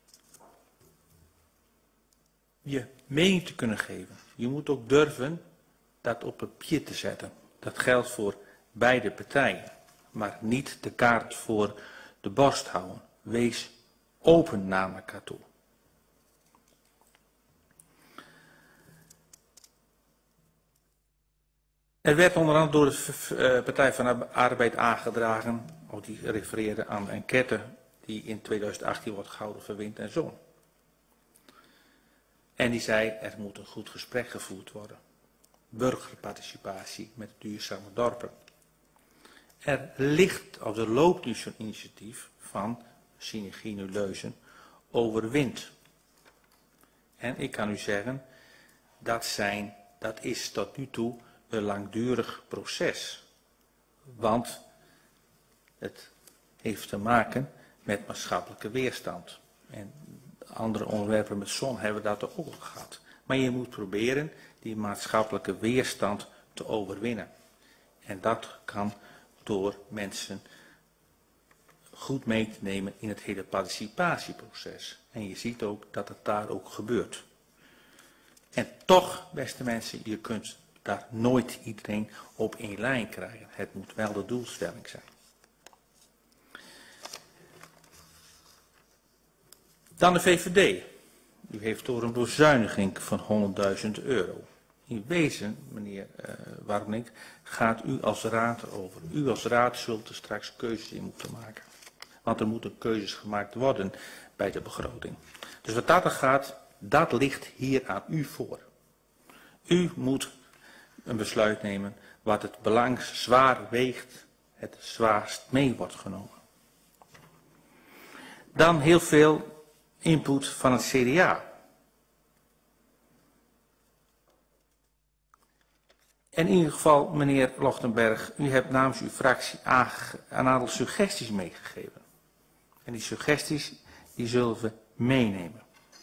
je mening te kunnen geven. Je moet ook durven dat op papier te zetten. Dat geldt voor beide partijen. Maar niet de kaart voor de borst houden. Wees open naar elkaar toe. Er werd onder andere door de Partij van de Arbeid aangedragen, of die refereerde aan een enquête die in tweeduizend achttien wordt gehouden voor wind en zon. En die zei, er moet een goed gesprek gevoerd worden. Burgerparticipatie met duurzame dorpen. Er ligt, of er loopt nu zo'n initiatief van Synergie Leuzen over wind. En ik kan u zeggen, dat, zijn, dat is tot nu toe een langdurig proces. Want het heeft te maken met maatschappelijke weerstand. En andere onderwerpen met zon hebben dat ook al gehad. Maar je moet proberen die maatschappelijke weerstand te overwinnen. En dat kan door mensen goed mee te nemen in het hele participatieproces. En je ziet ook dat het daar ook gebeurt. En toch, beste mensen, je kunt daar nooit iedereen op één lijn krijgen. Het moet wel de doelstelling zijn. Dan de V V D. U heeft door een bezuiniging van honderdduizend euro. In wezen, meneer uh, Warmink, gaat u als raad over. U als raad zult er straks keuzes in moeten maken. Want er moeten keuzes gemaakt worden bij de begroting. Dus wat dat er gaat, dat ligt hier aan u voor. U moet een besluit nemen wat het belang zwaar weegt, het zwaarst mee wordt genomen. Dan heel veel input van het C D A. En in ieder geval, meneer Lochtenberg, u hebt namens uw fractie een aantal suggesties meegegeven. En die suggesties, die zullen we meenemen.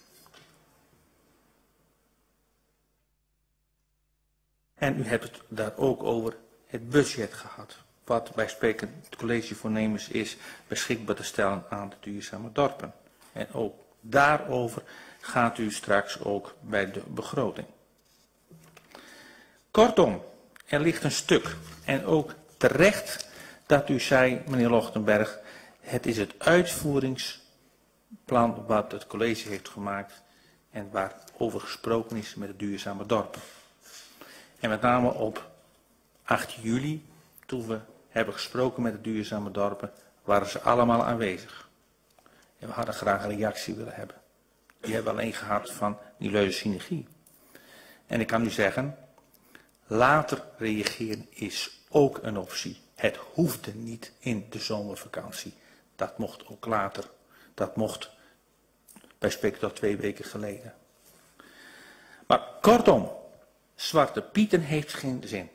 En u hebt het daar ook over het budget gehad. Wat bij spreken het college voornemens is beschikbaar te stellen aan de duurzame dorpen. En ook daarover gaat u straks ook bij de begroting. Kortom, er ligt een stuk en ook terecht dat u zei, meneer Lochtenberg, het is het uitvoeringsplan wat het college heeft gemaakt en waarover gesproken is met het duurzame dorp. En met name op acht juli, toen we hebben gesproken met de duurzame dorpen, waren ze allemaal aanwezig. En we hadden graag een reactie willen hebben. Die hebben we alleen gehad van die leuze synergie. En ik kan u zeggen, later reageren is ook een optie. Het hoefde niet in de zomervakantie. Dat mocht ook later. Dat mocht bij spreken tot twee weken geleden. Maar kortom, Zwarte Pieten heeft geen zin.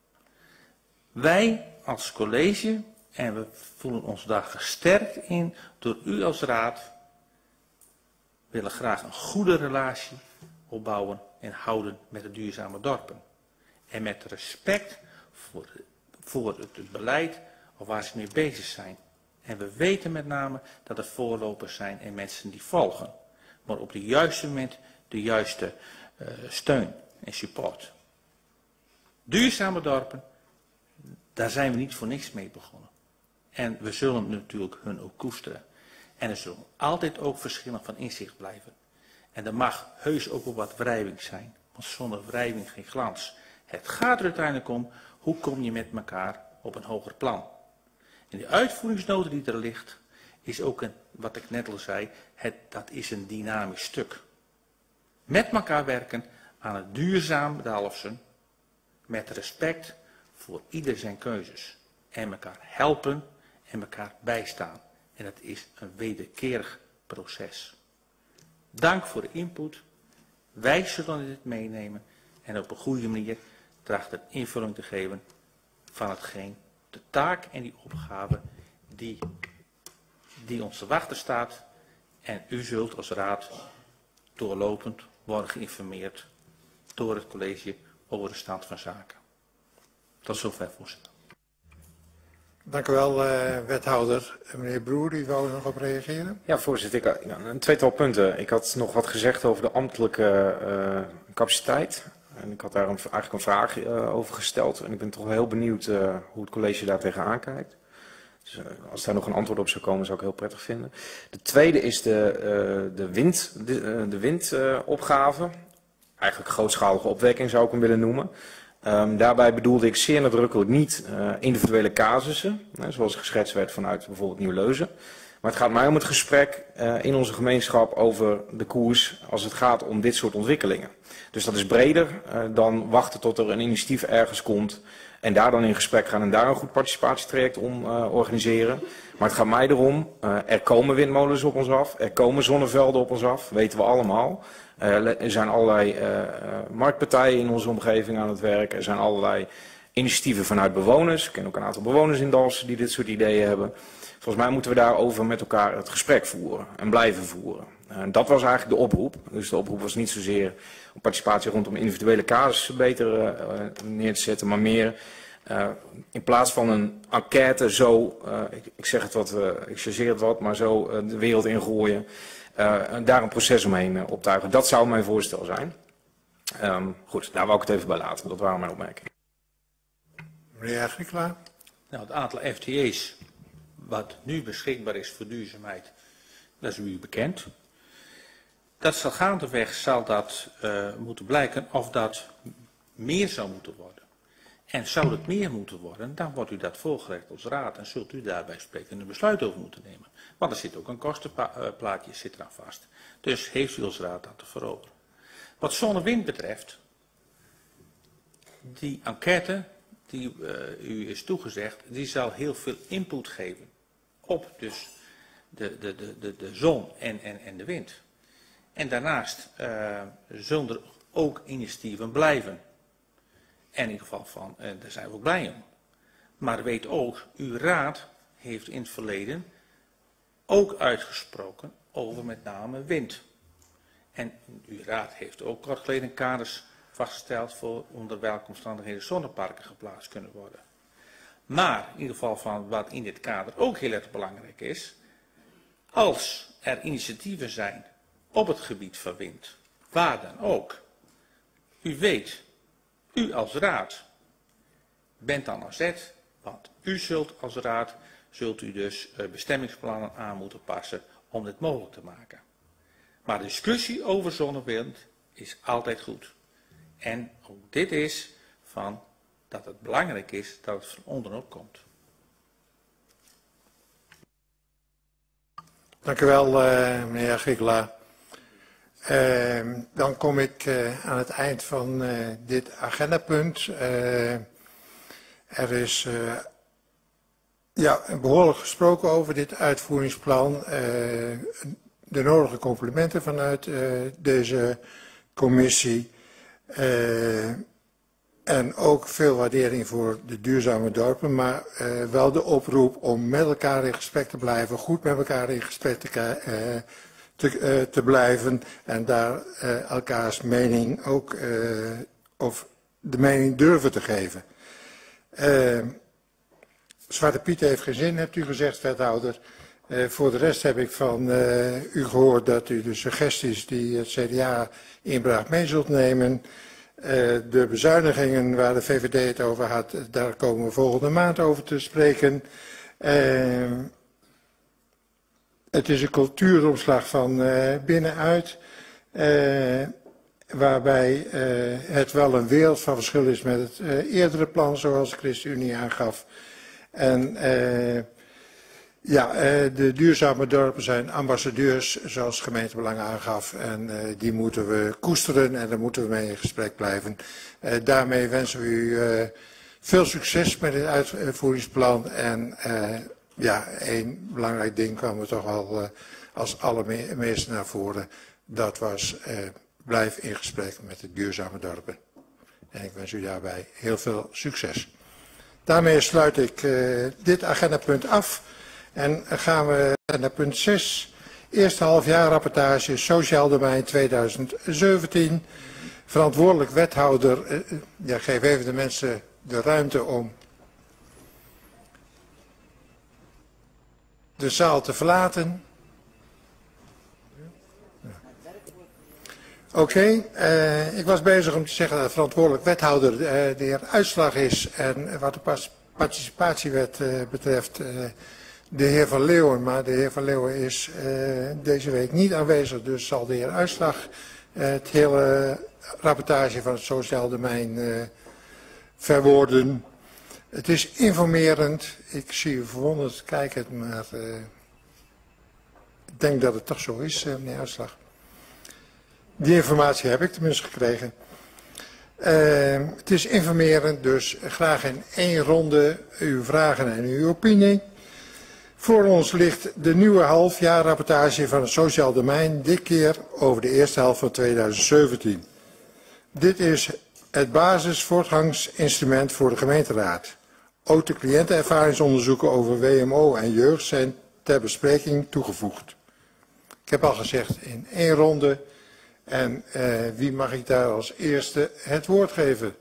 Wij als college, en we voelen ons daar gesterkt in, door u als raad, willen graag een goede relatie opbouwen en houden met de duurzame dorpen. En met respect voor, voor het, het beleid of waar ze mee bezig zijn. En we weten met name dat er voorlopers zijn en mensen die volgen. Maar op het juiste moment de juiste uh, steun en support. Duurzame dorpen, daar zijn we niet voor niks mee begonnen. En we zullen natuurlijk hun ook koesteren. En er zullen altijd ook verschillen van inzicht blijven. En er mag heus ook wel wat wrijving zijn. Want zonder wrijving geen glans. Het gaat er uiteindelijk om, hoe kom je met elkaar op een hoger plan. En de uitvoeringsnota die er ligt, is ook een, wat ik net al zei, het, dat is een dynamisch stuk. Met elkaar werken aan het duurzaam Dalfsen, met respect voor ieder zijn keuzes. En elkaar helpen en elkaar bijstaan. En dat is een wederkerig proces. Dank voor de input. Wij zullen dit meenemen en op een goede manier trachten invulling te geven van hetgeen, de taak en die opgave die, die ons te wachten staat. En u zult als raad doorlopend worden geïnformeerd door het college over de stand van zaken. Tot zover, voorzitter. Dank u wel, uh, wethouder. Meneer Broer, die wou er nog op reageren? Ja, voorzitter. Ik, ja, een tweetal punten. Ik had nog wat gezegd over de ambtelijke uh, capaciteit. En ik had daar een, eigenlijk een vraag uh, over gesteld. En ik ben toch wel heel benieuwd uh, hoe het college daar tegenaan kijkt. Dus, uh, als daar nog een antwoord op zou komen, zou ik heel prettig vinden. De tweede is de, uh, de, wind, de, uh, de windopgave. Uh, eigenlijk grootschalige opwekking zou ik hem willen noemen. Um, daarbij bedoelde ik zeer nadrukkelijk niet uh, individuele casussen, hè, zoals geschetst werd vanuit bijvoorbeeld Nieuw-Leuzen. Maar het gaat mij om het gesprek uh, in onze gemeenschap over de koers als het gaat om dit soort ontwikkelingen. Dus dat is breder uh, dan wachten tot er een initiatief ergens komt en daar dan in gesprek gaan en daar een goed participatietraject om uh, organiseren. Maar het gaat mij erom, uh, er komen windmolens op ons af, er komen zonnevelden op ons af, weten we allemaal. Uh, er zijn allerlei uh, uh, marktpartijen in onze omgeving aan het werk. Er zijn allerlei initiatieven vanuit bewoners. Ik ken ook een aantal bewoners in Dalfsen die dit soort ideeën hebben. Volgens mij moeten we daarover met elkaar het gesprek voeren en blijven voeren. Uh, dat was eigenlijk de oproep. Dus de oproep was niet zozeer om participatie rondom individuele casussen beter uh, neer te zetten, maar meer uh, in plaats van een enquête zo, uh, ik, ik zeg het wat, uh, ik chargeer het wat, maar zo uh, de wereld ingooien. Uh, daar een proces omheen uh, optuigen. Dat zou mijn voorstel zijn. Um, goed, daar wou ik het even bij laten. Dat waren mijn opmerkingen. Meneer Agricla. Nou, het aantal F T E's wat nu beschikbaar is voor duurzaamheid, dat is u bekend. Dat zal gaandeweg zal dat uh, moeten blijken of dat meer zou moeten worden. En zou het meer moeten worden, dan wordt u dat voorgelegd als raad en zult u daarbij spreken een besluit over moeten nemen. Want er zit ook een kostenplaatje zit eraan vast. Dus heeft u als raad dat te veroveren. Wat zonne-wind betreft, die enquête die uh, u is toegezegd, die zal heel veel input geven op dus de, de, de, de, de zon en, en, en de wind. En daarnaast uh, zullen er ook initiatieven blijven. En in ieder geval van, uh, daar zijn we ook blij om. Maar weet ook, uw raad heeft in het verleden ook uitgesproken over met name wind. En uw raad heeft ook kort geleden kaders vastgesteld voor onder welke omstandigheden zonneparken geplaatst kunnen worden. Maar in ieder geval van wat in dit kader ook heel erg belangrijk is, als er initiatieven zijn op het gebied van wind, waar dan ook, u weet, u als raad bent dan aan zet Want u zult als raad zult u dus uh, bestemmingsplannen aan moeten passen om dit mogelijk te maken. Maar discussie over zonnewind is altijd goed. En ook dit is van dat het belangrijk is dat het van onderop komt. Dank u wel, uh, meneer Agricula. Uh, dan kom ik uh, aan het eind van uh, dit agendapunt. Uh, er is uh, ja, behoorlijk gesproken over dit uitvoeringsplan. Uh, de nodige complimenten vanuit uh, deze commissie. Uh, en ook veel waardering voor de duurzame dorpen, maar uh, wel de oproep om met elkaar in gesprek te blijven, goed met elkaar in gesprek te, uh, te, uh, te blijven en daar uh, elkaars mening ook, uh, of de mening durven te geven. Uh, Zwarte Piet heeft geen zin, hebt u gezegd, wethouder. Uh, voor de rest heb ik van uh, u gehoord dat u de suggesties die het C D A inbracht mee zult nemen. Uh, de bezuinigingen waar de V V D het over had, daar komen we volgende maand over te spreken. Uh, het is een cultuuromslag van uh, binnenuit, uh, waarbij uh, het wel een wereld van verschil is met het uh, eerdere plan, zoals de ChristenUnie aangaf. En uh, ja, uh, de duurzame dorpen zijn ambassadeurs, zoals de gemeentebelang aangaf. En uh, die moeten we koesteren en daar moeten we mee in gesprek blijven. Uh, daarmee wensen we u uh, veel succes met het uitvoeringsplan. En uh, ja, één belangrijk ding kwam er toch al uh, als allermeeste naar voren. Dat was, uh, blijf in gesprek met de duurzame dorpen. En ik wens u daarbij heel veel succes. Daarmee sluit ik uh, dit agendapunt af. En gaan we naar punt zes, eerste halfjaarrapportage Sociaal Domein tweeduizend zeventien. Verantwoordelijk wethouder, uh, ja, geef even de mensen de ruimte om de zaal te verlaten. Oké, okay, uh, ik was bezig om te zeggen dat verantwoordelijk wethouder uh, de heer Uitslag is. En wat de participatiewet uh, betreft uh, de heer Van Leeuwen. Maar de heer Van Leeuwen is uh, deze week niet aanwezig. Dus zal de heer Uitslag uh, het hele rapportage van het sociaal domein uh, verwoorden. Het is informerend. Ik zie u verwonderd kijken, maar uh, ik denk dat het toch zo is, uh, meneer Uitslag. Die informatie heb ik tenminste gekregen. Uh, het is informerend, dus graag in één ronde uw vragen en uw opinie. Voor ons ligt de nieuwe halfjaarrapportage van het sociaal domein, dit keer over de eerste helft van tweeduizend zeventien. Dit is het basisvoortgangsinstrument voor de gemeenteraad. Ook de cliëntenervaringsonderzoeken over W M O en jeugd zijn ter bespreking toegevoegd. Ik heb al gezegd in één ronde. En uh, wie mag ik daar als eerste het woord geven?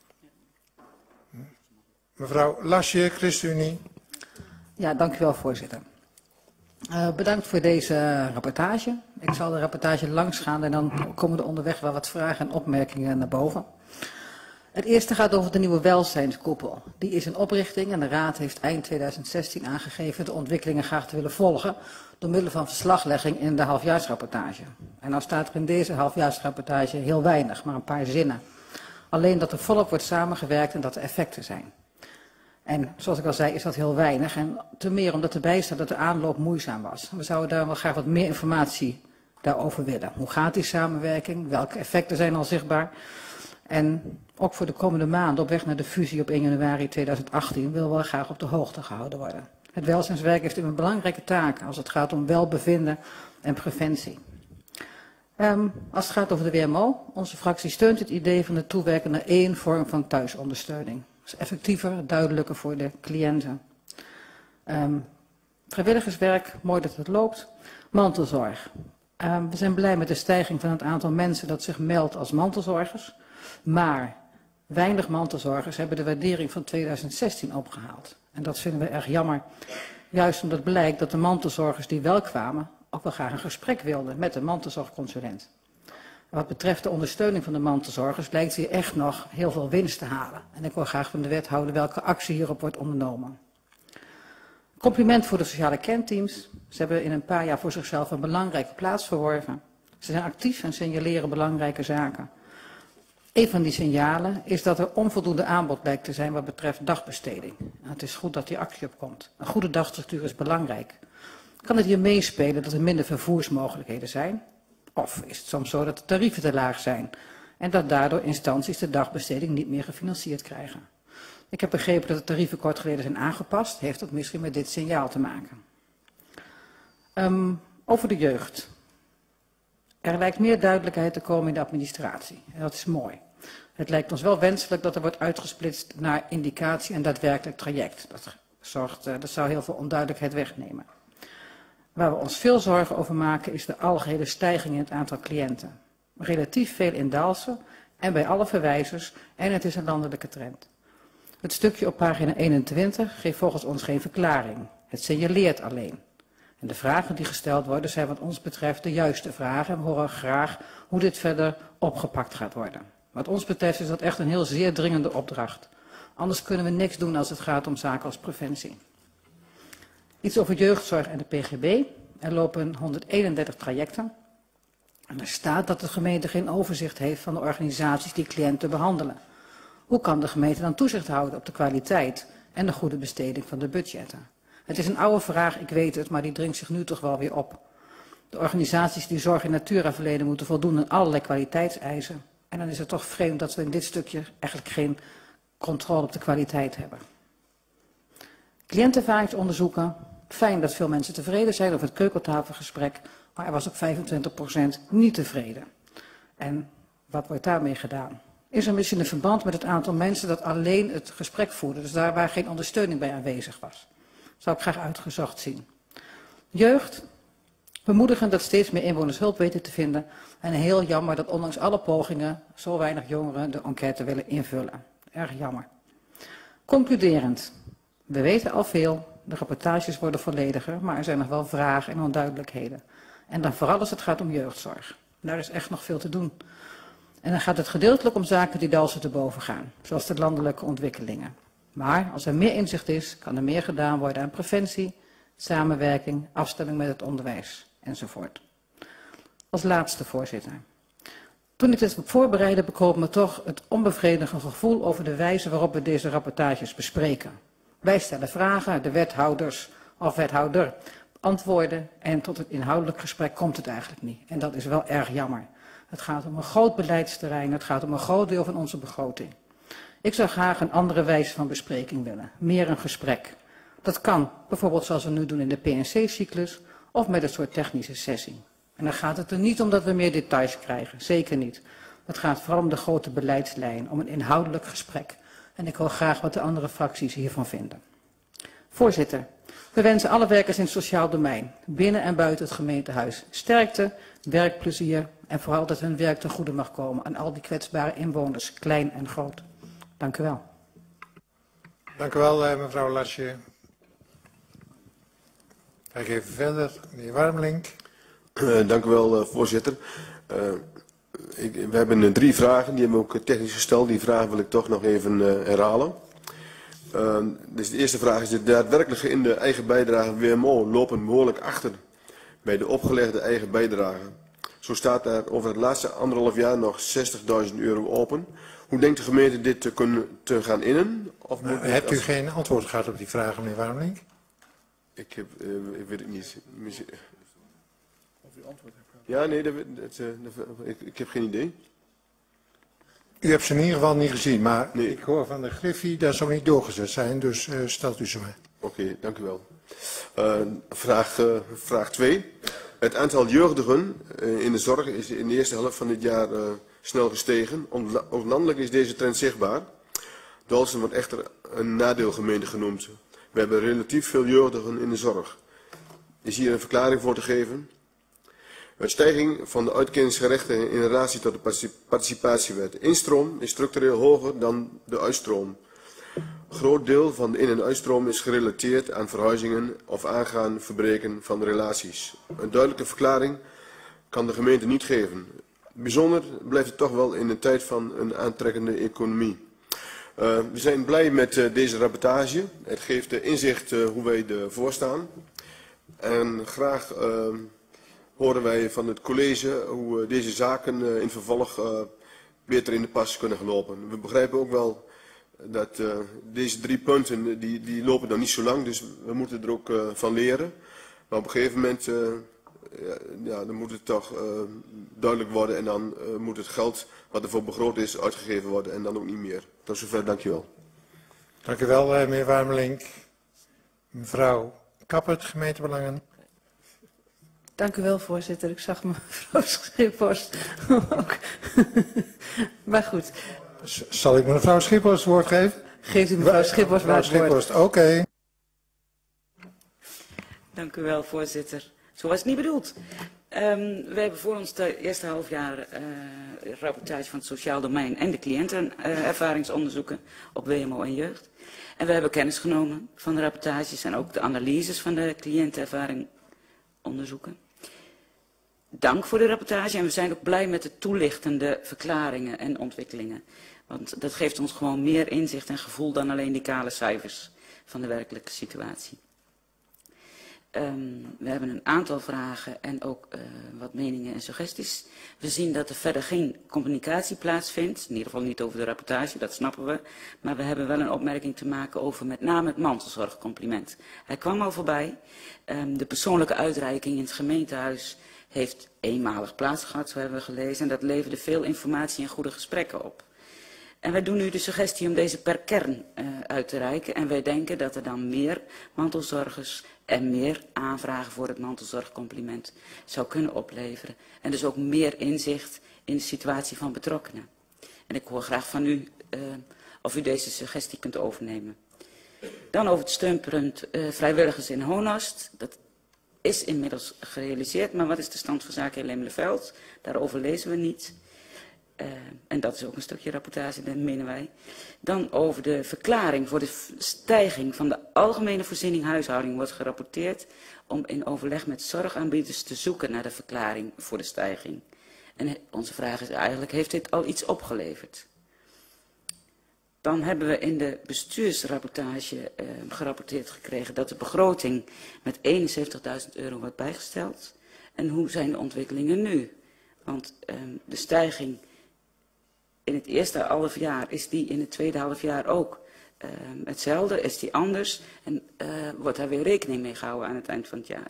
Mevrouw Lasje, ChristenUnie. Ja, dank u wel, voorzitter. Uh, bedankt voor deze rapportage. Ik zal de rapportage langs gaan en dan komen er onderweg wel wat vragen en opmerkingen naar boven. Het eerste gaat over de nieuwe welzijnskoepel. Die is in oprichting en de Raad heeft eind tweeduizend zestien aangegeven de ontwikkelingen graag te willen volgen door middel van verslaglegging in de halfjaarsrapportage. En nou staat er in deze halfjaarsrapportage heel weinig, maar een paar zinnen. Alleen dat er volop wordt samengewerkt en dat er effecten zijn. En zoals ik al zei is dat heel weinig en te meer omdat erbij staat dat de aanloop moeizaam was. We zouden daar wel graag wat meer informatie daarover willen. Hoe gaat die samenwerking? Welke effecten zijn al zichtbaar? En ook voor de komende maanden op weg naar de fusie op één januari tweeduizend achttien willen we graag op de hoogte gehouden worden. Het welzijnswerk heeft een belangrijke taak als het gaat om welbevinden en preventie. Um, als het gaat over de W M O, onze fractie steunt het idee van het toewerken naar één vorm van thuisondersteuning. Dat is effectiever, duidelijker voor de cliënten. Um, vrijwilligerswerk, mooi dat het loopt. Mantelzorg. Um, we zijn blij met de stijging van het aantal mensen dat zich meldt als mantelzorgers. Maar weinig mantelzorgers hebben de waardering van tweeduizend zestien opgehaald. En dat vinden we erg jammer. Juist omdat blijkt dat de mantelzorgers die wel kwamen ook wel graag een gesprek wilden met de mantelzorgconsulent. Wat betreft de ondersteuning van de mantelzorgers lijkt hier echt nog heel veel winst te halen. En ik wil graag van de wethouder welke actie hierop wordt ondernomen. Compliment voor de sociale kernteams. Ze hebben in een paar jaar voor zichzelf een belangrijke plaats verworven. Ze zijn actief en signaleren belangrijke zaken. Een van die signalen is dat er onvoldoende aanbod lijkt te zijn wat betreft dagbesteding. En het is goed dat die actie opkomt. Een goede dagstructuur is belangrijk. Kan het hier meespelen dat er minder vervoersmogelijkheden zijn? Of is het soms zo dat de tarieven te laag zijn en dat daardoor instanties de dagbesteding niet meer gefinancierd krijgen? Ik heb begrepen dat de tarieven kort geleden zijn aangepast. Heeft ook misschien met dit signaal te maken. Um, over de jeugd. Er lijkt meer duidelijkheid te komen in de administratie. En dat is mooi. Het lijkt ons wel wenselijk dat er wordt uitgesplitst naar indicatie en daadwerkelijk traject. Dat, zorgt, dat zou heel veel onduidelijkheid wegnemen. Waar we ons veel zorgen over maken is de algehele stijging in het aantal cliënten. Relatief veel in Dalfsen en bij alle verwijzers en het is een landelijke trend. Het stukje op pagina eenentwintig geeft volgens ons geen verklaring. Het signaleert alleen. En de vragen die gesteld worden zijn wat ons betreft de juiste vragen en we horen graag hoe dit verder opgepakt gaat worden. Wat ons betreft is dat echt een heel zeer dringende opdracht. Anders kunnen we niks doen als het gaat om zaken als preventie. Iets over jeugdzorg en de P G B. Er lopen honderdeenendertig trajecten. En er staat dat de gemeente geen overzicht heeft van de organisaties die cliënten behandelen. Hoe kan de gemeente dan toezicht houden op de kwaliteit en de goede besteding van de budgetten? Het is een oude vraag, ik weet het, maar die dringt zich nu toch wel weer op. De organisaties die zorg in natura verlenen moeten voldoen aan allerlei kwaliteitseisen. En dan is het toch vreemd dat we in dit stukje eigenlijk geen controle op de kwaliteit hebben. Cliëntenervaringsonderzoeken. Fijn dat veel mensen tevreden zijn over het keukentafelgesprek, maar er was ook vijfentwintig procent niet tevreden. En wat wordt daarmee gedaan? Is er misschien een verband met het aantal mensen dat alleen het gesprek voerde, dus daar waar geen ondersteuning bij aanwezig was? Zou ik graag uitgezocht zien. Jeugd. Bemoedigen dat steeds meer inwoners hulp weten te vinden en heel jammer dat ondanks alle pogingen zo weinig jongeren de enquête willen invullen. Erg jammer. Concluderend. We weten al veel, de rapportages worden vollediger, maar er zijn nog wel vragen en onduidelijkheden. En dan vooral als het gaat om jeugdzorg. Daar is echt nog veel te doen. En dan gaat het gedeeltelijk om zaken die Dalfsen te boven gaan, zoals de landelijke ontwikkelingen. Maar als er meer inzicht is, kan er meer gedaan worden aan preventie, samenwerking, afstemming met het onderwijs enzovoort. Als laatste, voorzitter. Toen ik dit voorbereidde, bekroop me toch het onbevredigende gevoel over de wijze waarop we deze rapportages bespreken. Wij stellen vragen, de wethouders of wethouder antwoorden en tot het inhoudelijk gesprek komt het eigenlijk niet. En dat is wel erg jammer. Het gaat om een groot beleidsterrein, het gaat om een groot deel van onze begroting. Ik zou graag een andere wijze van bespreking willen, meer een gesprek. Dat kan, bijvoorbeeld zoals we nu doen in de P en C-cyclus, of met een soort technische sessie. En dan gaat het er niet om dat we meer details krijgen, zeker niet. Het gaat vooral om de grote beleidslijn, om een inhoudelijk gesprek. En ik hoor graag wat de andere fracties hiervan vinden. Voorzitter, we wensen alle werkers in het sociaal domein, binnen en buiten het gemeentehuis, sterkte, werkplezier en vooral dat hun werk ten goede mag komen aan al die kwetsbare inwoners, klein en groot. Dank u wel. Dank u wel, mevrouw Lasje. Ga ik even verder, meneer Warmelink. Uh, dank u wel, uh, voorzitter. Uh, ik, we hebben uh, drie vragen, die hebben we ook technisch gesteld. Die vragen wil ik toch nog even uh, herhalen. Uh, dus de eerste vraag is: de daadwerkelijke in de eigen bijdrage W M O lopen behoorlijk achter bij de opgelegde eigen bijdrage. Zo staat er over het laatste anderhalf jaar nog zestigduizend euro open. Hoe denkt de gemeente dit te kunnen te gaan innen? Of moet uh, hebt u als... geen antwoord gehad op die vraag, meneer Warmelink? Ik, heb, uh, ik weet het niet. Misschien... Of u antwoord hebt gehad? Ja, nee, dat, dat, dat, ik, ik heb geen idee. U hebt ze in ieder geval niet gezien, maar nee. Ik hoor van de Griffie dat ze ook niet doorgezet zijn, dus uh, stelt u ze maar. Oké, okay, dank u wel. Uh, vraag, uh, vraag twee. Het aantal jeugdigen uh, in de zorg is in de eerste helft van dit jaar uh, snel gestegen. Ook landelijk is deze trend zichtbaar. Dalfsen wordt echter een nadeelgemeente genoemd. We hebben relatief veel jeugdigen in de zorg. Is hier een verklaring voor te geven? De stijging van de uitkeringsgerechten in relatie tot de participatiewet. De instroom is structureel hoger dan de uitstroom. Een groot deel van de in- en uitstroom is gerelateerd aan verhuizingen of aangaan verbreken van relaties. Een duidelijke verklaring kan de gemeente niet geven. Bijzonder blijft het toch wel in een tijd van een aantrekkende economie. Uh, we zijn blij met uh, deze rapportage. Het geeft uh, inzicht uh, hoe wij ervoor staan. En graag uh, horen wij van het college hoe uh, deze zaken uh, in vervolg uh, beter in de pas kunnen lopen. We begrijpen ook wel dat uh, deze drie punten, die, die lopen nog niet zo lang, dus we moeten er ook uh, van leren. Maar op een gegeven moment, uh, ja, ja, dan moet het toch uh, duidelijk worden en dan uh, moet het geld wat ervoor begroot is uitgegeven worden en dan ook niet meer. Tot zover, dankjewel. Dank u wel, uh, meneer Warmelink. Mevrouw Kappert, gemeentebelangen. Dank u wel, voorzitter. Ik zag mevrouw Schiphorst ook. Maar goed. Zal ik mevrouw Schiphorst het woord geven? Geeft u mevrouw Schiphorst maar het woord. Schiphorst, oké. Okay. Dank u wel, voorzitter. Zo was het niet bedoeld. Um, we hebben voor ons de eerste half jaar uh, rapportage van het sociaal domein en de cliëntenervaringsonderzoeken uh, op W M O en jeugd. En we hebben kennis genomen van de rapportages en ook de analyses van de cliëntenervaringonderzoeken. Dank voor de rapportage en we zijn ook blij met de toelichtende verklaringen en ontwikkelingen. Want dat geeft ons gewoon meer inzicht en gevoel dan alleen die kale cijfers van de werkelijke situatie. Um, we hebben een aantal vragen en ook uh, wat meningen en suggesties. We zien dat er verder geen communicatie plaatsvindt, in ieder geval niet over de rapportage, dat snappen we. Maar we hebben wel een opmerking te maken over met name het mantelzorgcompliment. Hij kwam al voorbij. Um, de persoonlijke uitreiking in het gemeentehuis heeft eenmalig plaats gehad, zo hebben we gelezen. En dat leverde veel informatie en goede gesprekken op. En wij doen nu de suggestie om deze per kern uh, uit te reiken. En wij denken dat er dan meer mantelzorgers en meer aanvragen voor het mantelzorgcompliment zou kunnen opleveren. En dus ook meer inzicht in de situatie van betrokkenen. En ik hoor graag van u uh, of u deze suggestie kunt overnemen. Dan over het steunpunt uh, vrijwilligers in Honast. Dat is inmiddels gerealiseerd, maar wat is de stand van zaken in Lemelenveld? Daarover lezen we niet. Uh, en dat is ook een stukje rapportage, dat menen wij. Dan over de verklaring voor de stijging van de algemene voorziening huishouding wordt gerapporteerd om in overleg met zorgaanbieders te zoeken naar de verklaring voor de stijging. En onze vraag is eigenlijk, heeft dit al iets opgeleverd? Dan hebben we in de bestuursrapportage uh, gerapporteerd gekregen dat de begroting met eenenzeventigduizend euro wordt bijgesteld. En hoe zijn de ontwikkelingen nu? Want uh, de stijging in het eerste half jaar is die in het tweede half jaar ook uh, hetzelfde, is die anders en uh, wordt daar weer rekening mee gehouden aan het eind van het jaar.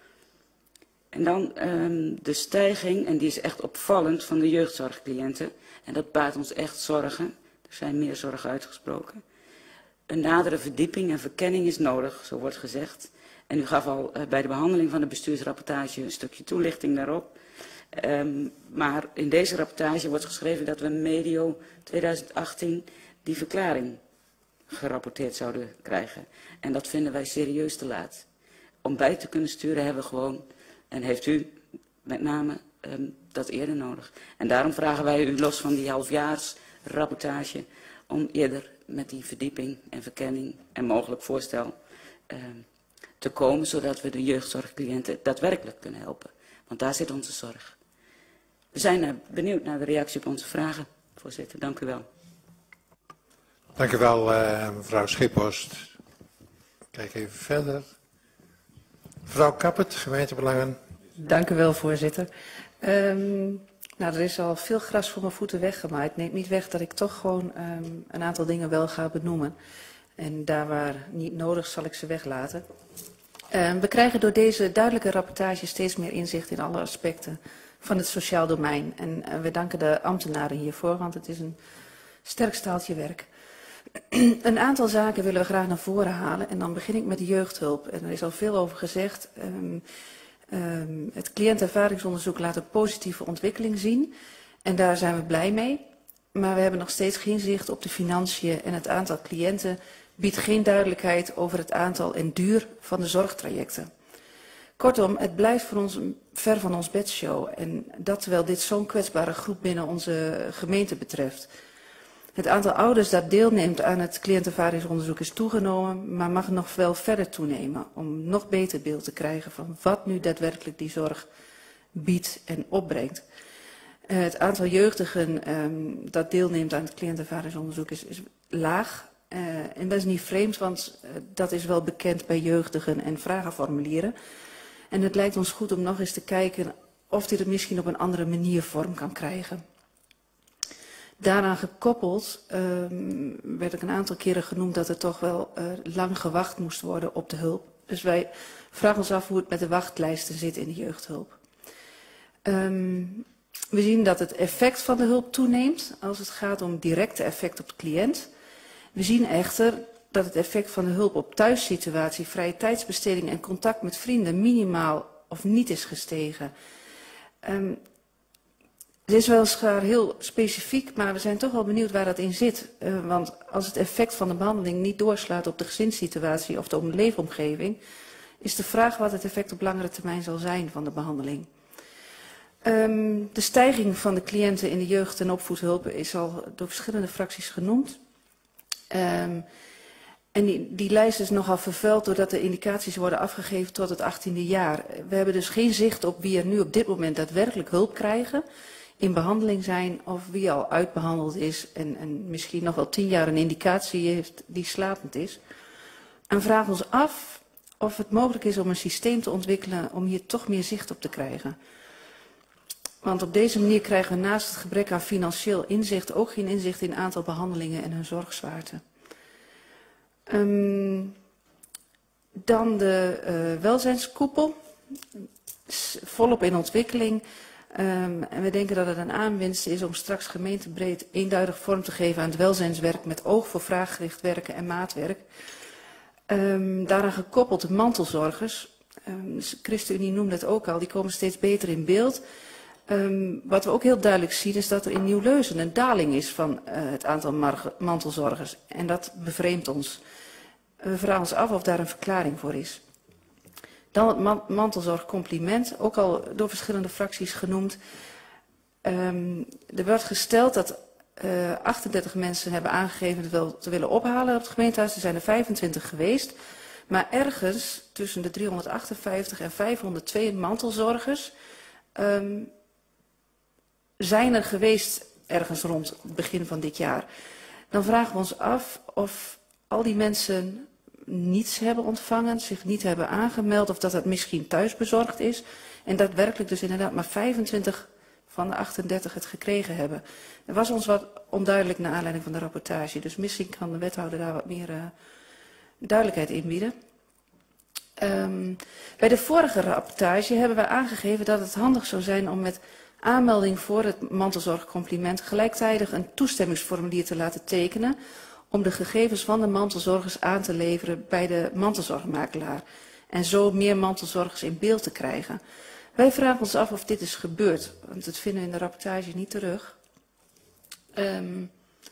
En dan um, de stijging, en die is echt opvallend, van de jeugdzorgcliënten. En dat baart ons echt zorgen. Er zijn meer zorgen uitgesproken. Een nadere verdieping en verkenning is nodig, zo wordt gezegd. En u gaf al uh, bij de behandeling van de bestuursrapportage een stukje toelichting daarop. Um, maar in deze rapportage wordt geschreven dat we medio tweeduizend achttien die verklaring gerapporteerd zouden krijgen. En dat vinden wij serieus te laat. Om bij te kunnen sturen hebben we gewoon, en heeft u met name um, dat eerder nodig. En daarom vragen wij u los van die halfjaarsrapportage om eerder met die verdieping en verkenning en mogelijk voorstel um, te komen, zodat we de jeugdzorgcliënten daadwerkelijk kunnen helpen. Want daar zit onze zorg. We zijn uh, benieuwd naar de reactie op onze vragen, voorzitter. Dank u wel. Dank u wel, uh, mevrouw Schiphorst. Kijk even verder. Mevrouw Kappert, gemeentebelangen. Dank u wel, voorzitter. Um, nou, er is al veel gras voor mijn voeten weggemaaid. Neemt niet weg dat ik toch gewoon um, een aantal dingen wel ga benoemen. En daar waar niet nodig zal ik ze weglaten. Uh, we krijgen door deze duidelijke rapportage steeds meer inzicht in alle aspecten van het sociaal domein. En uh, we danken de ambtenaren hiervoor, want het is een sterk staaltje werk. Een aantal zaken willen we graag naar voren halen en dan begin ik met de jeugdhulp. En er is al veel over gezegd. Um, um, het cliëntenervaringsonderzoek laat een positieve ontwikkeling zien en daar zijn we blij mee. Maar we hebben nog steeds geen zicht op de financiën en het aantal cliënten biedt geen duidelijkheid over het aantal en duur van de zorgtrajecten. Kortom, het blijft voor ons ver van ons bedshow en dat terwijl dit zo'n kwetsbare groep binnen onze gemeente betreft. Het aantal ouders dat deelneemt aan het cliëntenervaringsonderzoek is toegenomen, maar mag nog wel verder toenemen om nog beter beeld te krijgen van wat nu daadwerkelijk die zorg biedt en opbrengt. Uh, het aantal jeugdigen um, dat deelneemt aan het cliëntenervaringsonderzoek is, is laag. Uh, en dat is niet vreemd, want uh, dat is wel bekend bij jeugdigen en vragenformulieren. En het lijkt ons goed om nog eens te kijken of dit het misschien op een andere manier vorm kan krijgen. Daaraan gekoppeld um, werd ik een aantal keren genoemd dat er toch wel uh, lang gewacht moest worden op de hulp. Dus wij vragen ons af hoe het met de wachtlijsten zit in de jeugdhulp. Um, we zien dat het effect van de hulp toeneemt als het gaat om directe effect op de cliënt. We zien echter dat het effect van de hulp op thuissituatie, vrije tijdsbesteding en contact met vrienden minimaal of niet is gestegen. Um, Het is weliswaar heel specifiek, maar we zijn toch wel benieuwd waar dat in zit. Uh, want als het effect van de behandeling niet doorslaat op de gezinssituatie of de leefomgeving, is de vraag wat het effect op langere termijn zal zijn van de behandeling. Um, de stijging van de cliënten in de jeugd- en opvoedhulp is al door verschillende fracties genoemd. Um, en die, die lijst is nogal vervuild doordat de indicaties worden afgegeven tot het achttiende jaar. We hebben dus geen zicht op wie er nu op dit moment daadwerkelijk hulp krijgen, in behandeling zijn of wie al uitbehandeld is en, en misschien nog wel tien jaar een indicatie heeft die slapend is. En vragen ons af of het mogelijk is om een systeem te ontwikkelen om hier toch meer zicht op te krijgen. Want op deze manier krijgen we naast het gebrek aan financieel inzicht ook geen inzicht in aantal behandelingen en hun zorgzwaarte. Um, dan de uh, welzijnskoepel, volop in ontwikkeling. Um, en we denken dat het een aanwinst is om straks gemeentebreed eenduidig vorm te geven aan het welzijnswerk met oog voor vraaggericht werken en maatwerk. Um, daaraan gekoppeld de mantelzorgers. Um, de ChristenUnie noemde het ook al, die komen steeds beter in beeld. Um, wat we ook heel duidelijk zien is dat er in Nieuw-Leuzen een daling is van uh, het aantal mantelzorgers. En dat bevreemdt ons. We vragen ons af of daar een verklaring voor is. Dan het man mantelzorgcompliment, ook al door verschillende fracties genoemd. Um, er wordt gesteld dat uh, achtendertig mensen hebben aangegeven het wel te willen ophalen op het gemeentehuis. Er zijn er vijfentwintig geweest. Maar ergens tussen de driehonderdachtenvijftig en vijfhonderdtwee mantelzorgers um, zijn er geweest ergens rond het begin van dit jaar. Dan vragen we ons af of al die mensen niets hebben ontvangen, zich niet hebben aangemeld of dat het misschien thuis bezorgd is. En daadwerkelijk dus inderdaad maar vijfentwintig van de achtendertig het gekregen hebben. Er was ons wat onduidelijk naar aanleiding van de rapportage. Dus misschien kan de wethouder daar wat meer uh, duidelijkheid in bieden. Um, bij de vorige rapportage hebben we aangegeven dat het handig zou zijn om met aanmelding voor het mantelzorgcompliment gelijktijdig een toestemmingsformulier te laten tekenen om de gegevens van de mantelzorgers aan te leveren bij de mantelzorgmakelaar en zo meer mantelzorgers in beeld te krijgen. Wij vragen ons af of dit is gebeurd, want dat vinden we in de rapportage niet terug. Um,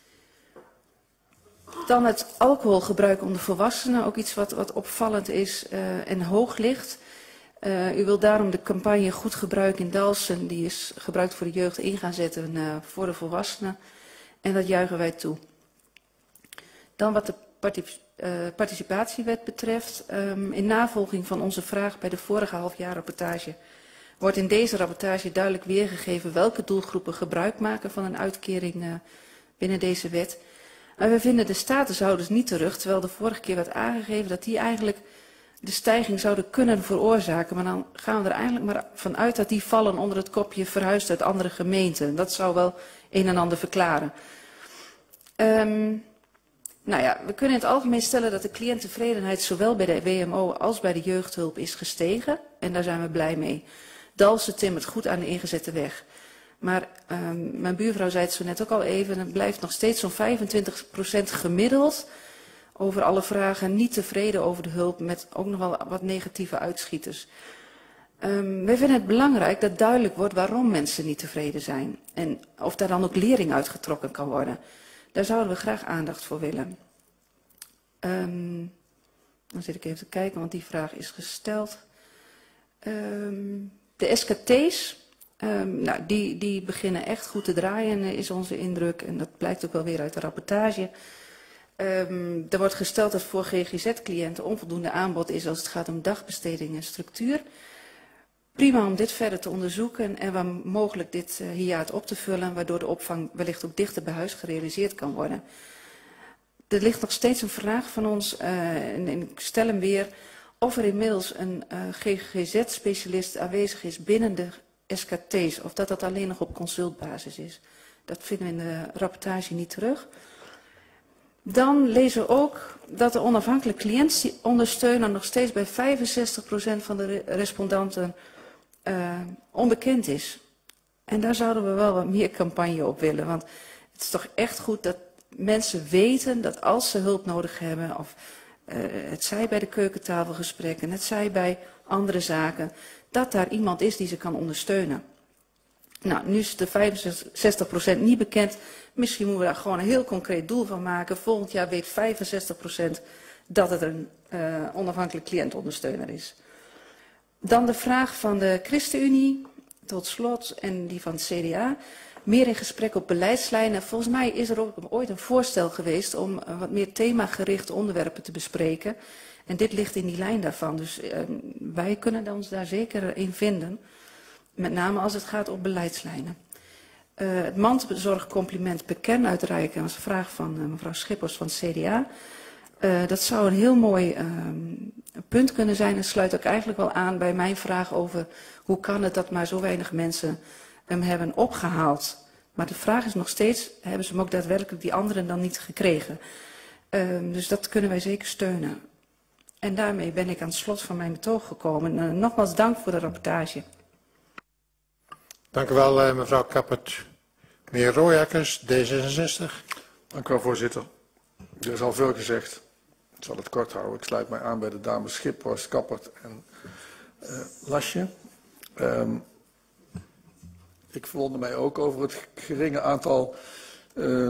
dan het alcoholgebruik onder volwassenen, ook iets wat, wat opvallend is uh, en hoog ligt. Uh, u wilt daarom de campagne Goed Gebruik in Dalfsen, die is gebruikt voor de jeugd, in gaan zetten uh, voor de volwassenen. En dat juichen wij toe. Dan wat de particip uh, participatiewet betreft. Um, in navolging van onze vraag bij de vorige halfjaarrapportage wordt in deze rapportage duidelijk weergegeven welke doelgroepen gebruik maken van een uitkering uh, binnen deze wet. Maar we vinden de statushouders niet terug, terwijl de vorige keer werd aangegeven dat die eigenlijk de stijging zouden kunnen veroorzaken. Maar dan gaan we er eigenlijk maar vanuit dat die vallen onder het kopje verhuisd uit andere gemeenten. Dat zou wel een en ander verklaren. Um, nou ja, we kunnen in het algemeen stellen dat de cliënttevredenheid zowel bij de W M O als bij de jeugdhulp is gestegen. En daar zijn we blij mee. Dalfsen timmert goed aan de ingezette weg. Maar um, mijn buurvrouw zei het zo net ook al even, het blijft nog steeds zo'n vijfentwintig procent gemiddeld over alle vragen niet tevreden over de hulp, met ook nog wel wat negatieve uitschieters. Um, wij vinden het belangrijk dat duidelijk wordt waarom mensen niet tevreden zijn en of daar dan ook lering uitgetrokken kan worden. Daar zouden we graag aandacht voor willen. Um, dan zit ik even te kijken, want die vraag is gesteld. Um, de S K T's, um, nou, die, die beginnen echt goed te draaien, is onze indruk. En dat blijkt ook wel weer uit de rapportage. Um, er wordt gesteld dat voor G G Z-cliënten onvoldoende aanbod is als het gaat om dagbesteding en structuur. Prima om dit verder te onderzoeken en waar mogelijk dit uh, hiaat op te vullen, waardoor de opvang wellicht ook dichter bij huis gerealiseerd kan worden. Er ligt nog steeds een vraag van ons, uh, en, en ik stel hem weer, of er inmiddels een uh, G G Z-specialist aanwezig is binnen de S K T's, of dat dat alleen nog op consultbasis is. Dat vinden we in de rapportage niet terug. Dan lezen we ook dat de onafhankelijke cliëntondersteuner nog steeds bij vijfenzestig procent van de respondenten uh, onbekend is. En daar zouden we wel wat meer campagne op willen, want het is toch echt goed dat mensen weten dat als ze hulp nodig hebben, of uh, het zij bij de keukentafelgesprekken, het zij bij andere zaken, dat daar iemand is die ze kan ondersteunen. Nou, nu is de vijfenzestig procent niet bekend. Misschien moeten we daar gewoon een heel concreet doel van maken. Volgend jaar weet vijfenzestig procent dat het een uh, onafhankelijk cliëntondersteuner is. Dan de vraag van de ChristenUnie, tot slot, en die van het C D A. Meer in gesprek op beleidslijnen. Volgens mij is er ook ooit een voorstel geweest om uh, wat meer themagerichte onderwerpen te bespreken. En dit ligt in die lijn daarvan. Dus uh, wij kunnen ons daar zeker in vinden. Met name als het gaat om beleidslijnen. Uh, het mantelzorgcompliment per kernuitreiken was een vraag van uh, mevrouw Schippers van het C D A. Uh, dat zou een heel mooi uh, punt kunnen zijn en sluit ook eigenlijk wel aan bij mijn vraag over hoe kan het dat maar zo weinig mensen hem hebben opgehaald. Maar de vraag is nog steeds, hebben ze hem ook daadwerkelijk die anderen dan niet gekregen? Uh, dus dat kunnen wij zeker steunen. En daarmee ben ik aan het slot van mijn betoog gekomen. Uh, nogmaals dank voor de rapportage. Dank u wel, uh, mevrouw Kappert. Meneer Royakkers, D zesenzestig. Dank u wel, voorzitter. Er is al veel gezegd. Ik zal het kort houden. Ik sluit mij aan bij de dames Schiphorst, Kappert en uh, Lasje. Um, ik verwonder mij ook over het geringe aantal uh,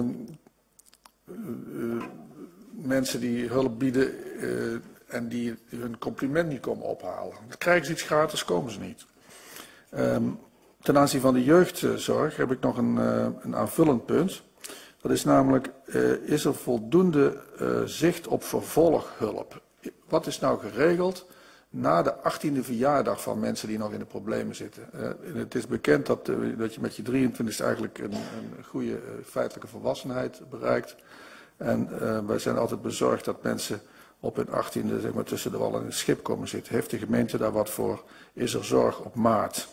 uh, mensen die hulp bieden uh, en die hun compliment niet komen ophalen. Krijgen ze iets gratis, komen ze niet. Um, ten aanzien van de jeugdzorg heb ik nog een, uh, een aanvullend punt. Dat is namelijk, uh, is er voldoende uh, zicht op vervolghulp? Wat is nou geregeld na de achttiende verjaardag van mensen die nog in de problemen zitten? Uh, het is bekend dat, uh, dat je met je drieëntwintigste eigenlijk een, een goede uh, feitelijke volwassenheid bereikt. En uh, wij zijn altijd bezorgd dat mensen op hun achttiende zeg maar, tussen de wal en het schip komen zitten. Heeft de gemeente daar wat voor? Is er zorg op maat?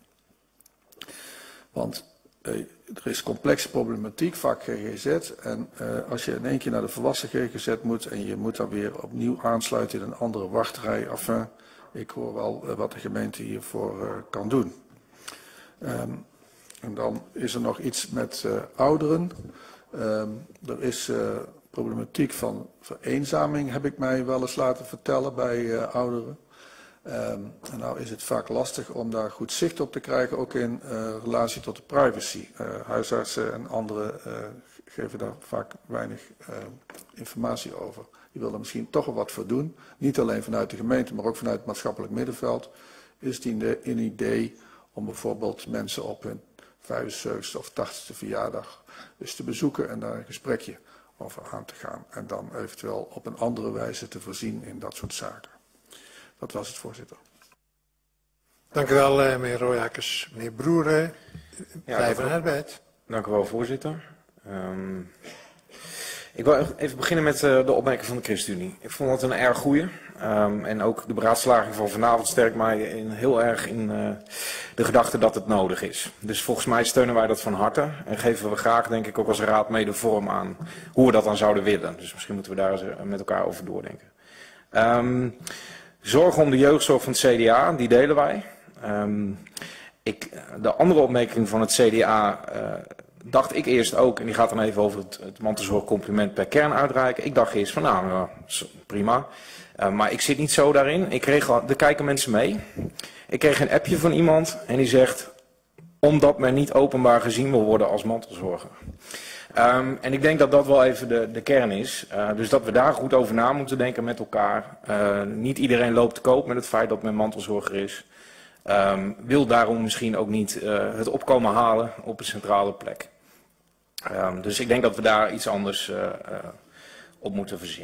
Want uh, er is complexe problematiek, vaak G G Z. En uh, als je in één keer naar de volwassen G G Z moet en je moet dan weer opnieuw aansluiten in een andere wachtrij. Enfin, ik hoor wel uh, wat de gemeente hiervoor uh, kan doen. Um, en dan is er nog iets met uh, ouderen. Um, er is uh, problematiek van vereenzaming, heb ik mij wel eens laten vertellen bij uh, ouderen. Um, en nou is het vaak lastig om daar goed zicht op te krijgen, ook in uh, relatie tot de privacy. Uh, huisartsen en anderen uh, geven daar vaak weinig uh, informatie over. Die willen er misschien toch wel wat voor doen. Niet alleen vanuit de gemeente, maar ook vanuit het maatschappelijk middenveld. Is het een idee om bijvoorbeeld mensen op hun vijfenzeventigste of tachtigste verjaardag dus te bezoeken en daar een gesprekje over aan te gaan. En dan eventueel op een andere wijze te voorzien in dat soort zaken. Dat was het, voorzitter. Dank u wel, uh, meneer Royakkers. Meneer Broeren, Partij van de Arbeid. Dank u wel, voorzitter. Um, ik wil even beginnen met uh, de opmerking van de ChristenUnie. Ik vond het een erg goeie. Um, en ook de beraadslaging van vanavond sterkt mij in, heel erg in uh, de gedachte dat het nodig is. Dus volgens mij steunen wij dat van harte. En geven we graag, denk ik, ook als raad mee de vorm aan hoe we dat dan zouden willen. Dus misschien moeten we daar eens met elkaar over doordenken. Um, Zorgen om de jeugdzorg van het C D A, die delen wij. Um, ik, de andere opmerking van het C D A uh, dacht ik eerst ook, en die gaat dan even over het, het mantelzorgcompliment per kern uitreiken. Ik dacht eerst van nou, uh, prima. Uh, maar ik zit niet zo daarin. Ik kreeg, er kijken mensen mee. Ik kreeg een appje van iemand en die zegt, omdat men niet openbaar gezien wil worden als mantelzorger. Um, en ik denk dat dat wel even de, de kern is. Uh, dus dat we daar goed over na moeten denken met elkaar. Uh, niet iedereen loopt te koop met het feit dat men mantelzorger is. Um, wil daarom misschien ook niet uh, het opkomen halen op een centrale plek. Um, dus ik denk dat we daar iets anders uh, uh, op moeten verzinnen.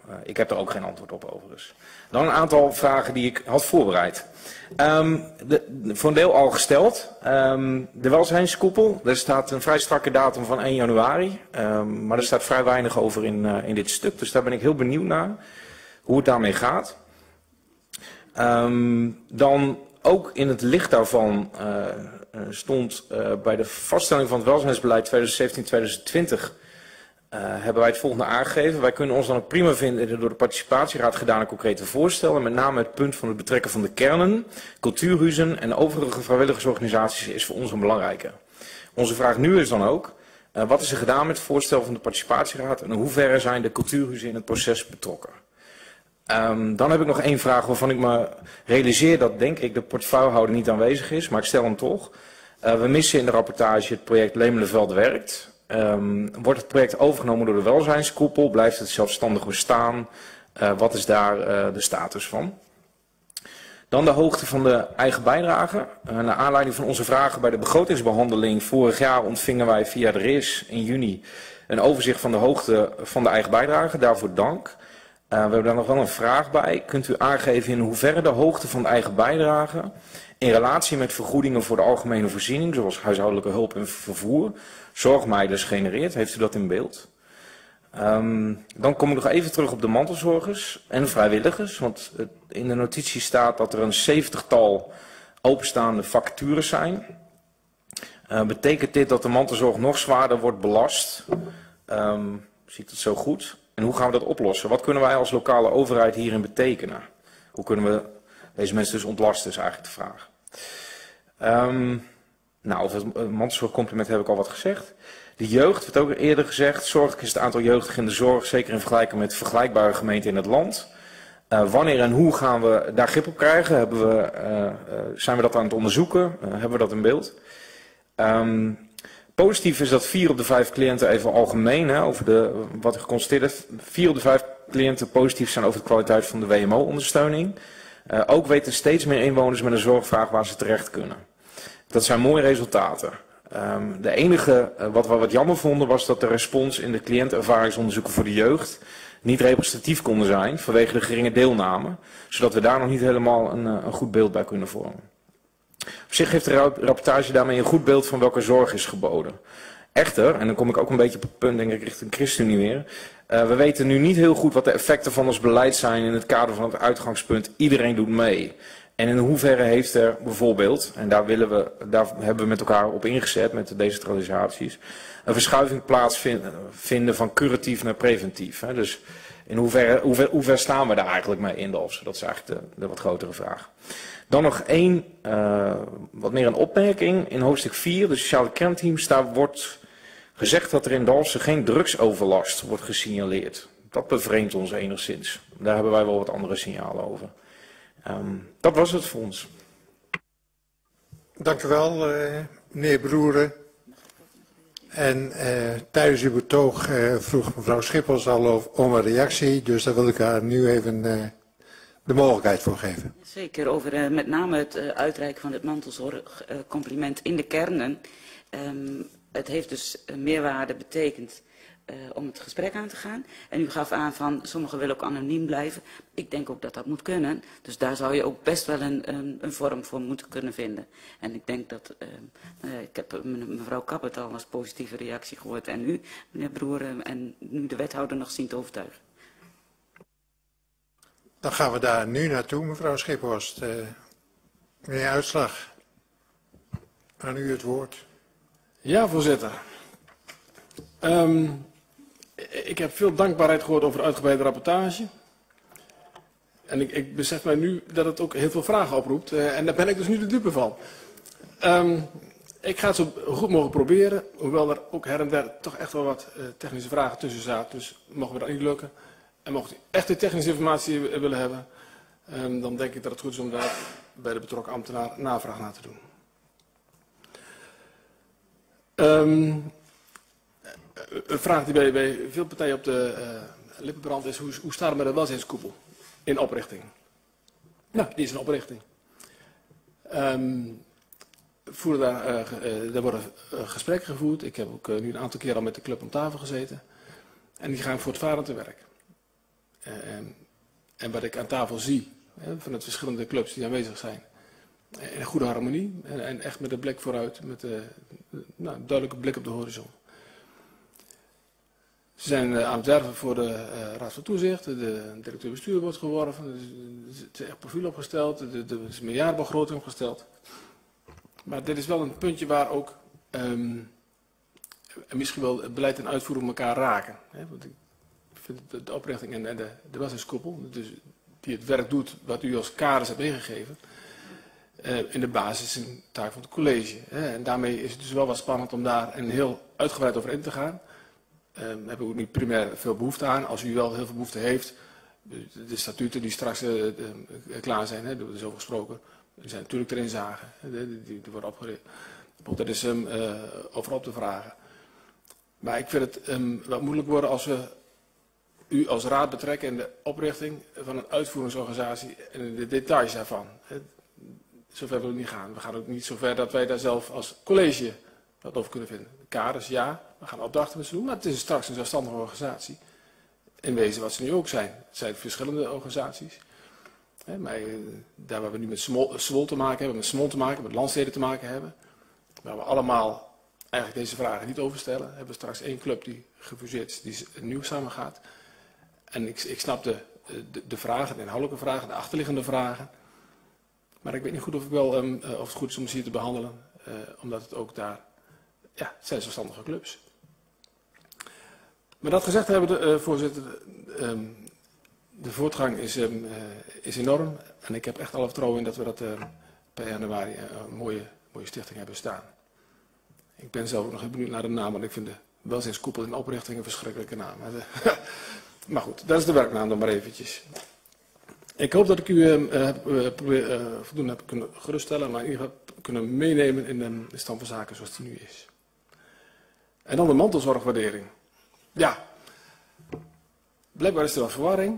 Uh, ik heb er ook geen antwoord op overigens. Dan een aantal vragen die ik had voorbereid. Um, de, de, voor een deel al gesteld. Um, de welzijnskoepel, daar staat een vrij strakke datum van één januari. Um, maar er staat vrij weinig over in, uh, in dit stuk. Dus daar ben ik heel benieuwd naar hoe het daarmee gaat. Um, dan ook in het licht daarvan uh, stond uh, bij de vaststelling van het welzijnsbeleid tweeduizend zeventien tweeduizend twintig... Uh, hebben wij het volgende aangegeven. Wij kunnen ons dan ook prima vinden in de door de participatieraad gedane concrete voorstellen. Met name het punt van het betrekken van de kernen, cultuurhuizen en overige vrijwilligersorganisaties is voor ons een belangrijke. Onze vraag nu is dan ook, uh, wat is er gedaan met het voorstel van de participatieraad en in hoeverre zijn de cultuurhuizen in het proces betrokken? Um, dan heb ik nog één vraag waarvan ik me realiseer dat denk ik de portefeuillehouder niet aanwezig is, maar ik stel hem toch. Uh, we missen in de rapportage het project Lemelenveld werkt. Um, wordt het project overgenomen door de welzijnskoepel? Blijft het zelfstandig bestaan? Uh, wat is daar uh, de status van? Dan de hoogte van de eigen bijdrage. Uh, naar aanleiding van onze vragen bij de begrotingsbehandeling vorig jaar ontvingen wij via de R I S in juni een overzicht van de hoogte van de eigen bijdrage. Daarvoor dank. Uh, we hebben daar nog wel een vraag bij. Kunt u aangeven in hoeverre de hoogte van de eigen bijdrage in relatie met vergoedingen voor de algemene voorziening, zoals huishoudelijke hulp en vervoer, zorgmeiders genereert? Heeft u dat in beeld? Um, dan kom ik nog even terug op de mantelzorgers en vrijwilligers. Want in de notitie staat dat er een zeventigtal openstaande vacatures zijn. Uh, betekent dit dat de mantelzorg nog zwaarder wordt belast? Um, ziet het zo goed? En hoe gaan we dat oplossen? Wat kunnen wij als lokale overheid hierin betekenen? Hoe kunnen we deze mensen dus ontlasten, is eigenlijk de vraag. Um, nou, over het mantelzorgcompliment heb ik al wat gezegd. De jeugd, werd ook eerder gezegd, zorgelijk is het aantal jeugdigen in de zorg, zeker in vergelijking met vergelijkbare gemeenten in het land. Uh, wanneer en hoe gaan we daar grip op krijgen? Hebben we, uh, uh, zijn we dat aan het onderzoeken? Uh, hebben we dat in beeld? Um, positief is dat vier op de vijf cliënten, even algemeen, hè, over de, wat er geconstateerd is, vier op de vijf cliënten positief zijn over de kwaliteit van de W M O-ondersteuning. Uh, ook weten steeds meer inwoners met een zorgvraag waar ze terecht kunnen. Dat zijn mooie resultaten. Um, de enige uh, wat we wat jammer vonden was dat de respons in de cliëntenervaringsonderzoeken voor de jeugd niet representatief konden zijn vanwege de geringe deelname, zodat we daar nog niet helemaal een, een goed beeld bij kunnen vormen. Op zich geeft de rapportage daarmee een goed beeld van welke zorg is geboden. Echter, en dan kom ik ook een beetje op het punt denk ik richting ChristenUnie weer, uh, we weten nu niet heel goed wat de effecten van ons beleid zijn in het kader van het uitgangspunt iedereen doet mee. En in hoeverre heeft er bijvoorbeeld, en daar, willen we, daar hebben we met elkaar op ingezet met de decentralisaties, een verschuiving plaatsvinden van curatief naar preventief. Hè. Dus in hoeverre, hoe, ver, hoe ver staan we daar eigenlijk mee in Dalfsen? Dat is eigenlijk de, de wat grotere vraag. Dan nog één, uh, wat meer een opmerking. In hoofdstuk vier, de sociale kernteams, daar wordt gezegd dat er in Dalfsen geen drugsoverlast wordt gesignaleerd. Dat bevreemdt ons enigszins. Daar hebben wij wel wat andere signalen over. Um, dat was het voor ons. Dank u wel, uh, meneer Broeren. En uh, tijdens uw betoog uh, vroeg mevrouw Schippers al om een reactie, dus daar wil ik haar nu even uh, de mogelijkheid voor geven. Zeker, over uh, met name het uh, uitreiken van het mantelzorgcompliment uh, in de kernen. Um, het heeft dus uh, meerwaarde betekend uh, om het gesprek aan te gaan. En u gaf aan van, sommigen willen ook anoniem blijven. Ik denk ook dat dat moet kunnen. Dus daar zou je ook best wel een, een, een vorm voor moeten kunnen vinden. En ik denk dat, uh, uh, ik heb mevrouw Kappert al als positieve reactie gehoord. En u, meneer Broeren, en nu de wethouder nog zien te overtuigen. Dan gaan we daar nu naartoe, mevrouw Schiphorst. Uh, meneer Uitslag, aan u het woord. Ja, voorzitter. Um, ik heb veel dankbaarheid gehoord over de uitgebreide rapportage. En ik, ik besef mij nu dat het ook heel veel vragen oproept. Uh, en daar ben ik dus nu de dupe van. Um, ik ga het zo goed mogelijk proberen. Hoewel er ook her en der toch echt wel wat uh, technische vragen tussen zaten. Dus mogen we dat niet lukken. En mocht u echt de technische informatie willen hebben, um, dan denk ik dat het goed is om daar bij de betrokken ambtenaar navraag naar te doen. Um, een vraag die bij, bij veel partijen op de uh, lippen brandt is, hoe, hoe staat het met de welzijnskoepel in oprichting? Nou, die is in oprichting. Um, voeren daar, uh, uh, daar worden uh, gesprekken gevoerd. Ik heb ook uh, nu een aantal keer al met de club om tafel gezeten. En die gaan voortvarend te werk. Uh, en wat ik aan tafel zie, hè, van de verschillende clubs die aanwezig zijn. In een goede harmonie en, en echt met een blik vooruit, met uh, nou, een duidelijke blik op de horizon. Ze zijn uh, aan het werven voor de uh, Raad van Toezicht, de directeur-bestuur wordt geworven, er is echt profiel opgesteld, er is een meerjarenbegroting opgesteld. Maar dit is wel een puntje waar ook um, misschien wel het beleid en uitvoering elkaar raken. Hè? Want ik vind de, de oprichting en, en de, de welzijnskoepel, dus die het werk doet wat u als kaders hebt ingegeven, uh, in de basis een taak van het college. Hè? En daarmee is het dus wel wat spannend om daar een heel uitgebreid over in te gaan. Daar um, heb ik ook niet primair veel behoefte aan. Als u wel heel veel behoefte heeft, de, de statuten die straks uh, uh, klaar zijn, hè, er is over gesproken, die zijn natuurlijk erin zagen, die, die, die worden opgericht. Dat is um, uh, overal op te vragen. Maar ik vind het um, wat moeilijk worden als we u als raad betrekken in de oprichting van een uitvoeringsorganisatie en in de details daarvan. Hè. Zover willen we niet gaan. We gaan ook niet zover dat wij daar zelf als college wat over kunnen vinden. De kaders, ja, we gaan opdrachten met ze doen, maar het is straks een zelfstandige organisatie. In wezen wat ze nu ook zijn. Het zijn verschillende organisaties. He, maar daar waar we nu met Zwol te maken hebben, met Smol te maken hebben, met landsteden te maken hebben, waar we allemaal eigenlijk deze vragen niet over stellen, hebben we straks één club die gefuseerd is, die nieuw samengaat. En ik, ik snap de, de, de vragen, de inhoudelijke vragen, de achterliggende vragen. Maar ik weet niet goed of, ik wel, um, uh, of het goed is om ze hier te behandelen, uh, omdat het ook daar, ja, het zijn zelfstandige clubs. Maar dat gezegd hebben, de, uh, voorzitter, um, de voortgang is, um, uh, is enorm. En ik heb echt alle vertrouwen in dat we dat uh, per januari uh, een mooie, mooie stichting hebben staan. Ik ben zelf ook nog benieuwd naar de naam, want ik vind de welzijnskoepel in oprichting een verschrikkelijke naam. Maar goed, dat is de werknaam dan maar eventjes. Ik hoop dat ik u uh, uh, probeer, uh, voldoende heb kunnen geruststellen, maar in ieder geval kunnen meenemen in de, de stand van zaken zoals die nu is. En dan de mantelzorgwaardering. Ja, blijkbaar is er wat verwarring.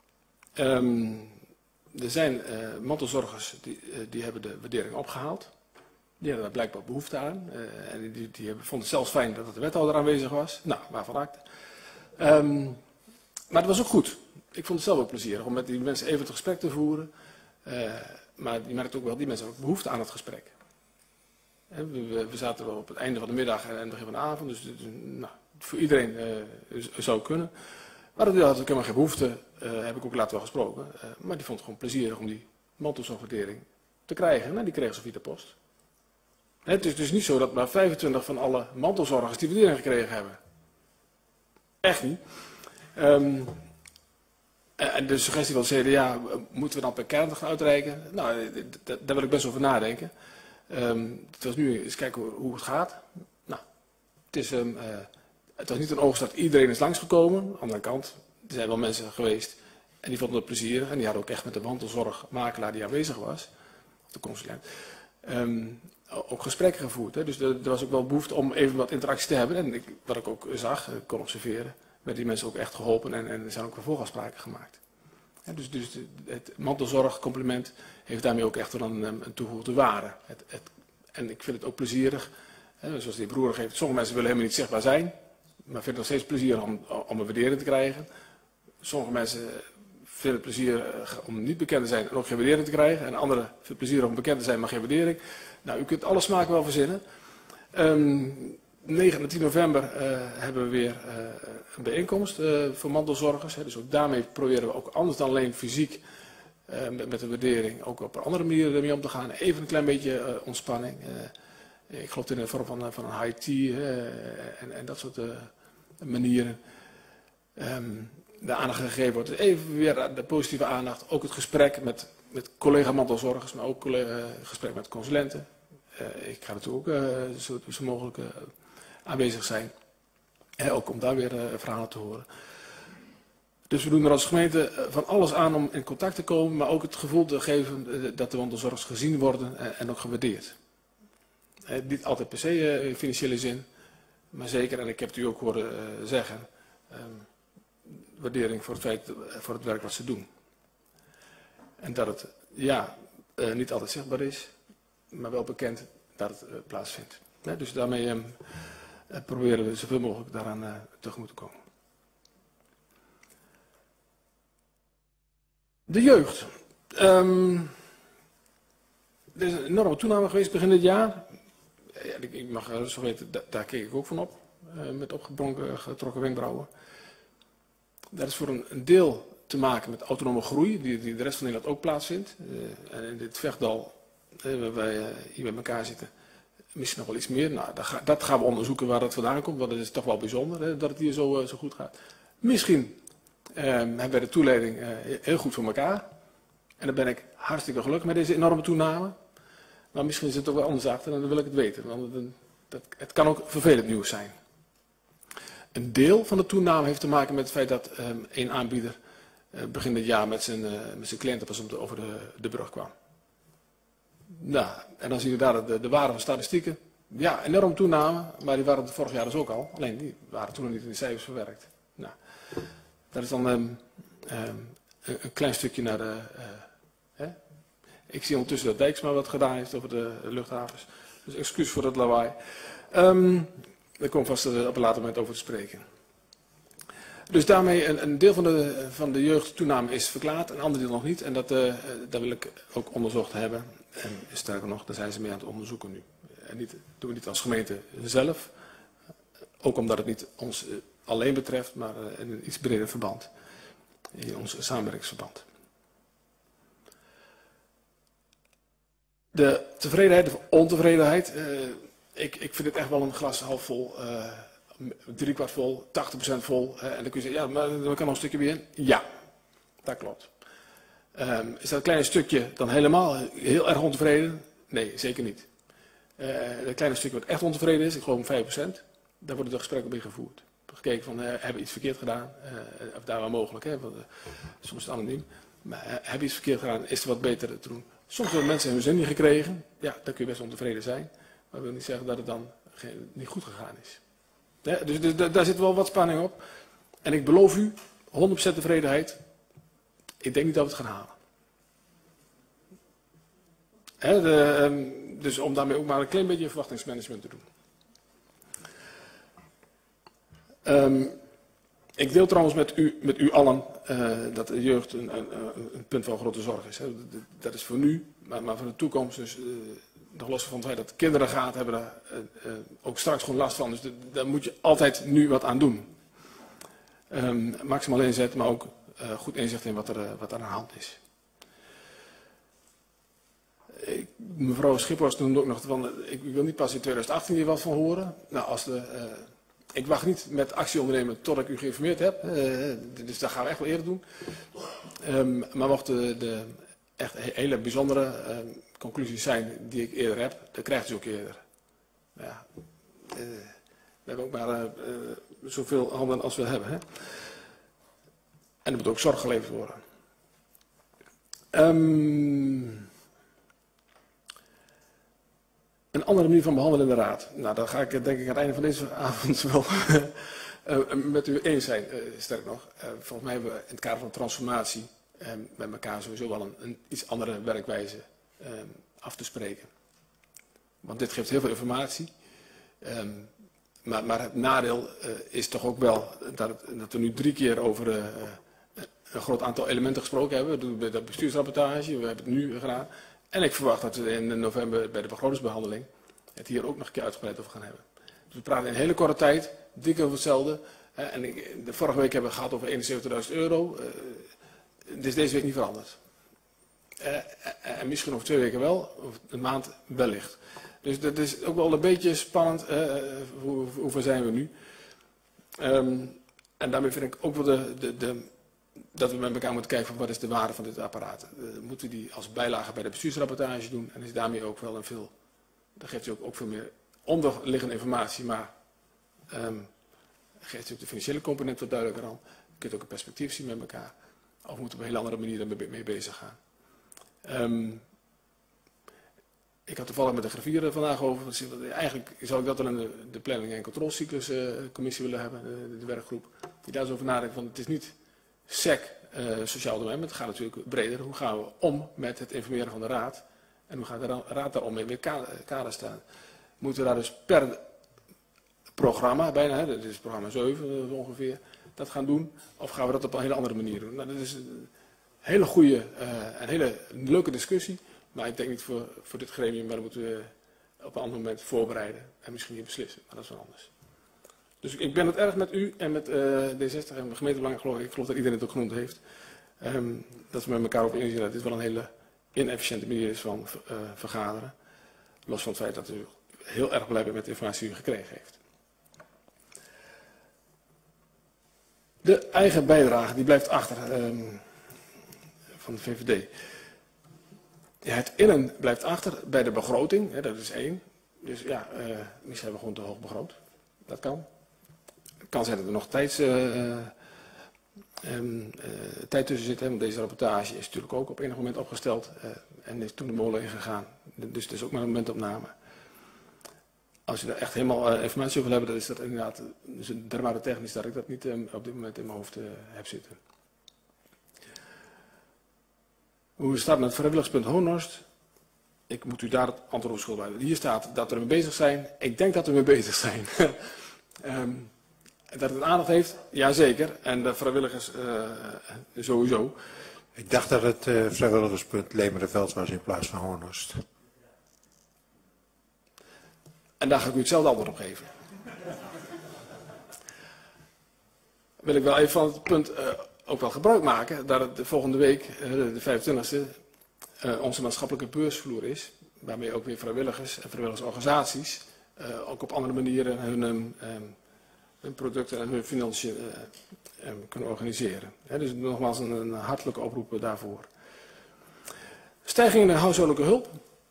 Um, er zijn uh, mantelzorgers die, uh, die hebben de waardering opgehaald. Die hebben daar blijkbaar behoefte aan. Uh, en die, die hebben, vonden het zelfs fijn dat de wethouder aanwezig was. Nou, waarvan acte. Um, maar het was ook goed. Ik vond het zelf ook plezierig om met die mensen even het gesprek te voeren. Uh, maar je merkt ook wel, die mensen hebben ook behoefte aan het gesprek. We, we, we zaten wel op het einde van de middag en het begin van de avond. Dus, dus nou, voor iedereen uh, zou kunnen. Maar dat had ik helemaal geen behoefte. Uh, heb ik ook later wel gesproken. Uh, maar die vond het gewoon plezierig om die mantelzorgwaardering te krijgen. Nou, die kregen ze via de post. Het is dus niet zo dat maar vijfentwintig van alle mantelzorgers die waardering gekregen hebben. Echt niet. Um, en de suggestie van het C D A, moeten we dan per kern gaan uitreiken? Nou, daar wil ik best over nadenken. Um, het was nu eens kijken hoe, hoe het gaat. Nou, het, is, um, uh, het was niet een oogst dat iedereen is langsgekomen. Aan de andere kant, er zijn wel mensen geweest en die vonden het plezierig. En die hadden ook echt met de mantelzorgmakelaar die aanwezig was, of de consulent, um, ook gesprekken gevoerd. Hè. Dus er, er was ook wel behoefte om even wat interactie te hebben. En ik, wat ik ook zag, ik kon observeren, werd die mensen ook echt geholpen en, en er zijn ook vervolgafspraken gemaakt. Ja, dus, dus het mantelzorgcompliment heeft daarmee ook echt wel een, een toegevoegde waarde. Het, het, en ik vind het ook plezierig, hè, zoals die broer geeft. Sommige mensen willen helemaal niet zichtbaar zijn, maar vinden het nog steeds plezierig om, om een waardering te krijgen. Sommige mensen vinden het plezierig om niet bekend te zijn en ook geen waardering te krijgen. En anderen vinden het plezierig om bekend te zijn, maar geen waardering. Nou, u kunt alle smaken wel verzinnen. Um, negen en tien november uh, hebben we weer uh, een bijeenkomst uh, voor mantelzorgers. Hè. Dus ook daarmee proberen we ook anders dan alleen fysiek uh, met, met de waardering ook op een andere manier ermee om te gaan. Even een klein beetje uh, ontspanning. Uh, ik geloof in de vorm van, van een high tea uh, en, en dat soort uh, manieren. Um, de aandacht gegeven wordt. Even weer de positieve aandacht. Ook het gesprek met, met collega mantelzorgers, maar ook collega, gesprek met consulenten. Uh, ik ga natuurlijk ook uh, zo, zo mogelijk uh, aanwezig zijn. En ook om daar weer uh, verhalen te horen. Dus we doen er als gemeente van alles aan om in contact te komen, maar ook het gevoel te geven uh, dat de mantelzorgers gezien worden en, en ook gewaardeerd. Uh, niet altijd per se uh, in financiële zin, maar zeker, en ik heb het u ook horen uh, zeggen, um, waardering voor het, feit, uh, voor het werk wat ze doen. En dat het, ja, uh, niet altijd zichtbaar is, maar wel bekend dat het uh, plaatsvindt. Ja, dus daarmee um, uh, proberen we zoveel mogelijk daaraan uh, tegemoet te komen. De jeugd. Um, er is een enorme toename geweest begin dit jaar. Ja, ik mag uh, zo weten, da daar keek ik ook van op. Uh, met opgebronken, getrokken wenkbrauwen. Dat is voor een, een deel te maken met autonome groei, die, die de rest van Nederland ook plaatsvindt. Uh, en in dit Vechtdal, uh, waar wij uh, hier bij elkaar zitten, misschien nog wel iets meer. Nou, dat, ga, dat gaan we onderzoeken waar dat vandaan komt, want het is toch wel bijzonder hè, dat het hier zo, uh, zo goed gaat. Misschien uh, hebben wij de toeleiding uh, heel goed voor elkaar. En dan ben ik hartstikke gelukkig met deze enorme toename. Maar misschien is het ook wel anders achter en dan wil ik het weten. Want het, dat, het kan ook vervelend nieuws zijn. Een deel van de toename heeft te maken met het feit dat um, een aanbieder uh, begin dit jaar met zijn, uh, met zijn cliënten pas de, over de, de brug kwam. Nou, en dan zie je daar de, de waarde van statistieken. Ja, enorm toename, maar die waren vorig jaar dus ook al. Alleen die waren toen nog niet in de cijfers verwerkt. Nou, dat is dan um, um, een, een klein stukje naar de... Uh, hè? Ik zie ondertussen dat Dijksma wat gedaan heeft over de luchthavens. Dus excuus voor het lawaai. Um, Daar komt vast op een later moment over te spreken. Dus daarmee een, een deel van de, van de jeugdtoename is verklaard, een ander deel nog niet. En dat, uh, dat wil ik ook onderzocht hebben. En sterker nog, daar zijn ze mee aan het onderzoeken nu. En niet, doen we niet als gemeente zelf. Ook omdat het niet ons uh, alleen betreft, maar uh, in een iets breder verband. In ons samenwerkingsverband. De tevredenheid of ontevredenheid. Uh, Ik, ik vind het echt wel een glas half vol, uh, drie kwart vol, tachtig procent vol. Uh, en dan kun je zeggen, ja, maar er kan nog een stukje weer in. Ja, dat klopt. Um, is dat een klein stukje dan helemaal heel erg ontevreden? Nee, zeker niet. Uh, een kleine stukje wat echt ontevreden is, ik geloof om vijf procent, daar worden de gesprekken mee gevoerd. Gekeken van, uh, hebben we iets verkeerd gedaan? Uh, of daar waar mogelijk, hè? Want, uh, soms is het anoniem. Maar uh, hebben we iets verkeerd gedaan? Is er wat beter te doen? Soms hebben mensen hun zin niet gekregen. Ja, dan kun je best ontevreden zijn. Maar dat wil niet zeggen dat het dan geen, niet goed gegaan is. Ja, dus, dus da, daar zit wel wat spanning op. En ik beloof u, honderd procent tevredenheid. Ik denk niet dat we het gaan halen. He, de, um, dus om daarmee ook maar een klein beetje verwachtingsmanagement te doen. Um, ik deel trouwens met u, met u allen uh, dat de jeugd een, een, een punt van grote zorg is. He. Dat is voor nu, maar, maar voor de toekomst. Dus, uh, nog los van het feit dat kinderen gaat, hebben daar uh, uh, ook straks gewoon last van. Dus de, daar moet je altijd nu wat aan doen. Um, maximaal inzet, maar ook uh, goed inzicht in wat er, uh, wat er aan de hand is. Ik, mevrouw Schiphorst noemde ook nog van, ik wil niet pas in tweeduizend achttien hier wat van horen. Nou, als de, uh, ik wacht niet met actie ondernemen tot ik u geïnformeerd heb. Uh, dus dat gaan we echt wel eerder doen. Um, maar mocht de, de echt hele bijzondere uh, conclusies zijn die ik eerder heb, dan krijgt u ook eerder. Ja, uh, we hebben ook maar uh, uh, zoveel handen als we hebben. Hè? En er moet ook zorg geleverd worden. Um, een andere manier van behandelen in de raad. Nou, dan ga ik denk ik aan het einde van deze avond wel uh, met u eens zijn, uh, sterk nog. Uh, volgens mij hebben we in het kader van transformatie uh, met elkaar sowieso wel een, een iets andere werkwijze uh, af te spreken. Want dit geeft heel veel informatie. Um, maar, maar het nadeel uh, is toch ook wel dat, het, dat we nu drie keer over uh, een groot aantal elementen gesproken hebben. We doen bij de bestuursrapportage, we hebben het nu gedaan. En ik verwacht dat we in november bij de begrotingsbehandeling het hier ook nog een keer uitgebreid over gaan hebben. Dus we praten in een hele korte tijd, dik over hetzelfde. En ik, de vorige week hebben we het gehad over eenenzeventigduizend euro. Uh, het is deze week niet veranderd. Uh, en misschien over twee weken wel, of een maand wellicht. Dus dat is ook wel een beetje spannend. Uh, hoe, hoeveel zijn we nu? Um, en daarmee vind ik ook wel de, de, de, dat we met elkaar moeten kijken van wat is de waarde van dit apparaat. Uh, moeten we die als bijlage bij de bestuursrapportage doen? En is daarmee ook wel een veel, dan geeft u ook, ook veel meer onderliggende informatie, maar um, geeft u ook de financiële component wat duidelijker aan. Je kunt ook een perspectief zien met elkaar. Of moeten we op een hele andere manier mee, mee bezig gaan. Um, ik had toevallig met de griffier vandaag over. Eigenlijk zou ik dat dan in de, de planning- en controlecyclus uh, commissie willen hebben, de, de werkgroep. Die daar eens over nadenkt. Want het is niet sec uh, sociaal domein, maar het gaat natuurlijk breder. Hoe gaan we om met het informeren van de raad? En hoe gaat de raad daarom mee weer kader staan? Moeten we daar dus per programma, bijna, hè, dat is programma zeven ongeveer, dat gaan doen? Of gaan we dat op een hele andere manier doen? Nou, dat is, hele goede uh, en hele leuke discussie. Maar ik denk niet voor, voor dit gremium, maar dat moeten we op een ander moment voorbereiden. En misschien niet beslissen, maar dat is wel anders. Dus ik ben het erg met u en met uh, D zestig en de gemeentebelangen, geloof ik. Ik geloof dat iedereen het ook genoemd heeft. Um, dat we met elkaar op inzien dat dit wel een hele inefficiënte manier is van uh, vergaderen. Los van het feit dat u heel erg blij bent met de informatie die u gekregen heeft. De eigen bijdrage, die blijft achter um, van de V V D. Ja, het innen blijft achter bij de begroting, hè, dat is één. Dus ja, uh, misschien hebben we gewoon te hoog begroot. Dat kan. Het kan zijn dat er nog tijds, uh, um, uh, tijd tussen zit, hè, want deze rapportage is natuurlijk ook op enig moment opgesteld uh, en is toen de molen ingegaan. Dus het is ook maar een momentopname. Als je er echt helemaal uh, informatie over wil hebben, dan is dat inderdaad dus dermate technisch dat ik dat niet um, op dit moment in mijn hoofd uh, heb zitten. Hoe staat het met vrijwilligerspunt Honhorst? Ik moet u daar het antwoord op schuldig blijven. Hier staat dat we ermee bezig zijn. Ik denk dat we ermee bezig zijn. um, dat het aandacht heeft, jazeker. En de vrijwilligers uh, sowieso. Ik dacht dat het uh, vrijwilligerspunt Lemerenveld was in plaats van Honhorst. En daar ga ik u hetzelfde antwoord op geven. Wil ik wel even van het punt uh, ook wel gebruik maken dat het de volgende week, uh, de vijfentwintigste, uh, onze maatschappelijke beursvloer is. Waarmee ook weer vrijwilligers en vrijwilligersorganisaties uh, ook op andere manieren hun, um, hun producten en hun financiën uh, um, kunnen organiseren. He, dus nogmaals een, een hartelijke oproep daarvoor. Stijging in de huishoudelijke hulp.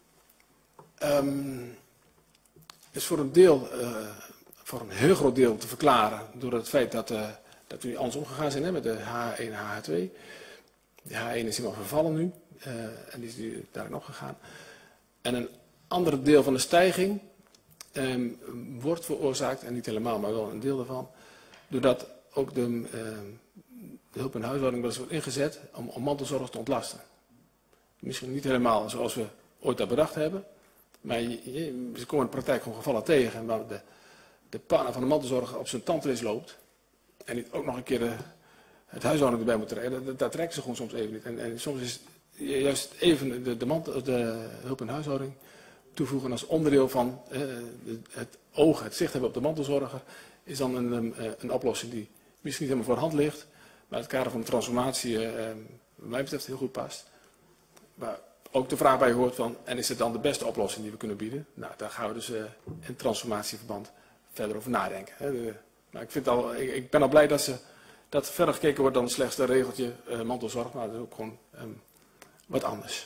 Um, is voor een deel, uh, voor een heel groot deel te verklaren door het feit dat, uh, dat we anders omgegaan zijn hè, met de H één en H twee. De H één is helemaal vervallen nu uh, en die is nu daarin opgegaan. En een ander deel van de stijging um, wordt veroorzaakt, en niet helemaal, maar wel een deel daarvan, doordat ook de, uh, de hulp in huishouding wel eens wordt ingezet om, om mantelzorgers te ontlasten. Misschien niet helemaal zoals we ooit dat bedacht hebben. Maar je, je, ze komen in de praktijk gewoon gevallen tegen waar de, de partner van de mantelzorger op zijn tandvlees loopt. En niet ook nog een keer de, het huishouden erbij moet trekken. Dat, dat trekken ze gewoon soms even niet. En, en soms is juist even de, de, mantel, de hulp in huishouding toevoegen als onderdeel van uh, de, het oog, het zicht hebben op de mantelzorger. Is dan een, een, een oplossing die misschien niet helemaal voor de hand ligt. Maar in het kader van de transformatie, uh, wat mij betreft, heel goed past. Maar ook de vraag bij hoort van, en is het dan de beste oplossing die we kunnen bieden? Nou, daar gaan we dus uh, in transformatieverband verder over nadenken. Hè. De, maar ik, vind al, ik, ik ben al blij dat, ze, dat er verder gekeken wordt dan slechts een regeltje uh, mantelzorg. Maar dat is ook gewoon um, wat anders.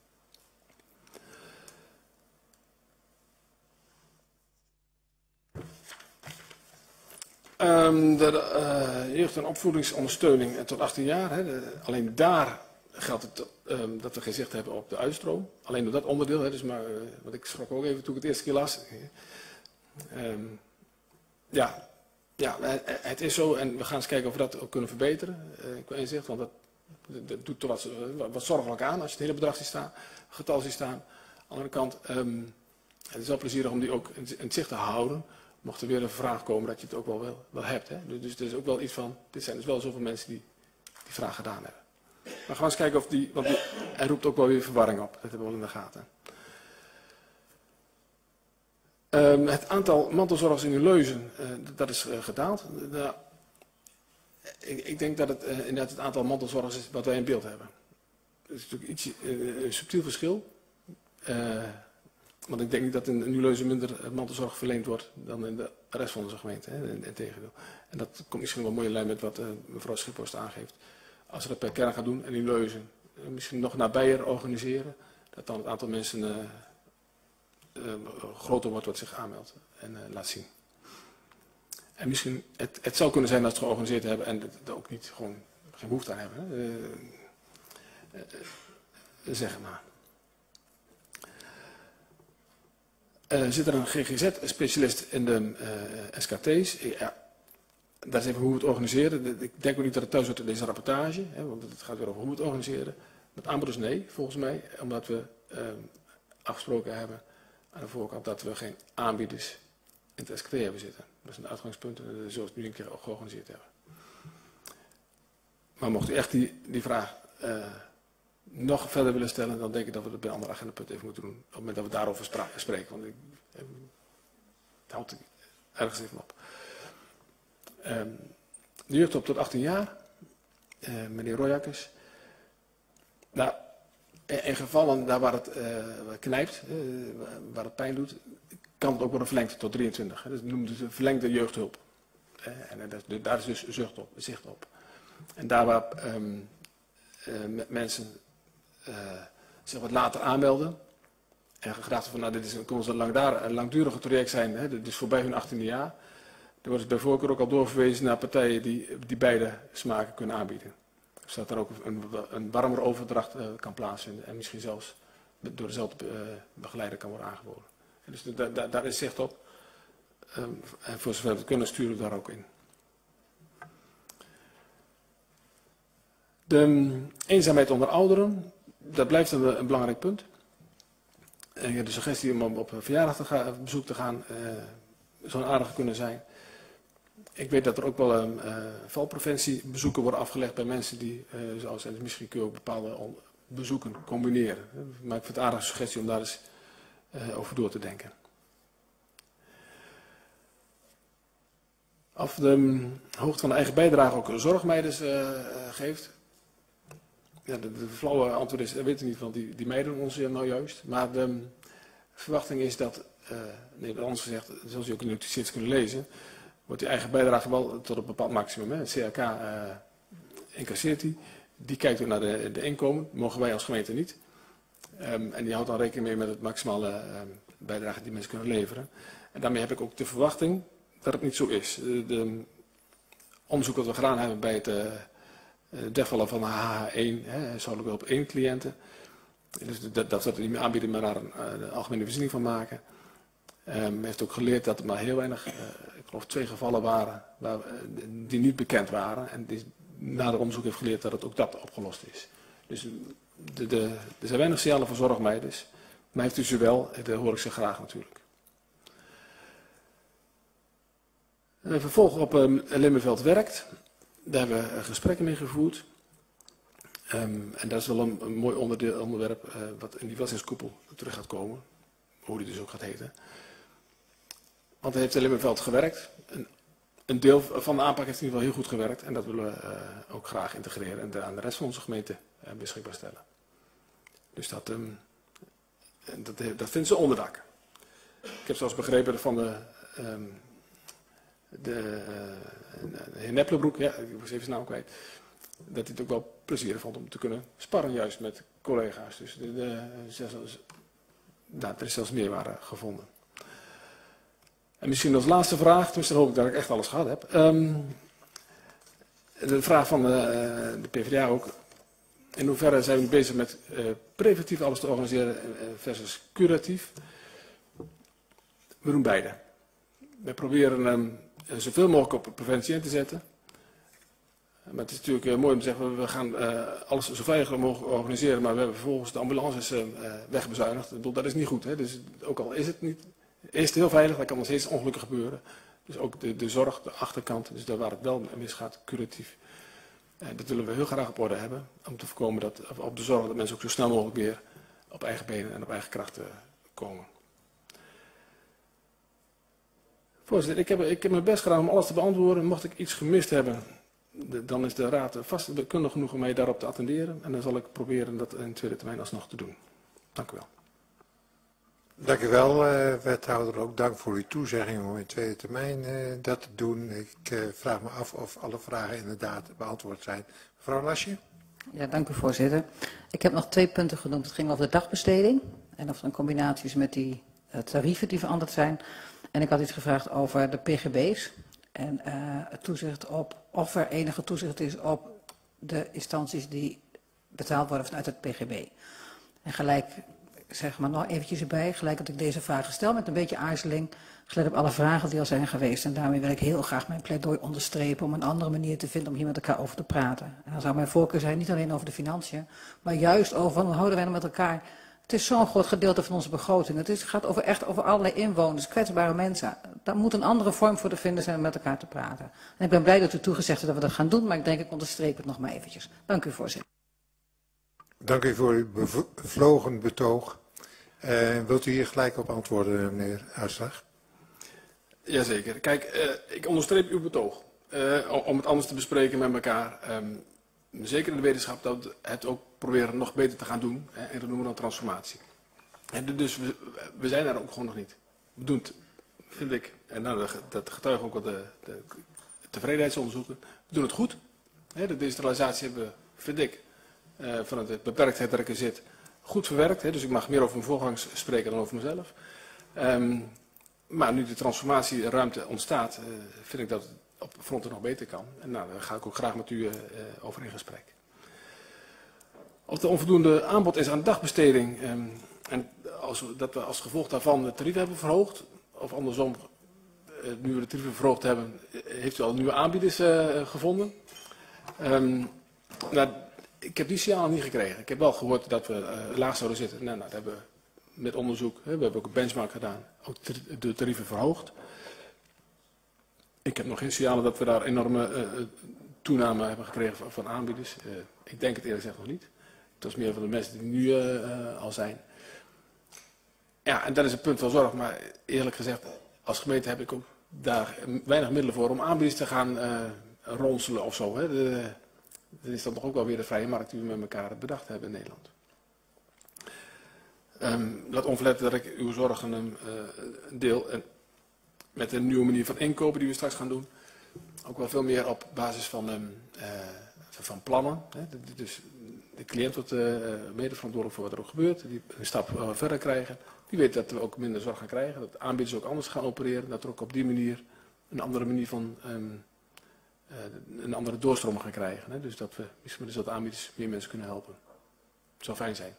Um, de uh, jeugd- en opvoedingsondersteuning tot achttien jaar. Hè, de, alleen daar geldt het um, dat we geen zicht hebben op de uitstroom. Alleen op dat onderdeel, hè, dus maar, uh, wat ik schrok ook even toen ik het eerste keer las. Um, ja, ja, het is zo en we gaan eens kijken of we dat ook kunnen verbeteren. Uh, qua inzicht, want dat, dat doet toch wat, wat, wat zorgelijk aan als je het hele bedrag ziet staan, getal ziet staan. Aan de andere kant, um, het is wel plezierig om die ook in, in het zicht te houden. Mocht er weer een vraag komen dat je het ook wel, wel, wel hebt. Hè? Dus het is ook wel iets van, dit zijn dus wel zoveel mensen die die vraag gedaan hebben. Maar gaan we eens kijken of die, want die, hij roept ook wel weer verwarring op. Dat hebben we wel in de gaten. Um, het aantal mantelzorgers in Leuzen, uh, dat is uh, gedaald. Uh, ik, ik denk dat het uh, inderdaad het aantal mantelzorgers is wat wij in beeld hebben. Dat is natuurlijk iets, uh, een subtiel verschil. Uh, want ik denk niet dat in Nieuw-Leuzen minder mantelzorg verleend wordt dan in de rest van onze gemeente. Hè, in, in tegendeel. En dat komt misschien wel mooi in lijn met wat uh, mevrouw Schiphorst aangeeft. Als we dat per kern gaan doen en in Leuzen uh, misschien nog nabijer organiseren, dat dan het aantal mensen uh, uh, groter wordt wat zich aanmeldt en uh, laat zien. En misschien, het, het zou kunnen zijn dat ze het georganiseerd hebben en er ook niet gewoon geen behoefte aan hebben. Hè. Uh, uh, uh, zeg maar. Uh, zit er een G G Z-specialist in de uh, S K T's? Ja, dat is even hoe we het organiseren. Ik denk ook niet dat het thuis hoort in deze rapportage, hè, want het gaat weer over hoe we het organiseren. Het aanbod is nee, volgens mij, omdat we uh, afgesproken hebben aan de voorkant dat we geen aanbieders in het S K T hebben zitten. Dat is een uitgangspunt, zoals we het nu een keer georganiseerd hebben. Maar mocht u echt die, die vraag uh, nog verder willen stellen, dan denk ik dat we het bij andere agendapunten even moeten doen. Op het moment dat we daarover spreken. Want ik, uh, het houdt ergens even op. Um, de jeugd op tot achttien jaar. Uh, meneer Royakkers. Nou, in, in gevallen daar waar het uh, knijpt, uh, waar het pijn doet, kan het ook worden verlengd tot drieëntwintig. Hè. Dat noemen ze verlengde jeugdhulp. Uh, en dat, daar is dus zicht op. Zicht op. En daar waar um, uh, mensen uh, zich wat later aanmelden en gedacht van, nou, dit is een, kon een, langdarig, een langdurige traject zijn, hè, dit is voorbij hun achttiende jaar, dan wordt het bij voorkeur ook al doorverwezen naar partijen die, die beide smaken kunnen aanbieden. Zodat er ook een, een warmer overdracht uh, kan plaatsvinden en misschien zelfs door dezelfde uh, begeleider kan worden aangeboden. En dus da, da, daar is zicht op. Um, en voor zover we het kunnen sturen we daar ook in. De um, eenzaamheid onder ouderen, dat blijft een, een belangrijk punt. En ja, de suggestie om op een verjaardag te gaan, op bezoek te gaan uh, zou aardig kunnen zijn. Ik weet dat er ook wel um, uh, valpreventiebezoeken worden afgelegd bij mensen die uh, zo zijn. Dus misschien kun je ook bepaalde bezoeken combineren. Maar ik vind het een aardige suggestie om daar eens uh, over door te denken. Of de um, hoogte van de eigen bijdrage ook zorgmeiders uh, uh, geeft. Ja, de, de flauwe antwoord is, dat weet ik niet, want die, die meiden ons nou juist. Maar de um, verwachting is dat, uh, nee, anders gezegd, zoals je ook in de notities kunnen lezen, wordt die eigen bijdrage wel tot een bepaald maximum. Hè. Het C R K uh, incasseert die. Die kijkt ook naar de, de inkomen. Dat mogen wij als gemeente niet. Um, en die houdt dan rekening mee met het maximale uh, bijdrage die mensen kunnen leveren. En daarmee heb ik ook de verwachting dat het niet zo is. Uh, de onderzoek dat we gedaan hebben bij het uh, defvallen van de H H één, hè, zou op één cliënten. Dus dat, dat we het niet meer aanbieden, maar daar een, een algemene voorziening van maken. Um, heeft ook geleerd dat er maar heel weinig, uh, ik geloof twee gevallen waren, waar, uh, die niet bekend waren. En die na de onderzoek heeft geleerd dat het ook dat opgelost is. Dus de, de, er zijn weinig signalen voor zorgmeiders. Maar heeft u ze wel, dat hoor ik ze graag natuurlijk. En vervolgens op um, Limmerveld werkt. Daar hebben we uh, gesprekken mee gevoerd. Um, en dat is wel een, een mooi onderdeel, onderwerp uh, wat in die welzijnskoepel terug gaat komen. Hoe die dus ook gaat heten. Want hij heeft in Limmerveld gewerkt. Een, een deel van de aanpak heeft in ieder geval heel goed gewerkt. En dat willen we uh, ook graag integreren en de, aan de rest van onze gemeente uh, beschikbaar stellen. Dus dat, um, dat, dat vindt ze onderdak. Ik heb zelfs begrepen van de, um, de, uh, de heer Neppelenbroek, ja, ik was even zijn naam kwijt, dat hij het ook wel plezier vond om te kunnen sparren juist met collega's. Dus de, de, zelfs, nou, er is zelfs meerwaarde gevonden. En misschien als laatste vraag, tenminste dan hoop ik dat ik echt alles gehad heb. Um, de vraag van de, de P v d A ook. In hoeverre zijn we nu bezig met uh, preventief alles te organiseren versus curatief? We doen beide. We proberen um, zoveel mogelijk op preventie in te zetten. Maar het is natuurlijk uh, mooi om te zeggen, we gaan uh, alles zo veilig mogelijk organiseren, maar we hebben vervolgens de ambulances uh, wegbezuinigd. Ik bedoel, dat is niet goed. Hè? Dus ook al is het niet, is het heel veilig, dan kan nog steeds ongelukken gebeuren. Dus ook de, de zorg, de achterkant, dus daar waar het wel misgaat, curatief. Uh, dat willen we heel graag op orde hebben, om te voorkomen dat, op de zorg dat mensen ook zo snel mogelijk weer op eigen benen en op eigen krachten uh, komen. Voorzitter, ik heb, ik heb mijn best gedaan om alles te beantwoorden. Mocht ik iets gemist hebben, de, dan is de raad vast kundig genoeg om mij daarop te attenderen. En dan zal ik proberen dat in de tweede termijn alsnog te doen. Dank u wel. Dank u wel, uh, wethouder. Ook dank voor uw toezegging om in de tweede termijn uh, dat te doen. Ik uh, vraag me af of alle vragen inderdaad beantwoord zijn. Mevrouw Lasje? Ja, dank u voorzitter. Ik heb nog twee punten genoemd. Het ging over de dagbesteding en of er een combinatie is met die uh, tarieven die veranderd zijn. En ik had iets gevraagd over de P G B's en uh, het toezicht op, of er enige toezicht is op de instanties die betaald worden vanuit het P G B. En gelijk, zeg maar nog eventjes erbij, gelijk dat ik deze vragen stel met een beetje aarzeling, gelet op alle vragen die al zijn geweest. En daarmee wil ik heel graag mijn pleidooi onderstrepen om een andere manier te vinden om hier met elkaar over te praten. En dan zou mijn voorkeur zijn niet alleen over de financiën, maar juist over hoe houden wij nou met elkaar. Het is zo'n groot gedeelte van onze begroting. Het is, gaat over, echt over allerlei inwoners, kwetsbare mensen. Daar moet een andere vorm voor te vinden zijn om met elkaar te praten. En ik ben blij dat u toegezegd heeft dat we dat gaan doen, maar ik denk ik onderstreep het nog maar eventjes. Dank u, voorzitter. Dank u voor uw bevlogen betoog. Uh, wilt u hier gelijk op antwoorden, meneer Uitslag? Jazeker. Kijk, uh, ik onderstreep uw betoog. Uh, om het anders te bespreken met elkaar. Um, zeker in de wetenschap dat we het ook proberen nog beter te gaan doen. Hè, en dat noemen we dan transformatie. En dus we, we zijn daar ook gewoon nog niet. We doen het, vind ik. En nou, dat getuigen ook wel de, de tevredenheidsonderzoeken. We doen het goed. Hè, de decentralisatie hebben we, vind ik, uh, van het beperktheid dat ik er zit, goed verwerkt. Hè, dus ik mag meer over mijn voorgangers spreken dan over mezelf. Um, maar nu de transformatieruimte ontstaat, uh, vind ik dat het op fronten nog beter kan. En nou, daar ga ik ook graag met u uh, over in gesprek. Of er onvoldoende aanbod is aan dagbesteding. Um, en als we, dat we als gevolg daarvan de tarieven hebben verhoogd. Of andersom, uh, nu we de tarieven verhoogd hebben, heeft u al nieuwe aanbieders uh, gevonden. Um, nou, ik heb die signalen niet gekregen. Ik heb wel gehoord dat we uh, laag zouden zitten. Nou, nou, dat hebben we met onderzoek, hè, we hebben ook een benchmark gedaan, ook de tarieven verhoogd. Ik heb nog geen signalen dat we daar enorme uh, toename hebben gekregen van, van aanbieders. Uh, ik denk het eerlijk gezegd nog niet. Dat is meer van de mensen die nu uh, uh, al zijn. Ja, en dat is een punt van zorg, maar eerlijk gezegd, als gemeente heb ik ook daar weinig middelen voor om aanbieders te gaan uh, ronselen of zo. Hè. De, dan is dat toch ook wel weer de vrije markt die we met elkaar bedacht hebben in Nederland. Um, laat onverletten dat ik uw zorgen um, uh, deel. En met een nieuwe manier van inkopen die we straks gaan doen. Ook wel veel meer op basis van, um, uh, van plannen. Hè. De, dus de cliënt wordt uh, mede verantwoordelijk voor wat er ook gebeurt. Die een stap uh, verder krijgen. Die weet dat we ook minder zorg gaan krijgen. Dat aanbieders ook anders gaan opereren. Dat er ook op die manier een andere manier van um, uh, een andere doorstroom gaan krijgen. Hè. Dus dat we misschien dus dat aanbieders meer mensen kunnen helpen. Het zou fijn zijn.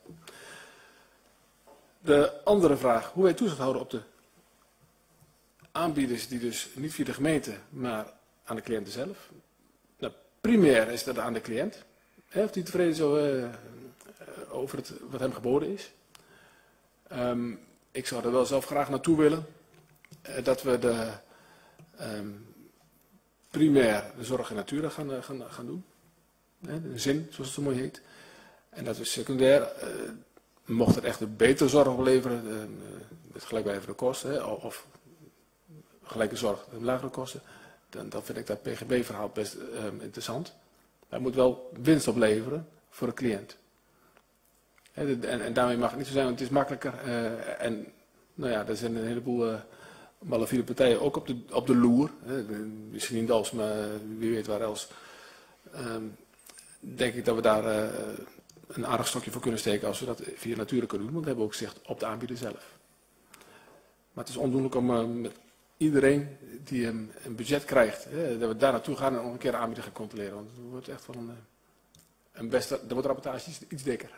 De andere vraag, hoe wij toezicht houden op de aanbieders die dus niet via de gemeente, maar aan de cliënten zelf. Nou, primair is dat aan de cliënt. Hè, of die tevreden is over, uh, over het, wat hem geboden is. Um, ik zou er wel zelf graag naartoe willen. Uh, dat we de um, primair de zorg en natura gaan, uh, gaan, gaan doen. Hè, de zin, zoals het zo mooi heet. En dat we secundair, uh, mocht het echt een betere zorg opleveren, uh, met gelijkblijvende kosten, hè, of gelijke zorg met lagere kosten, dan, dan vind ik dat P G B-verhaal best uh, interessant. Maar het moet wel winst opleveren voor de cliënt. En, en, en daarmee mag het niet zo zijn, want het is makkelijker. Uh, en nou ja, er zijn een heleboel uh, malafide partijen ook op de, op de loer. Hè. Misschien niet als, maar wie weet waar else. Um, denk ik dat we daar uh, een aardig stokje voor kunnen steken als we dat via natuurlijk kunnen doen. Want we hebben ook gezegd op de aanbieder zelf. Maar het is ondoenlijk om uh, met iedereen die um, een budget krijgt, hè, dat we daar naartoe gaan en nog een keer de aanbieder gaan controleren. Want het wordt echt wel een, een beste, dan wordt de rapportage iets, iets dikker.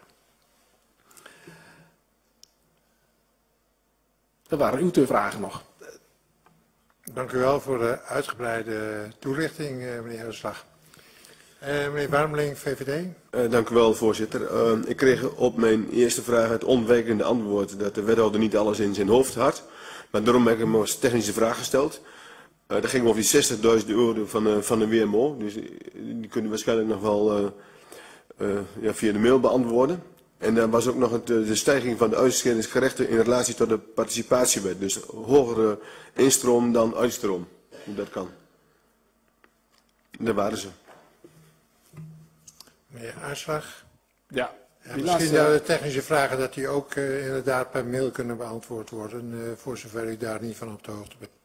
Dat waren uw twee vragen nog. Dank u wel voor de uitgebreide toelichting, meneer Uitslag. Uh, meneer Warmeling, V V D. Uh, dank u wel, voorzitter. Uh, ik kreeg op mijn eerste vraag het ontwijkende antwoord dat de wethouder niet alles in zijn hoofd had. Maar daarom heb ik hem als technische vraag gesteld. Uh, dat ging over die zestigduizend euro van, uh, van de W M O. Dus die kunnen we waarschijnlijk nog wel uh, uh, ja, via de mail beantwoorden. En dan was ook nog het, de stijging van de uitscheringsgerechten in relatie tot de participatiewet. Dus hogere instroom dan uitstroom. Hoe dat kan. Daar waren ze. Meneer Uitslag. Ja. Ja, misschien laatste, de technische vragen dat die ook uh, inderdaad per mail kunnen beantwoord worden, uh, voor zover u daar niet van op de hoogte bent.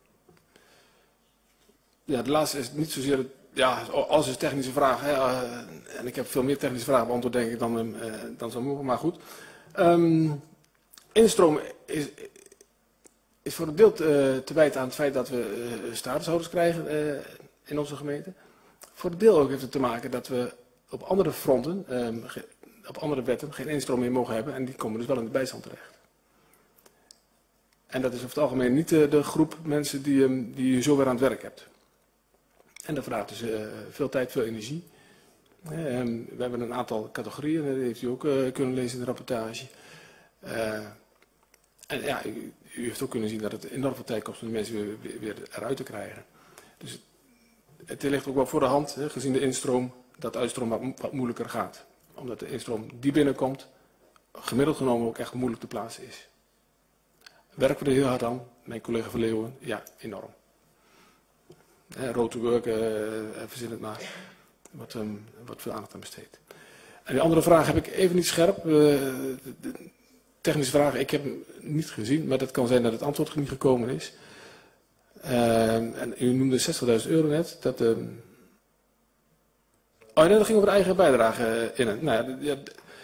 Ja, de laatste is niet zozeer, ja, als is technische vraag, hè, uh, en ik heb veel meer technische vragen beantwoord denk ik dan, uh, dan zou mogen, maar goed. Um, instroom is, is voor een deel te, te wijten aan het feit dat we uh, statushouders krijgen uh, in onze gemeente. Voor een deel ook heeft het te maken dat we op andere fronten, um, op andere wetten geen instroom meer mogen hebben en die komen dus wel in de bijstand terecht. En dat is over het algemeen niet de, de groep mensen die, um, die je zo weer aan het werk hebt. En dat vraagt dus uh, veel tijd, veel energie. Um, we hebben een aantal categorieën, dat heeft u ook uh, kunnen lezen in de rapportage. Uh, en ja, u, u heeft ook kunnen zien dat het enorm veel tijd kost om de mensen weer, weer, weer eruit te krijgen. Dus het, het ligt ook wel voor de hand, hè, gezien de instroom, dat de uitstroom wat, wat moeilijker gaat. omdat de instroom die binnenkomt, gemiddeld genomen ook echt moeilijk te plaatsen is. Werken we er heel hard aan, mijn collega Van Leeuwen, ja, enorm. Eh, road to work, uh, verzin het maar, wat, um, wat veel aandacht aan besteed. En die andere vraag heb ik even niet scherp. Uh, de, de technische vraag, ik heb hem niet gezien, maar dat kan zijn dat het antwoord niet gekomen is. Uh, en u noemde zestigduizend euro net. Dat, uh... Oh nee, dat ging over de eigen bijdrage in. Het. Nou, ja,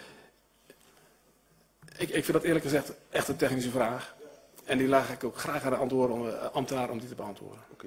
ik, ik vind dat eerlijk gezegd echt een technische vraag. En die laat ik ook graag aan de antwoorden, ambtenaar om die te beantwoorden. Okay.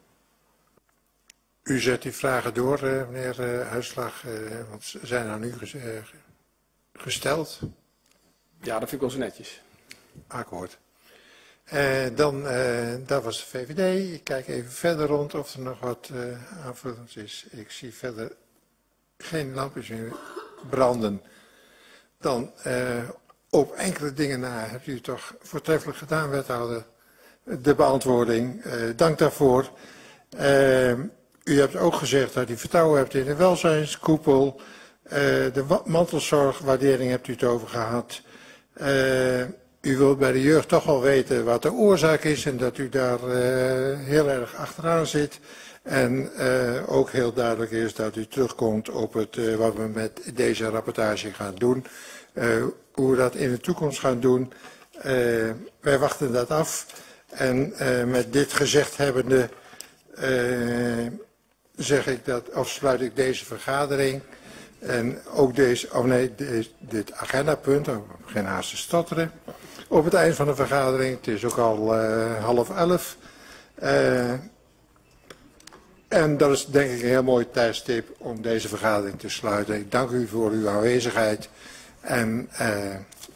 U zet die vragen door, uh, meneer uh, Huislag, uh, want ze zijn aan u ges uh, gesteld. Ja, dat vind ik wel zo netjes. Akkoord. Uh, dan, uh, dat was de V V D. Ik kijk even verder rond of er nog wat uh, aanvullends is. Ik zie verder geen lampjes meer branden. Dan uh, op enkele dingen na hebt u toch voortreffelijk gedaan, wethouder. De beantwoording. Uh, dank daarvoor. Uh, u hebt ook gezegd dat u vertrouwen hebt in de welzijnskoepel. Uh, de mantelzorgwaardering hebt u het over gehad. Uh, U wilt bij de jeugd toch wel weten wat de oorzaak is en dat u daar uh, heel erg achteraan zit. En uh, ook heel duidelijk is dat u terugkomt op het, uh, wat we met deze rapportage gaan doen. Uh, hoe we dat in de toekomst gaan doen. Uh, wij wachten dat af. En uh, met dit gezegd hebbende uh, zeg ik dat, of sluit ik deze vergadering. En ook deze, oh nee, deze, dit agendapunt, ik begin haast te stotteren. Op het eind van de vergadering, het is ook al uh, half elf. Uh, en dat is denk ik een heel mooi tijdstip om deze vergadering te sluiten. Ik dank u voor uw aanwezigheid. En uh,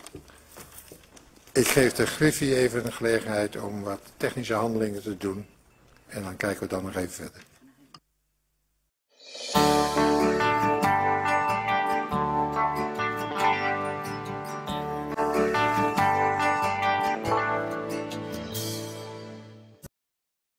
ik geef de Griffie even de gelegenheid om wat technische handelingen te doen. En dan kijken we dan nog even verder.